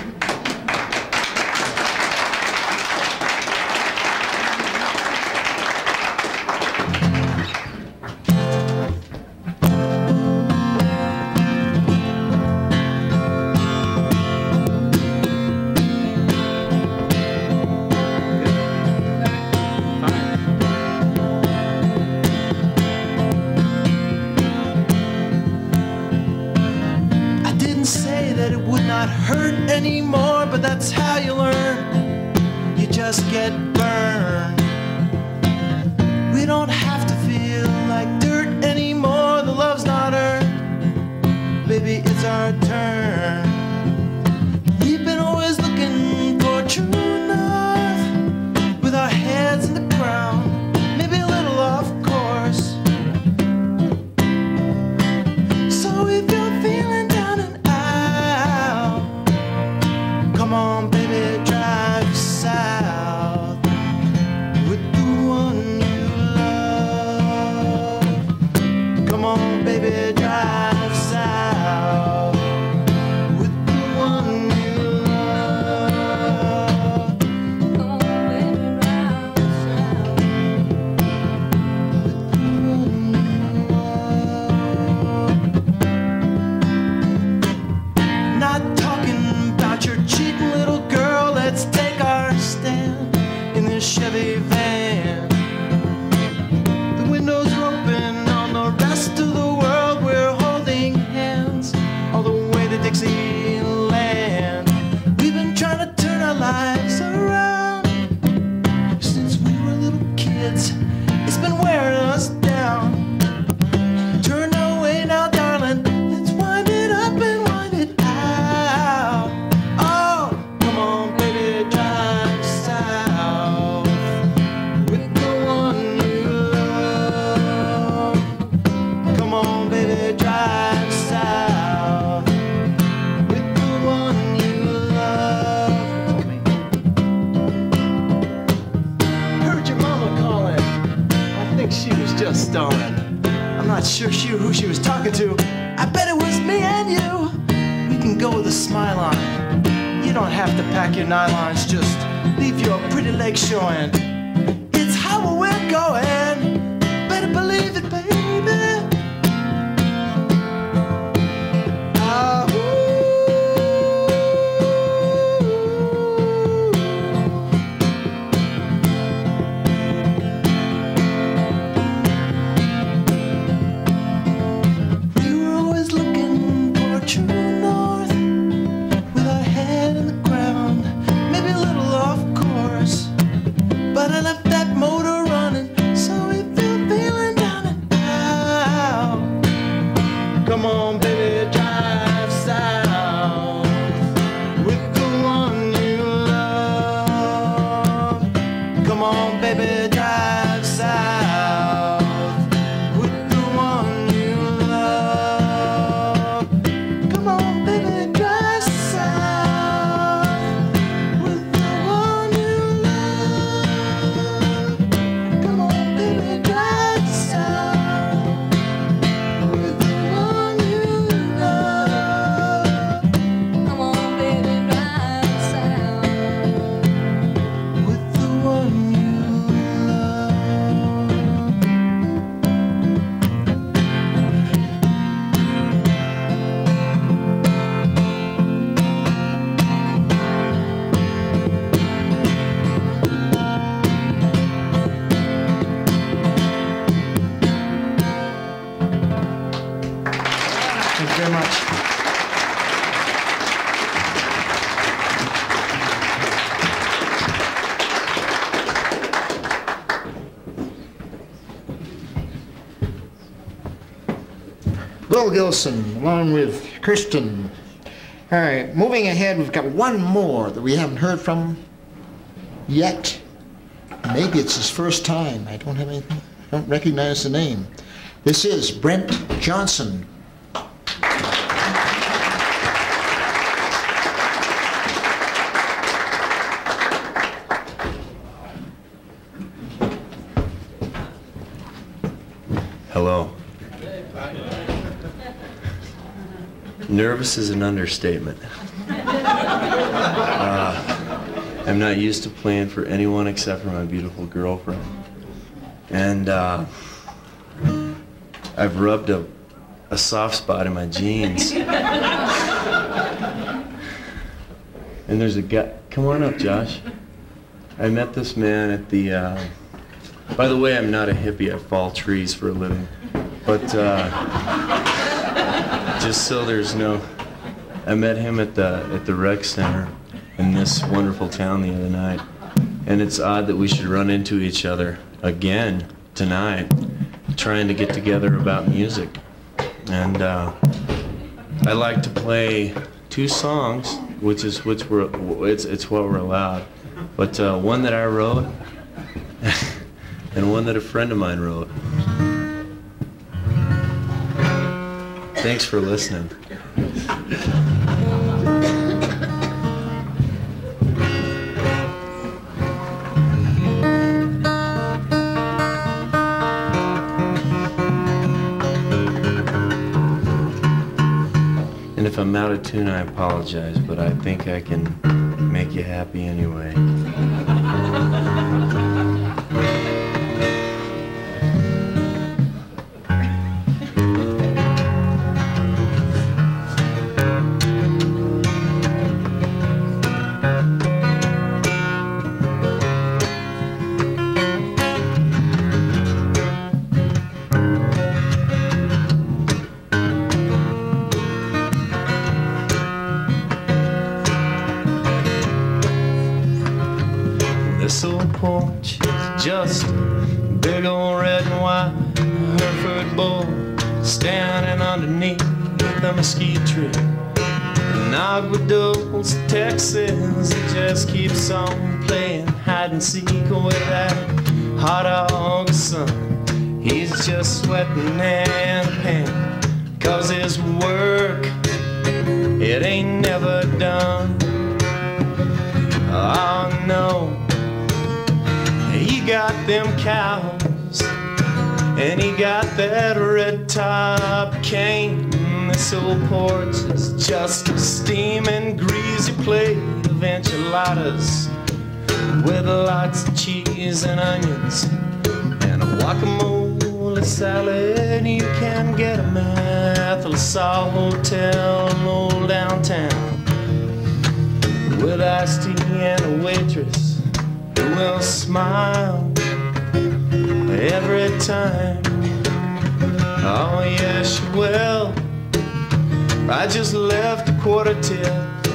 Anymore, but that's how you learn. You just get burned. We don't have to feel like dirt anymore. The love's not earned. Baby, it's our turn. We've been always looking for true north, with our heads in the ground, maybe a little off course. So if you're feeling down and come on, baby, drive south with the one you love. Come on, baby, drive south with the one you love. Come on, baby, drive south with the one you love. Not talking about your cheating little girl. Let's take our stand in this Chevy van. The windows are open on the rest of the world. We're sure who she was talking to. I bet it was me and you. We can go with a smile on. You don't have to pack your nylons, just leave your pretty legs showing. It's how we're going. Better believe it, baby. Bill Gilson, along with Kirsten. All right, moving ahead, we've got one more that we haven't heard from yet. Maybe it's his first time. I don't recognize the name. This is Brent Johnson. Hello. Nervous is an understatement. I'm not used to playing for anyone except for my beautiful girlfriend. And I've rubbed a soft spot in my jeans. And there's a guy, come on up, Josh. I met this man at the, by the way, I'm not a hippie, I fall trees for a living. But just so there's no, I met him at the rec center in this wonderful town the other night. And it's odd that we should run into each other again tonight, trying to get together about music. And I like to play 2 songs, it's what we're allowed. But one that I wrote and one that a friend of mine wrote. Thanks for listening. And if I'm out of tune, I apologize, but I think I can make you happy anyway. This old porch is just big old red and white Hereford bull standing underneath the mesquite tree. In Aguados, Texas, it just keeps on playing hide and seek with that hot August sun. He's just sweating in a pan, 'cause his work, it ain't never done. Oh no, he got them cows And he got that red top cane. This old porch is just a steaming, greasy plate of enchiladas with lots of cheese and onions and a guacamole salad. You can get them at the LaSalle Hotel in old downtown with iced tea and a waitress who will smile every time. Oh yes, she will. I just left a quarter tip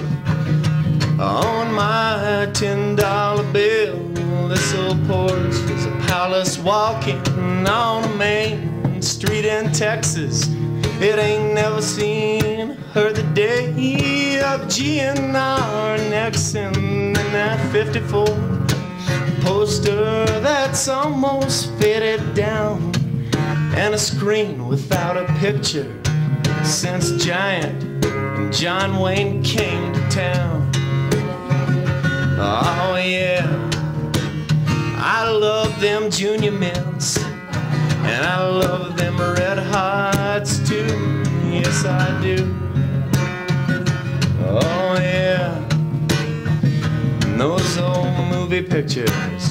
on my $10 bill. This old porch is a palace walking on a main street in Texas. It ain't never seen, heard the day of GNR Nixon and that 54 poster that's almost faded down, and a screen without a picture since Giant and John Wayne came to town. Oh yeah, I love them Junior Mints, and I love them Red Hots too. Yes, I do. Oh yeah, and those old movie pictures.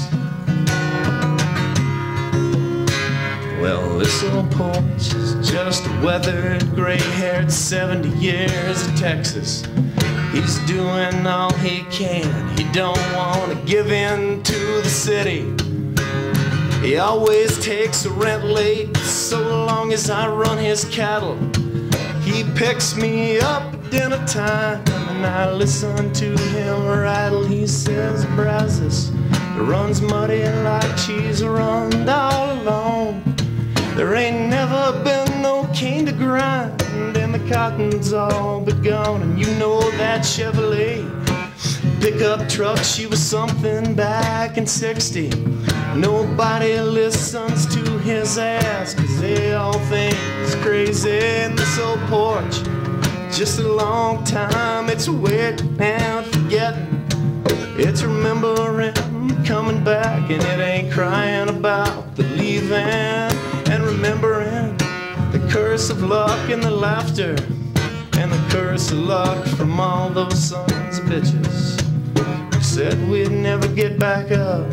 Well, this old porch is just a weathered, gray-haired 70 years of Texas. He's doing all he can. He don't want to give in to the city. He always takes a rent late so long as I run his cattle. He picks me up at dinner time and I listen to him rattle. He says, Brazos, it runs muddy like cheese run all alone. There ain't never been no cane to grind, and the cotton's all but gone. And you know that Chevrolet pickup truck, she was something back in '60. Nobody listens to his ass, 'cause they all think he's crazy. And this old porch, just a long time, it's waiting and forgetting. It's remembering, coming back, and it ain't crying about the leaving. And remembering the curse of luck and the laughter, and the curse of luck from all those sons of bitches who said we'd never get back up.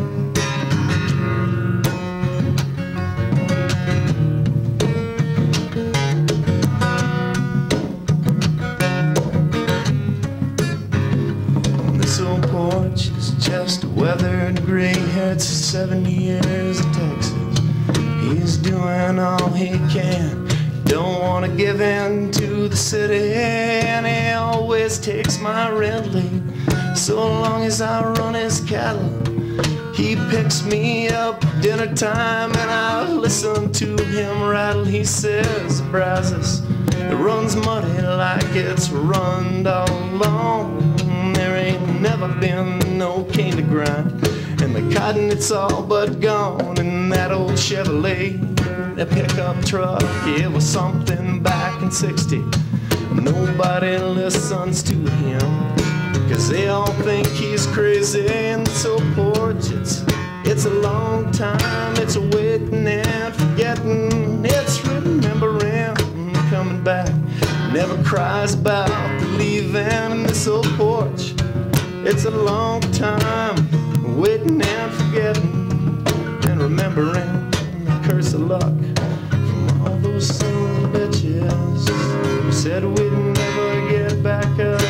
This old porch is just a weathered, gray-haired 70 years of Texas. He's doing all he can, don't want to give in to the city, and he always takes my rent late so long as I run his cattle. He picks me up dinner time and I listen to him rattle. He says, Brazos, it runs muddy like it's run all along. There ain't never been no cane to grind, and the cotton, it's all but gone. And that old Chevrolet, that pickup truck, it was something back in '60. Nobody listens to him, 'cause they all think he's crazy. And this old porch, it's a long time, it's a waiting and forgetting. It's remembering, coming back, never cries about leaving. And this old porch, it's a long time, waiting and forgetting, and remembering the curse of luck from all those sons of bitches who said we'd never get back up.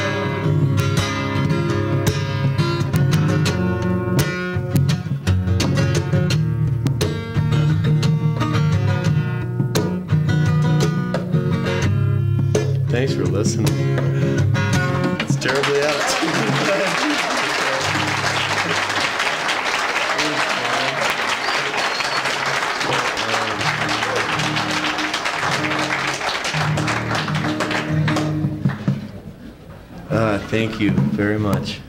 Thanks for listening. It's terribly out of tune. Thank you very much.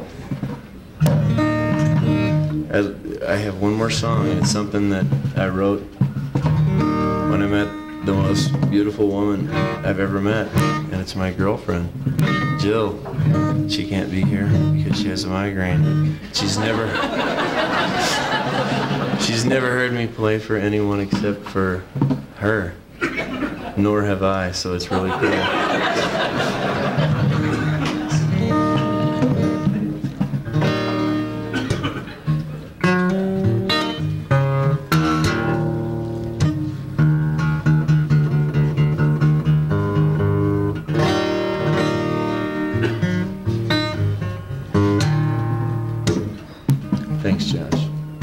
I have one more song. It's something that I wrote when I met the most beautiful woman I've ever met, and it's my girlfriend, Jill. She can't be here because she has a migraine. She's never She's never heard me play for anyone except for her, nor have I, so it's really cool. Thanks, Josh.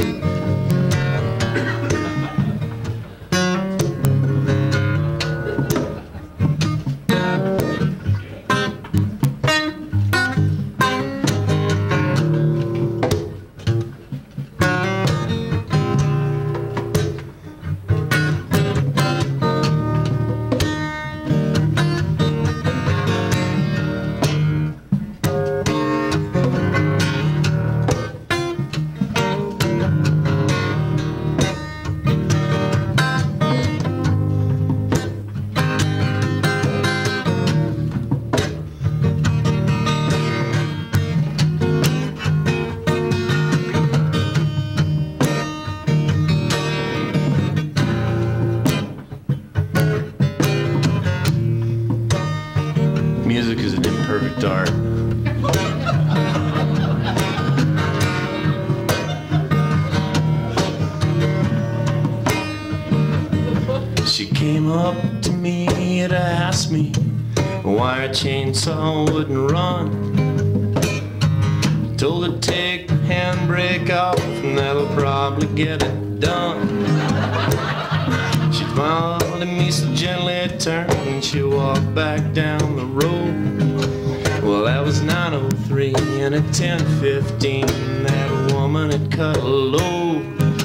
Music is an imperfect art. She came up to me to ask me why a chainsaw wouldn't run. Told her to take the handbrake off and that'll probably get it done. She followed me so gently turned and she walked back down the road. Well, that was 9:03 and at 10:15 that woman had cut a load.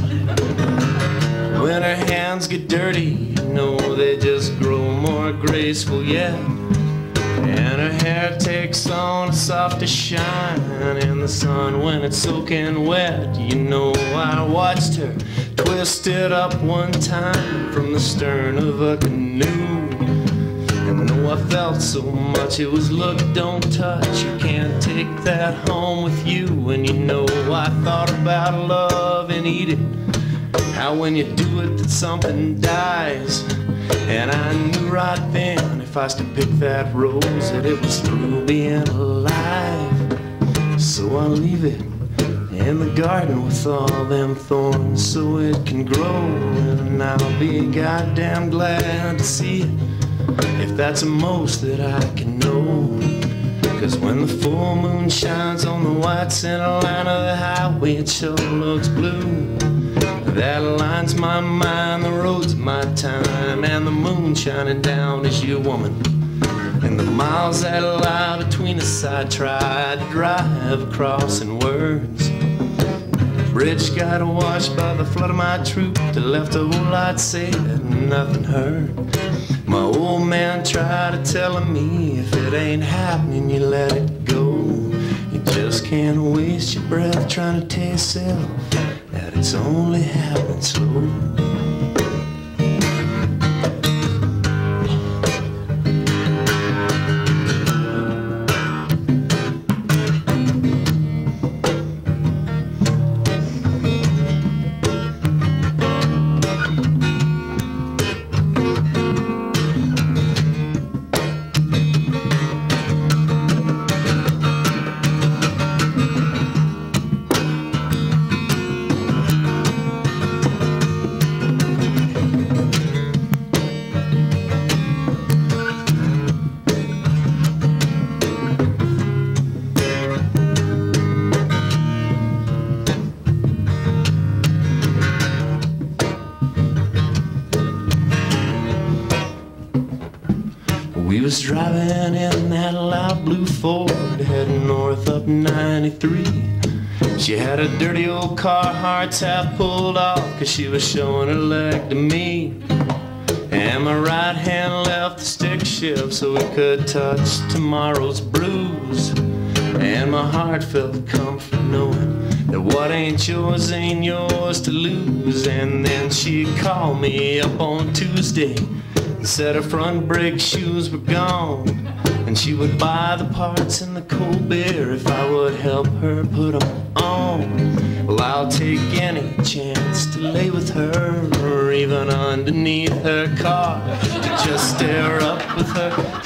When her hands get dirty, you know they just grow more graceful yet. And her hair takes on a softer shine in the sun when it's soaking wet. You know, I watched her twist it up one time from the stern of a canoe. And though I felt so much, it was look, don't touch. You can't take that home with you. And you know, I thought about love and eat it. How when you do it that something dies. And I knew right then if I was to pick that rose that it was through being alive. So I'll leave it in the garden with all them thorns so it can grow. And I'll be goddamn glad to see it if that's the most that I can know. Cause when the full moon shines on the white center line of the highway, it sure looks blue. That aligns my mind, the road's my time, and the moon shining down is your woman. And the miles that lie between us I tried to drive across in words. The bridge got washed by the flood of my troop that left a whole lot said and nothing heard. My old man tried to tell me if it ain't happening you let it go. You just can't waste your breath trying to tell yourself that it's only happening slow. We was driving in that loud blue Ford heading north up 93. She had a dirty old Carhartt's half pulled off cause she was showing her leg to me. And my right hand left the stick shift so it could touch tomorrow's bruise. And my heart felt comfort knowing that what ain't yours ain't yours to lose. And then she called me up on Tuesday and said her front brake shoes were gone. And she would buy the parts in the cold beer if I would help her put them on. Well, I'll take any chance to lay with her, or even underneath her car, to just stare up with her.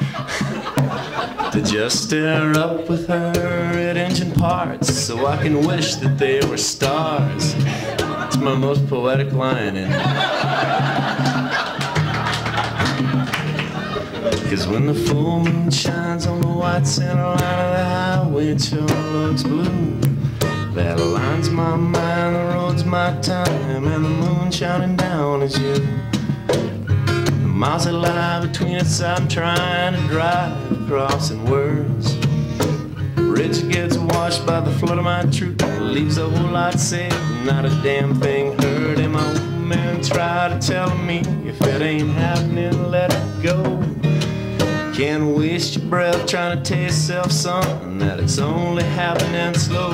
To just stare up with her at engine parts, so I can wish that they were stars. It's my most poetic line in it. 'Cause when the full moon shines on the white center line of the highway, it sure looks blue. That aligns my mind, the road's my time, and the moon shining down is you. The miles that lie between us, I'm trying to drive across in words. Bridge gets washed by the flood of my truth, leaves a whole lot said, not a damn thing heard. And my old man tried to tell me, if it ain't happening, let it go. Can't waste your breath trying to tell yourself something that it's only happening slow.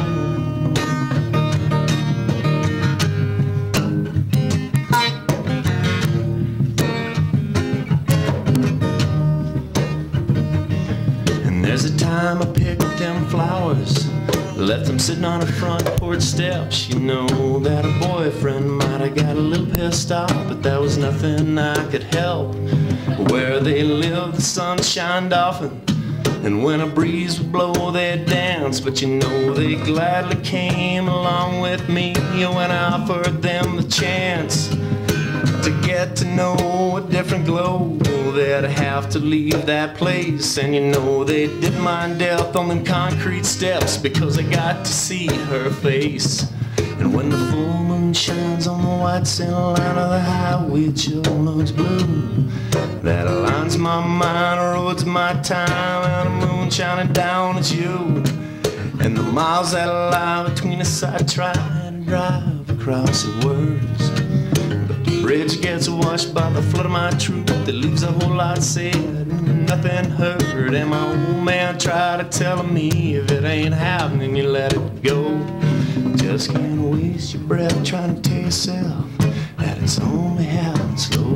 And there's a time I picked them flowers, left them sitting on a front porch steps. You know that a boyfriend might have got a little pissed off, but that was nothing I could help. Where they lived, the sun shined often, and when a breeze would blow, they'd dance. But you know they gladly came along with me when I offered them the chance to get to know a different glow. They'd have to leave that place, and you know they didn't mind death on them concrete steps, because I got to see her face. And when the full moon shines on the white center line of the highway, it sure looks blue. That aligns my mind, the road's my time, and the moon shining down at you. And the miles that lie between us, I try to drive across in words. But the bridge gets washed by the flood of my truth, that leaves a whole lot said and nothing heard. And my old man tried to tell me, if it ain't happening, you let it go. Just can't waste your breath trying to tell yourself that it's only happening slow.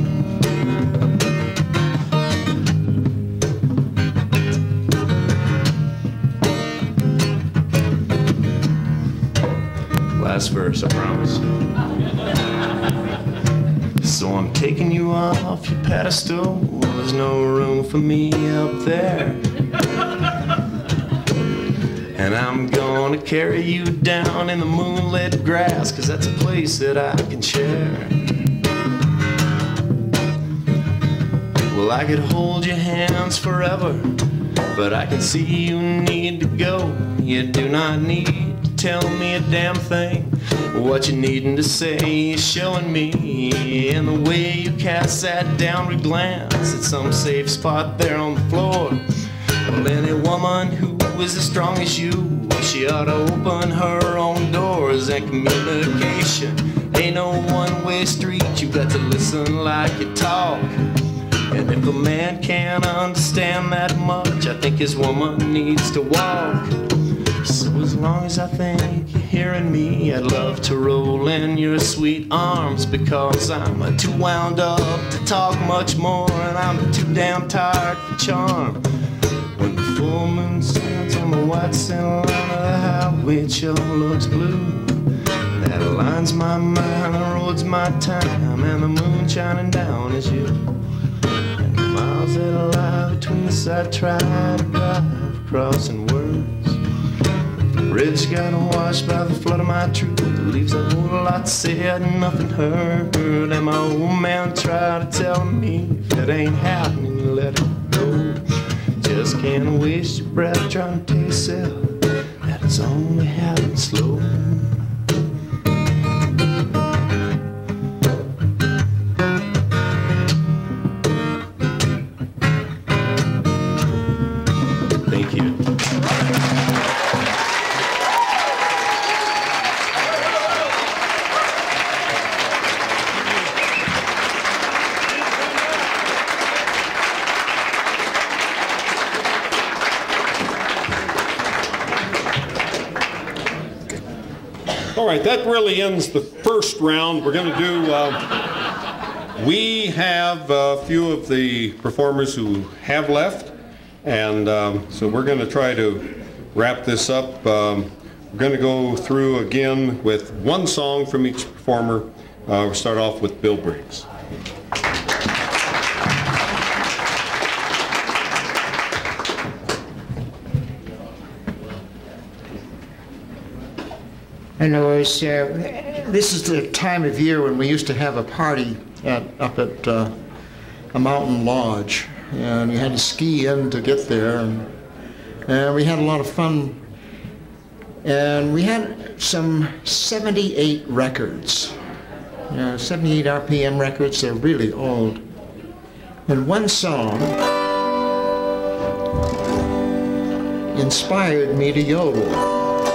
Last verse, I promise. So I'm taking you off your pedestal. There's no room for me up there. And I'm gonna carry you down in the moonlit grass, 'cause that's a place that I can share. Well, I could hold your hands forever, but I can see you need to go. You do not need to tell me a damn thing. What you needing to say is showing me in the way you cast that downward glance at some safe spot there on the floor. Well, any woman who is as strong as you, she ought to open her own doors. And communication ain't no one-way street, you got to listen like you talk. And if a man can't understand that much, I think his woman needs to walk. So as long as I think you're hearing me, I'd love to roll in your sweet arms, because I'm too wound up to talk much more, and I'm too damn tired for charm. When the full moon stands on the white center line of the highway, it sure looks blue. That aligns my mind, the road's my time, and the moon shining down is you. And the miles that lie between us, I try to drive across in words. The bridge got washed by the flood of my truth, it leaves a whole lot said and nothing heard. And my old man tried to tell me, if it ain't happening, you let it go. Just can't waste your breath trying to tell yourself that it's only happening slow. Thank you. All right, that really ends the first round. We're going to do, we have a few of the performers who have left, And so we're going to try to wrap this up. We're going to go through again with one song from each performer. We'll start off with Bill Briggs. And this is the time of year when we used to have a party up at a mountain lodge, and you had to ski in to get there, and we had a lot of fun. And we had some 78 records, 78 RPM records. They're really old. And one song inspired me to yodel.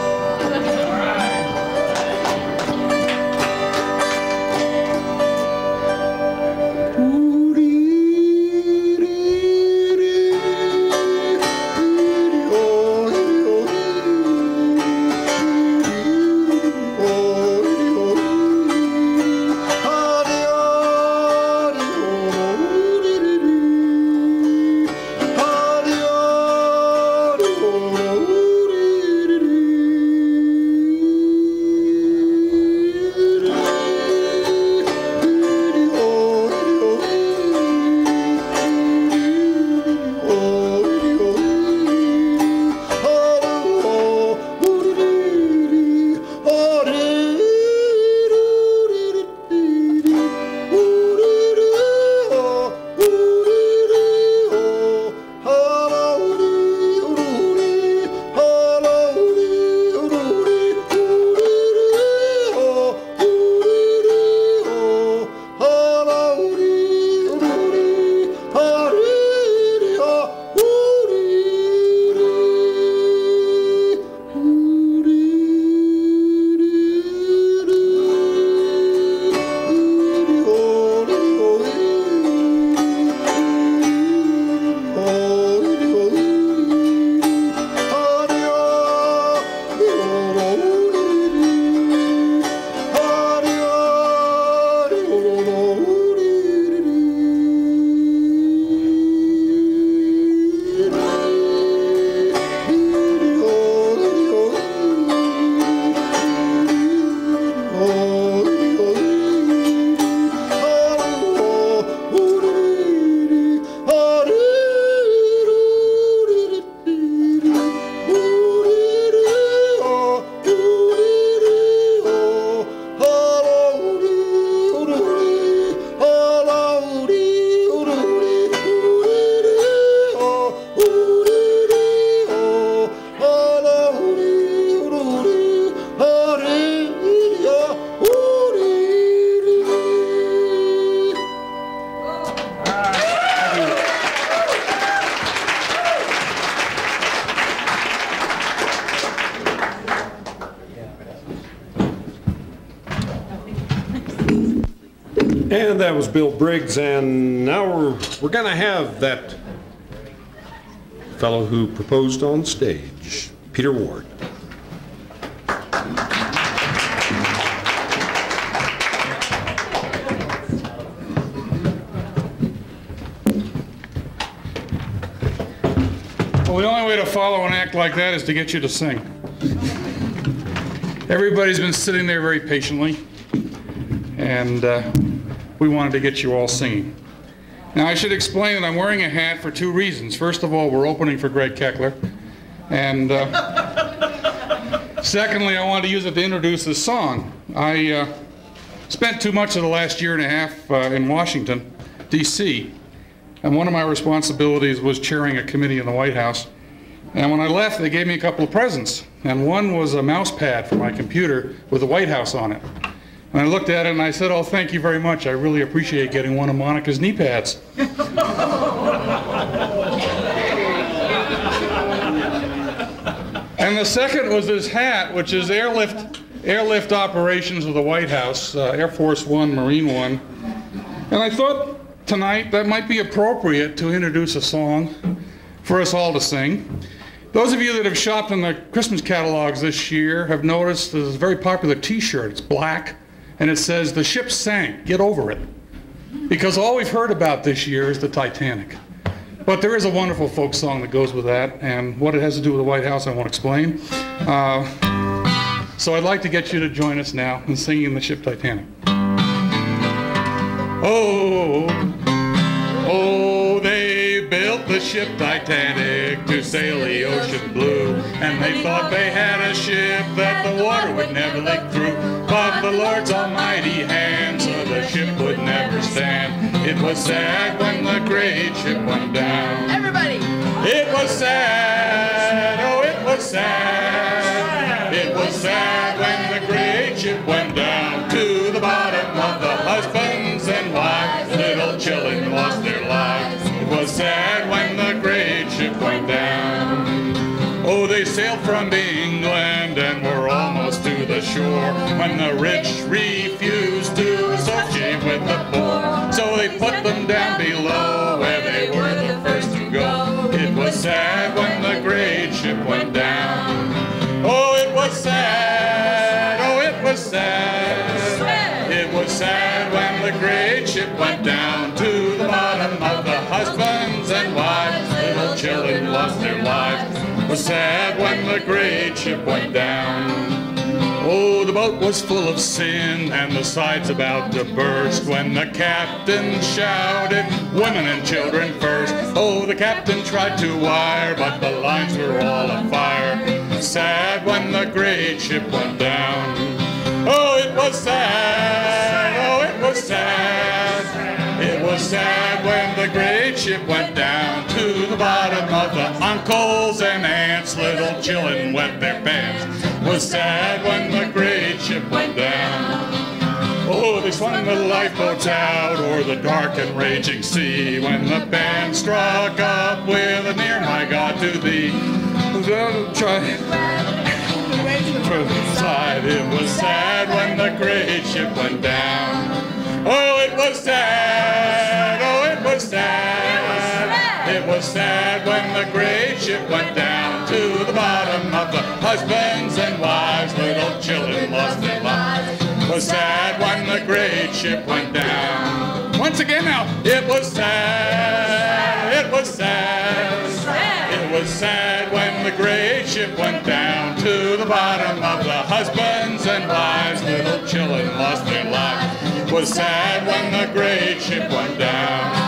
And that was Bill Briggs, and now we're going to have that fellow who proposed on stage, Peter Ward. Well, the only way to follow an act like that is to get you to sing. Everybody's been sitting there very patiently, and we wanted to get you all singing. Now, I should explain that I'm wearing a hat for two reasons. First of all, we're opening for Greg Keckler, and secondly, I wanted to use it to introduce this song. I spent too much of the last year and a half in Washington, D.C., and one of my responsibilities was chairing a committee in the White House. And when I left, they gave me a couple of presents, and one was a mouse pad for my computer with the White House on it. And I looked at it and I said, "Oh, thank you very much. I really appreciate getting one of Monica's knee pads." And the second was this hat, which is airlift operations of the White House, Air Force One, Marine One. And I thought tonight that might be appropriate to introduce a song for us all to sing. Those of you that have shopped in the Christmas catalogs this year have noticed there's a very popular t-shirt. It's black, and it says, "The ship sank, get over it." Because all we've heard about this year is the Titanic. But there is a wonderful folk song that goes with that, and what it has to do with the White House I won't explain. So I'd like to get you to join us now in singing the ship Titanic. Oh, oh, they built the ship Titanic to sail the ocean blue, and they thought they had a ship that the water would never leak through. But the Lord's almighty hand, so the ship would never stand. It was sad when the great ship went down. Everybody! It was sad, oh it was sad. It was sad when the great ship went down to the bottom of the husbands and wives. Little children lost their lives. It was sad when the great ship went down. Oh, they sailed from England and were almost to the shore when the rich refused to associate with the poor. So they put them down below where they were the first to go. It was sad when the great ship went down. Oh, it was sad, oh, it was sad. It was sad when the great ship went down to the bottom of the husbands and wives. Little children lost their lives. It was sad when the great ship went down. Oh, the boat was full of sin and the sides about to burst when the captain shouted, women and children first. Oh, the captain tried to wire, but the lines were all afire. Sad when the great ship went down. Oh, it was sad, oh, it was sad. It was sad when the great ship went down to the bottom of the uncles and aunts. Little children wet their pants. It was sad when the great ship went down. Oh, they swung the lifeboats out o'er the dark and raging sea when the band struck up with a near my God to thee. It was sad when the great ship went down. Oh, it was sad, oh, it was sad. It was sad when the great ship went down to the bottom of the husbands and wives. Little children lost their lives. It was sad when the great ship went down. Once again now, it was sad, it was sad. It was sad when the great ship went down to the bottom of the husbands and wives. Little children lost their lives. It was sad when the great ship went down.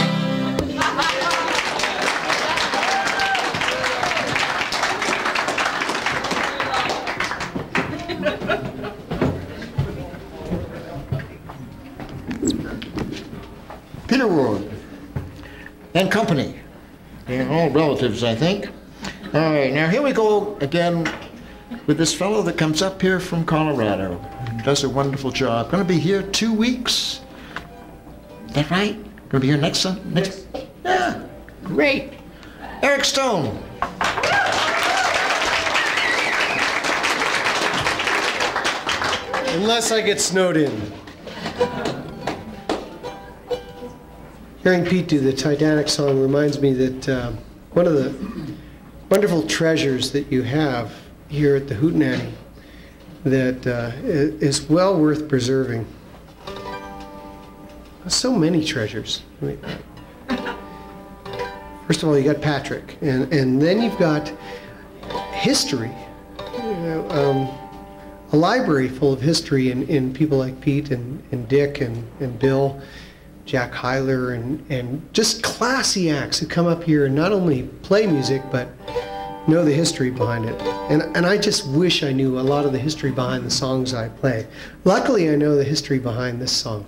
Peter Ward and company. They're all relatives, I think. All right, now here we go again with this fellow that comes up here from Colorado. Does a wonderful job. Going to be here 2 weeks. Is that right? Going to be here next Sunday? Next? Yeah, great. Eric Stone. Unless I get snowed in. Hearing Pete do the Titanic song reminds me that one of the wonderful treasures that you have here at the Hootenanny that is well worth preserving. So many treasures. I mean, first of all, you got Patrick, and then you've got history. You know, a library full of history in people like Pete and Dick and Bill. Jack Hyler and just classy acts who come up here and not only play music but know the history behind it. And I just wish I knew a lot of the history behind the songs I play. Luckily, I know the history behind this song.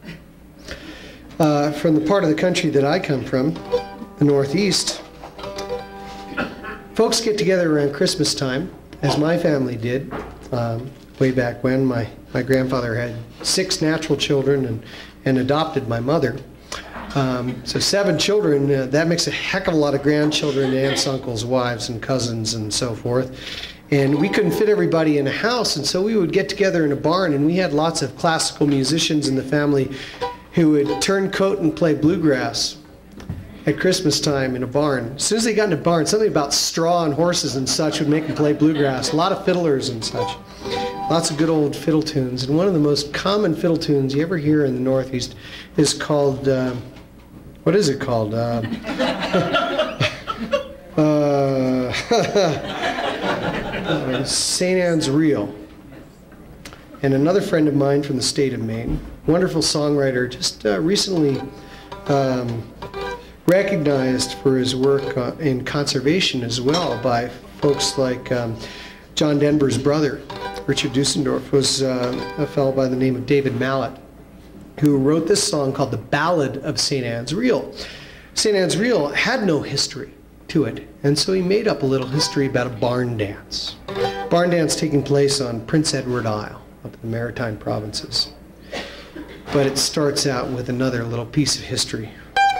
From the part of the country that I come from, the Northeast, folks get together around Christmas time, as my family did way back when. My grandfather had 6 natural children and adopted my mother. So 7 children, that makes a heck of a lot of grandchildren, aunts, uncles, wives, and cousins, and so forth. And we couldn't fit everybody in a house, and so we would get together in a barn, and we had lots of classical musicians in the family who would turn coat and play bluegrass at Christmas time in a barn. As soon as they got in a barn, something about straw and horses and such would make them play bluegrass. A lot of fiddlers and such. Lots of good old fiddle tunes. And one of the most common fiddle tunes you ever hear in the Northeast is called, what is it called? St. Anne's Reel. And another friend of mine from the state of Maine, wonderful songwriter, just recently recognized for his work in conservation as well by folks like John Denver's brother, Richard Dusendorf, was a fellow by the name of David Mallet, who wrote this song called The Ballad of St. Anne's Reel. St. Anne's Reel had no history to it, and so he made up a little history about a barn dance. Barn dance taking place on Prince Edward Isle up in the Maritime Provinces. But it starts out with another little piece of history.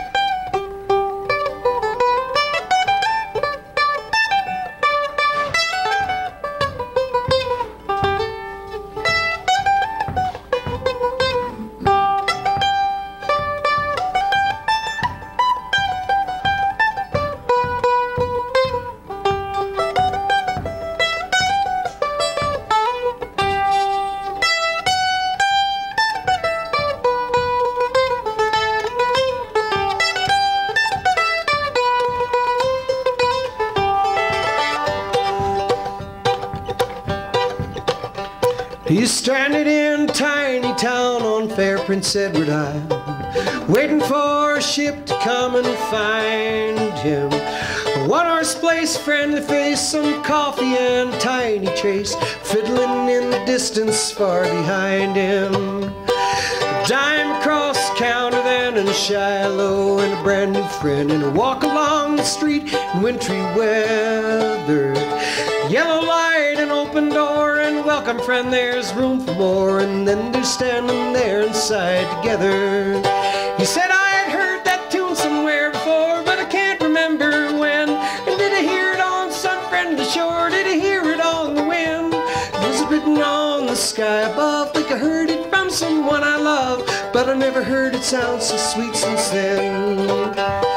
He's stranded in a tiny town on fair Prince Edward Island, waiting for a ship to come and find him. A one-horse place, friendly face, some coffee and a tiny trace, fiddling in the distance far behind him. A dime across the counter then, and a Shiloh and a brand new friend, and a walk along the street in wintry weather. Yellow light, an open door, and welcome friend, there's room for more. And then they're standing there inside together. He said, I had heard that tune somewhere before, but I can't remember when. And did I hear it on some friendly shore? Did I hear it on the wind? Was it written on the sky above? Think I heard it from someone I love, but I never heard it sound so sweet since then.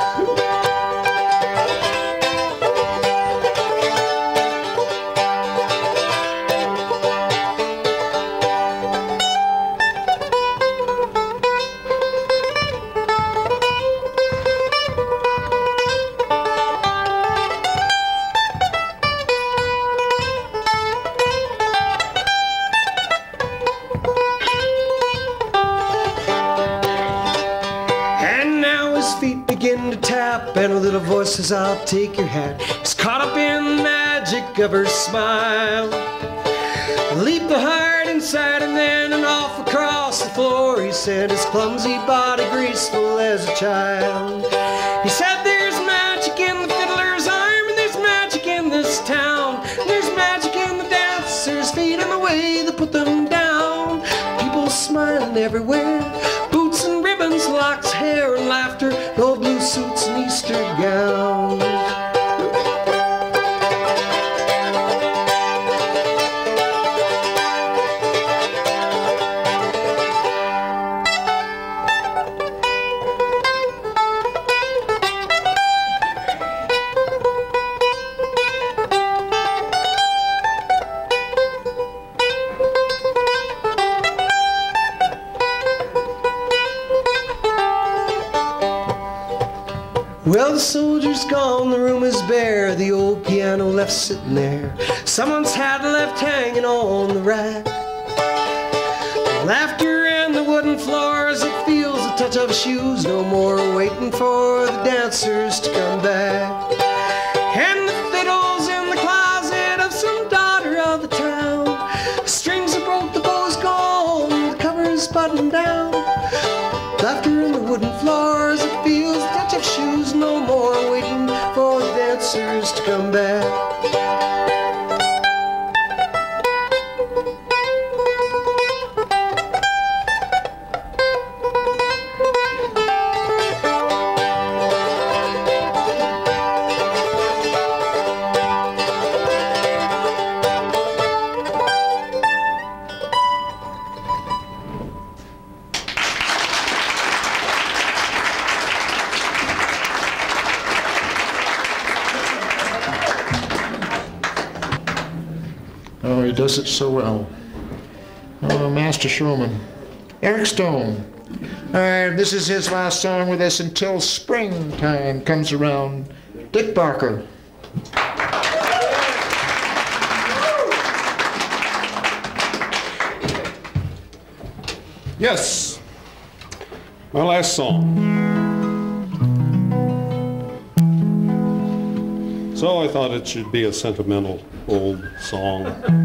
And a little voice says, I'll take your hat. He's caught up in the magic of her smile. Leap the heart inside him then, and off across the floor he said, his clumsy body graceful as a child. He said, there's magic in the fiddler's arm, and there's magic in this town. There's magic in the dancers' feet and the way they put them down. People smiling everywhere, boots and ribbons, locks, hair and laughter, old blue suits and Easter gowns. Well, the soldier's gone, the room is bare, the old piano left sitting there, someone's hat left hanging on the rack. Laughter and the wooden floors, it feels the touch of shoes, no more waiting for the dancers to come back. And the fiddles in the closet of some daughter of the town, the strings are broke, the bow's gone, the cover's buttoned down. Laughter in the wooden floors, it feels the touch of shoes, no more waiting for the dancers to come back. Oh, he does it so well. Oh, Master Showman. Eric Stone. This is his last song with us until springtime comes around. Dick Barker. Yes, my last song. So I thought it should be a sentimental old song.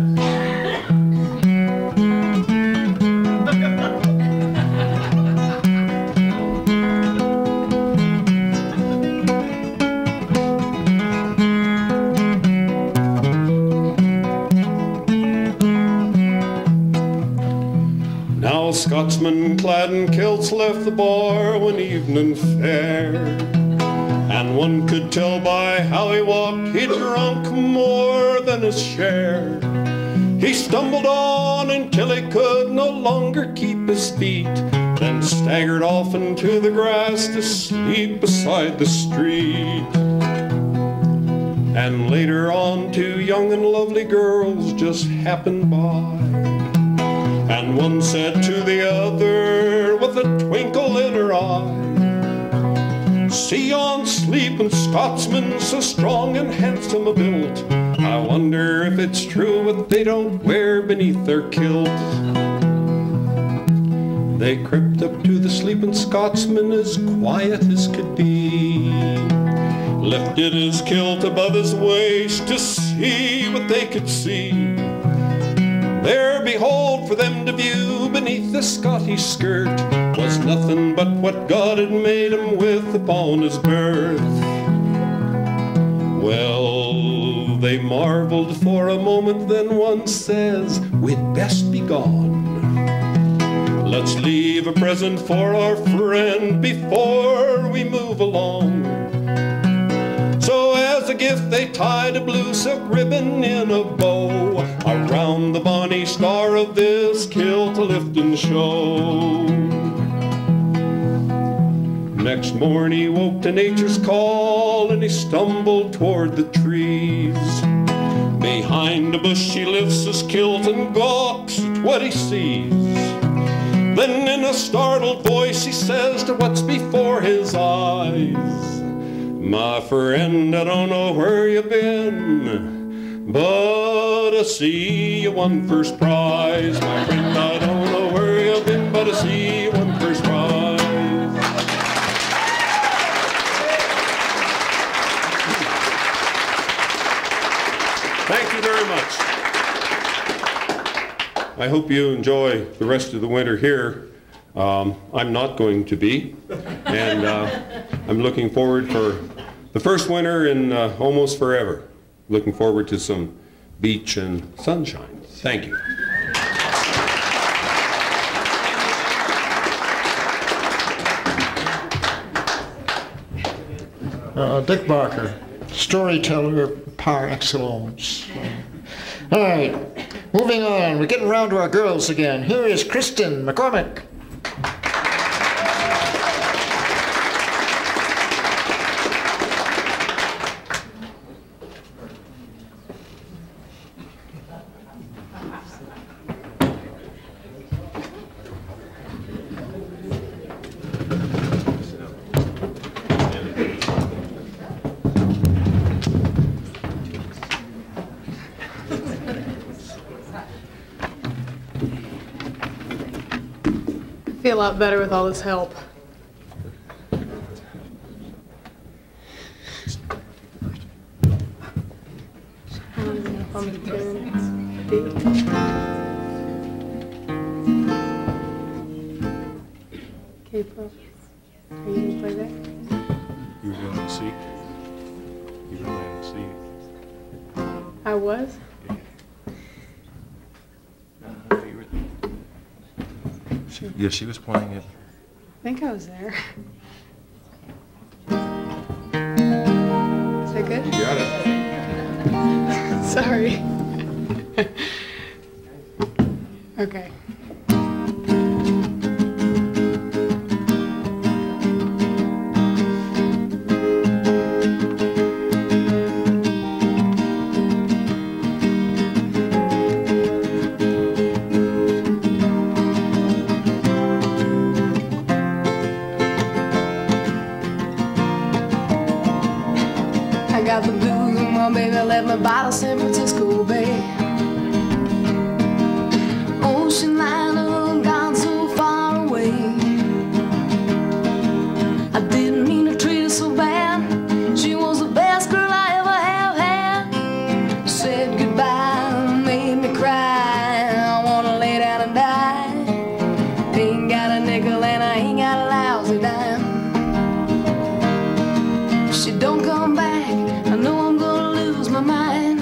Now a Scotsman clad in kilts left the bar one evening fair, and one could tell by how he walked he'd drunk more than his share. He stumbled on until he could no longer keep his feet, then staggered off into the grass to sleep beside the street. And later on, two young and lovely girls just happened by, and one said to the other with a twinkle in her eye, "See yon sleeping Scotsman, so strong and handsome a built, I wonder if it's true what they don't wear beneath their kilt." They crept up to the sleeping Scotsman as quiet as could be, lifted his kilt above his waist to see what they could see. There, behold, for them to view beneath the Scottish skirt was nothing but what God had made him with upon his birth. Well, they marveled for a moment, then one says, "We'd best be gone. Let's leave a present for our friend before we move along." So as a gift they tied a blue silk ribbon in a bow around the bonny star of this kilt-a-lifting show. Next morning he woke to nature's call, and he stumbled toward the trees. Behind a bush he lifts his kilt and gawks at what he sees. Then in a startled voice he says to what's before his eyes, "My friend, I don't know where you've been, but I see you won first prize. My friend, I don't know where you've been, but I see you won first prize." Thank you very much. I hope you enjoy the rest of the winter here. I'm not going to be, and I'm looking forward for the first winter in almost forever. Looking forward to some beach and sunshine. Thank you. Dick Barker, storyteller par excellence. All right, moving on. We're getting around to our girls again. Here is Kristen McCormick. I feel a lot better with all this help. I don't even know if I'm in tune. D. K-pop. Are you gonna play that? You were going to see. You were going to see. I was? Yeah, she was playing it. I think I was there. Is that good? You got it. Sorry. Okay. got the blues when my baby left me by the San Francisco Bay. Ocean liner gone so far away. I didn't mean to treat her so bad. She was the best girl I ever have had. Said goodbye, made me cry. I wanna lay down and die. Ain't got a nickel and I ain't got a lousy dime. If she don't come back, I know I'm gonna lose my mind.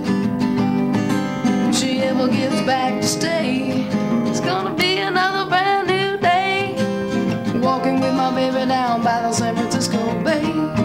If she ever gets back to stay, it's gonna be another brand new day. Walking with my baby down by the San Francisco Bay.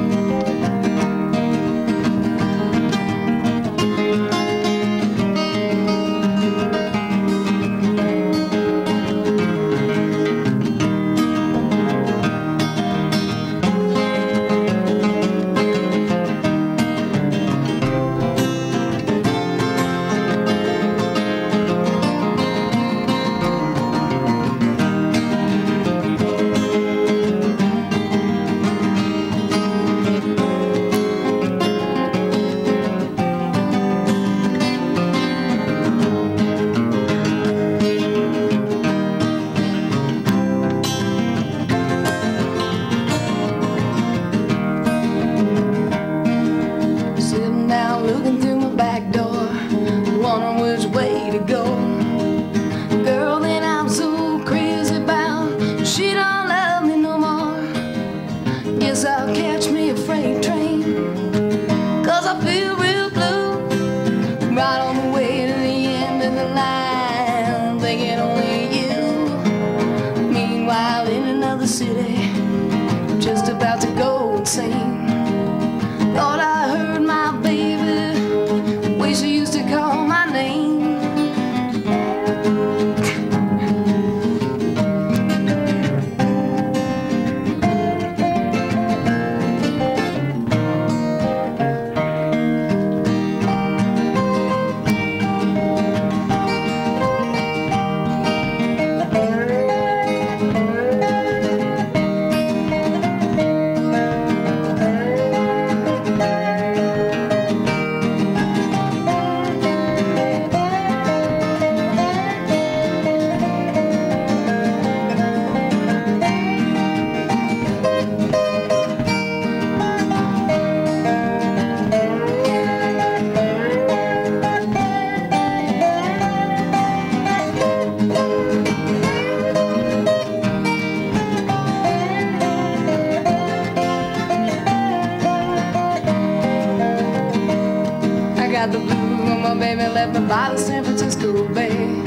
By the San Francisco Bay.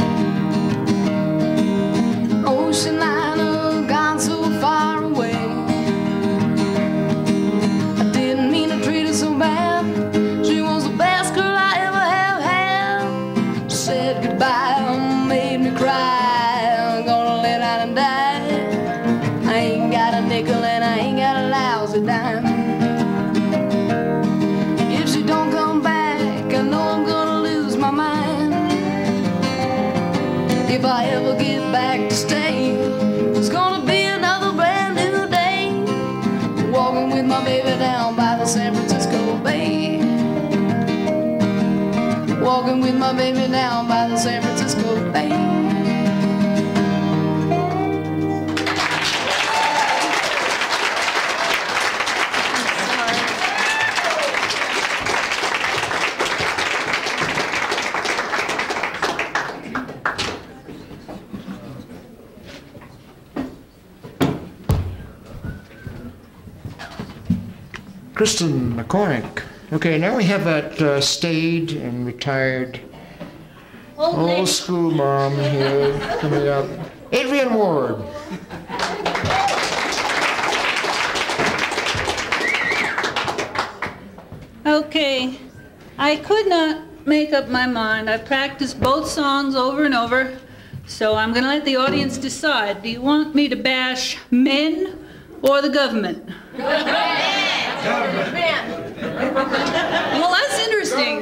Ocean liner gone so far away. I didn't mean to treat her so bad. She was the best girl I ever have had. Said goodbye, made me cry. I'm gonna lay down and die. I ain't got a nickel and I ain't got a lousy dime. If she don't come back, I know I'm gonna lose my mind. If I ever get back to stay, it's gonna be another brand new day. Walking with my baby down by the San Francisco Bay. Walking with my baby down by the San Francisco Bay. Kristen McCormick. Okay, now we have that staid and retired old school mom here coming up. Adrian Ward. Okay, I could not make up my mind. I practiced both songs over and over, so I'm going to let the audience decide. Do you want me to bash men or the government? Well, that's interesting.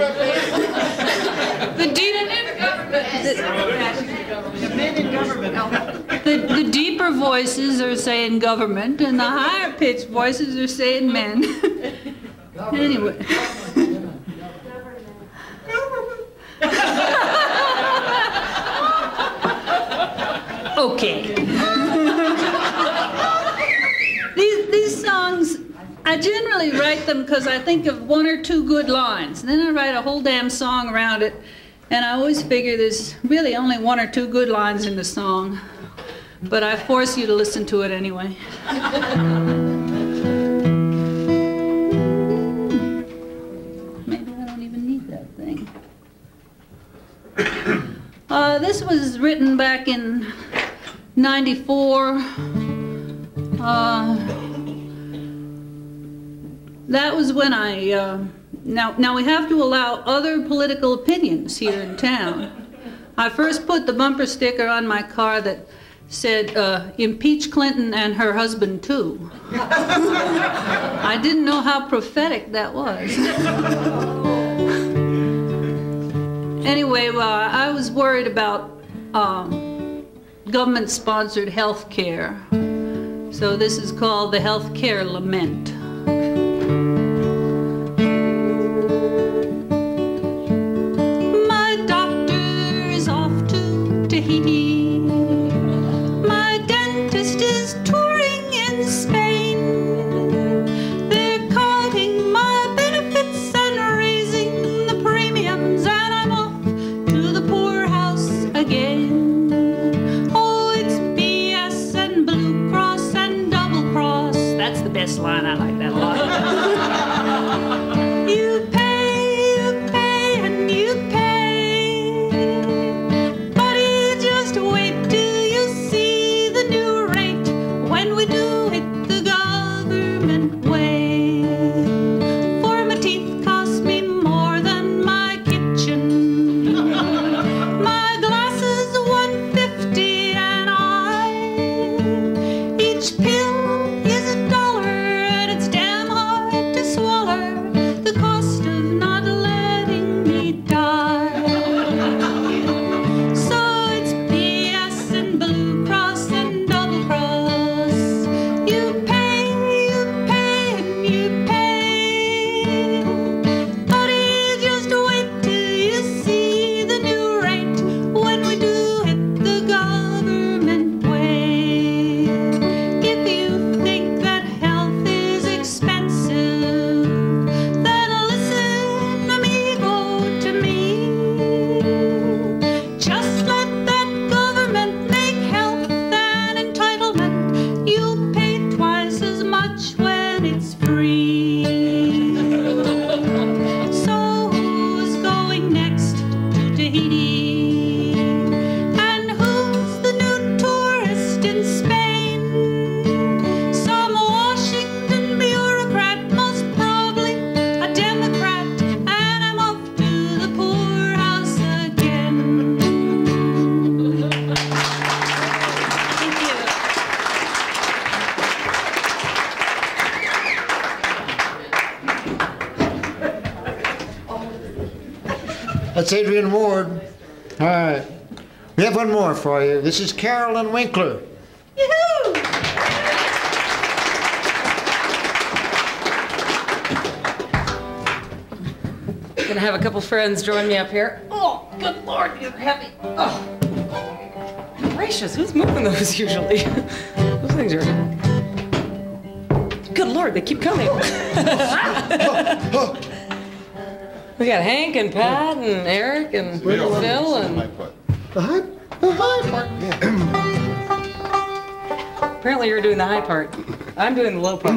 The deeper voices are saying government, and the higher pitched voices are saying men. Anyway. Okay. These songs, I generally write them because I think of one or two good lines. And then I write a whole damn song around it. And I always figure there's really only one or two good lines in the song. But I force you to listen to it anyway. Maybe I don't even need that thing. This was written back in '94. That was when I, now we have to allow other political opinions here in town. I first put the bumper sticker on my car that said, impeach Clinton and her husband too. I didn't know how prophetic that was. Anyway, I was worried about government-sponsored health care. So this is called the Health Care Lament. My doctor is off to Tahiti. My dentist is touring in Spain. They're counting my benefits and raising the premiums, and I'm off to the poorhouse again. Oh, it's BS and Blue Cross and Double Cross. That's the best line. I like that a lot. You pay, and you pay. Buddy, just wait till you see the new rate when we do it the government way. For my teeth cost me more than my kitchen. My glasses $1.50 and each pill is $1, and it's damn hard to swallow the cost of not letting me die. So it's BS and Blue Cross and Double Cross. You pay, and you pay. Buddy, just wait till you see the new rate when we do it the government way. If you think that health is expensive, then listen, amigo, to me. Just let that government make health an entitlement. You'll pay twice as much when it's free. So who's going next to Tahiti? And who's the new tourist in Spain? Some Washington bureaucrat, most probably a Democrat, and I'm off to the poorhouse again. Thank you. That's Adrian Ward. All right. We have one more for you. This is Carolyn Winkler. Yoo-hoo! Gonna have a couple friends join me up here. Oh, good Lord, you're heavy. Oh, gracious, who's moving those usually? Those things are. Good Lord, they keep coming. We got Hank and Pat and Eric and Phil and. The high part. Yeah. Apparently, you're doing the high part. I'm doing the low part.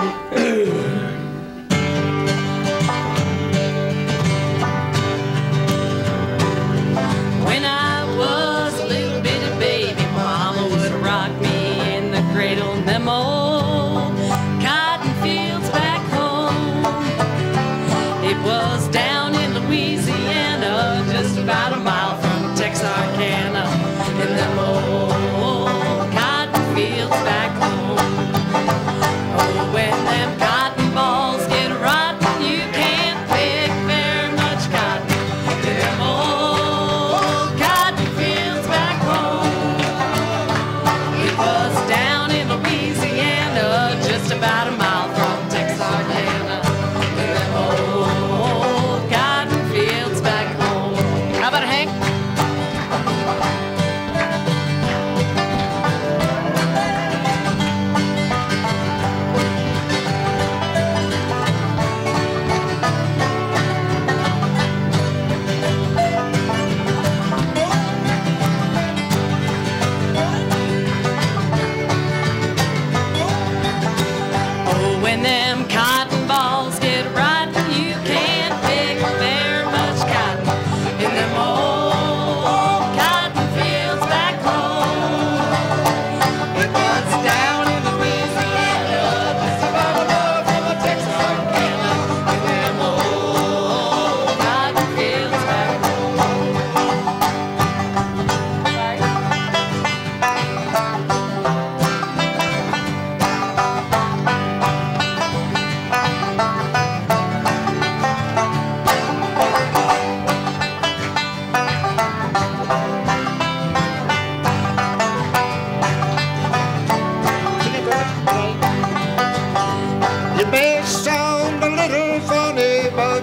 When I was a little bitty baby, Mama would rock me in the cradle. Them old cotton fields back home. It was down in Louisiana, just about a mile from Texarkana. In them old cotton fields back home. Oh, when them cotton balls get rotten, you can't pick very much cotton. In them old cotton fields back home. It was down in Louisiana, just about a mile from Texarkana. In them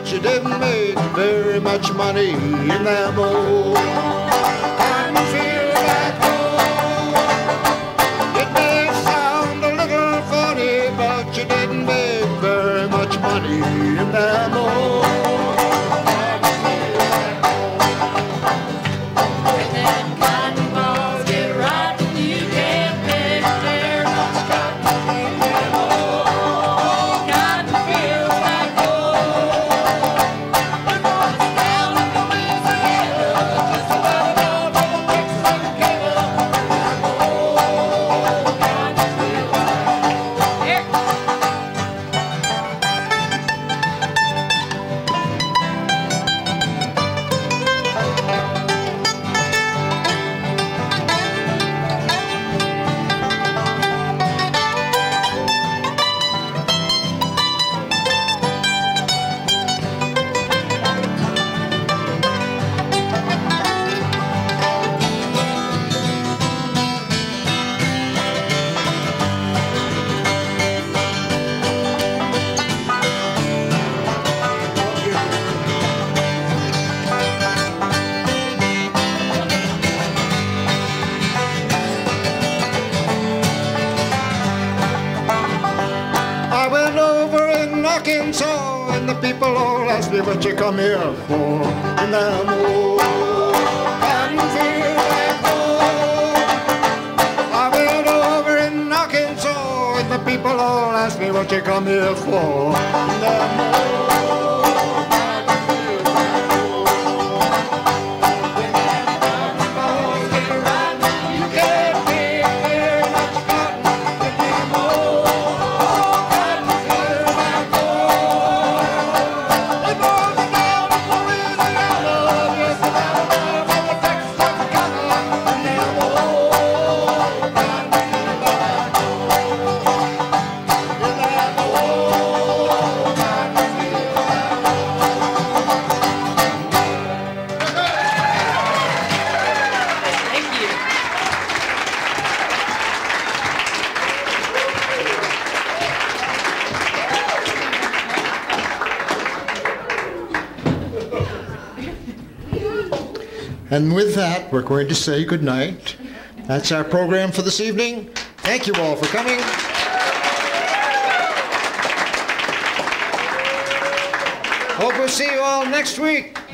but you didn't make very much money in them old cotton fields back home. It may sound a little funny, but you didn't make very much money in them old. Arkansas, and the people all ask me what you come here for. And I'm old cotton field back home. I went over in Arkansas, and the people all ask me what you come here for. And I'm old. And with that, we're going to say good night. That's our program for this evening. Thank you all for coming. Hope we'll see you all next week.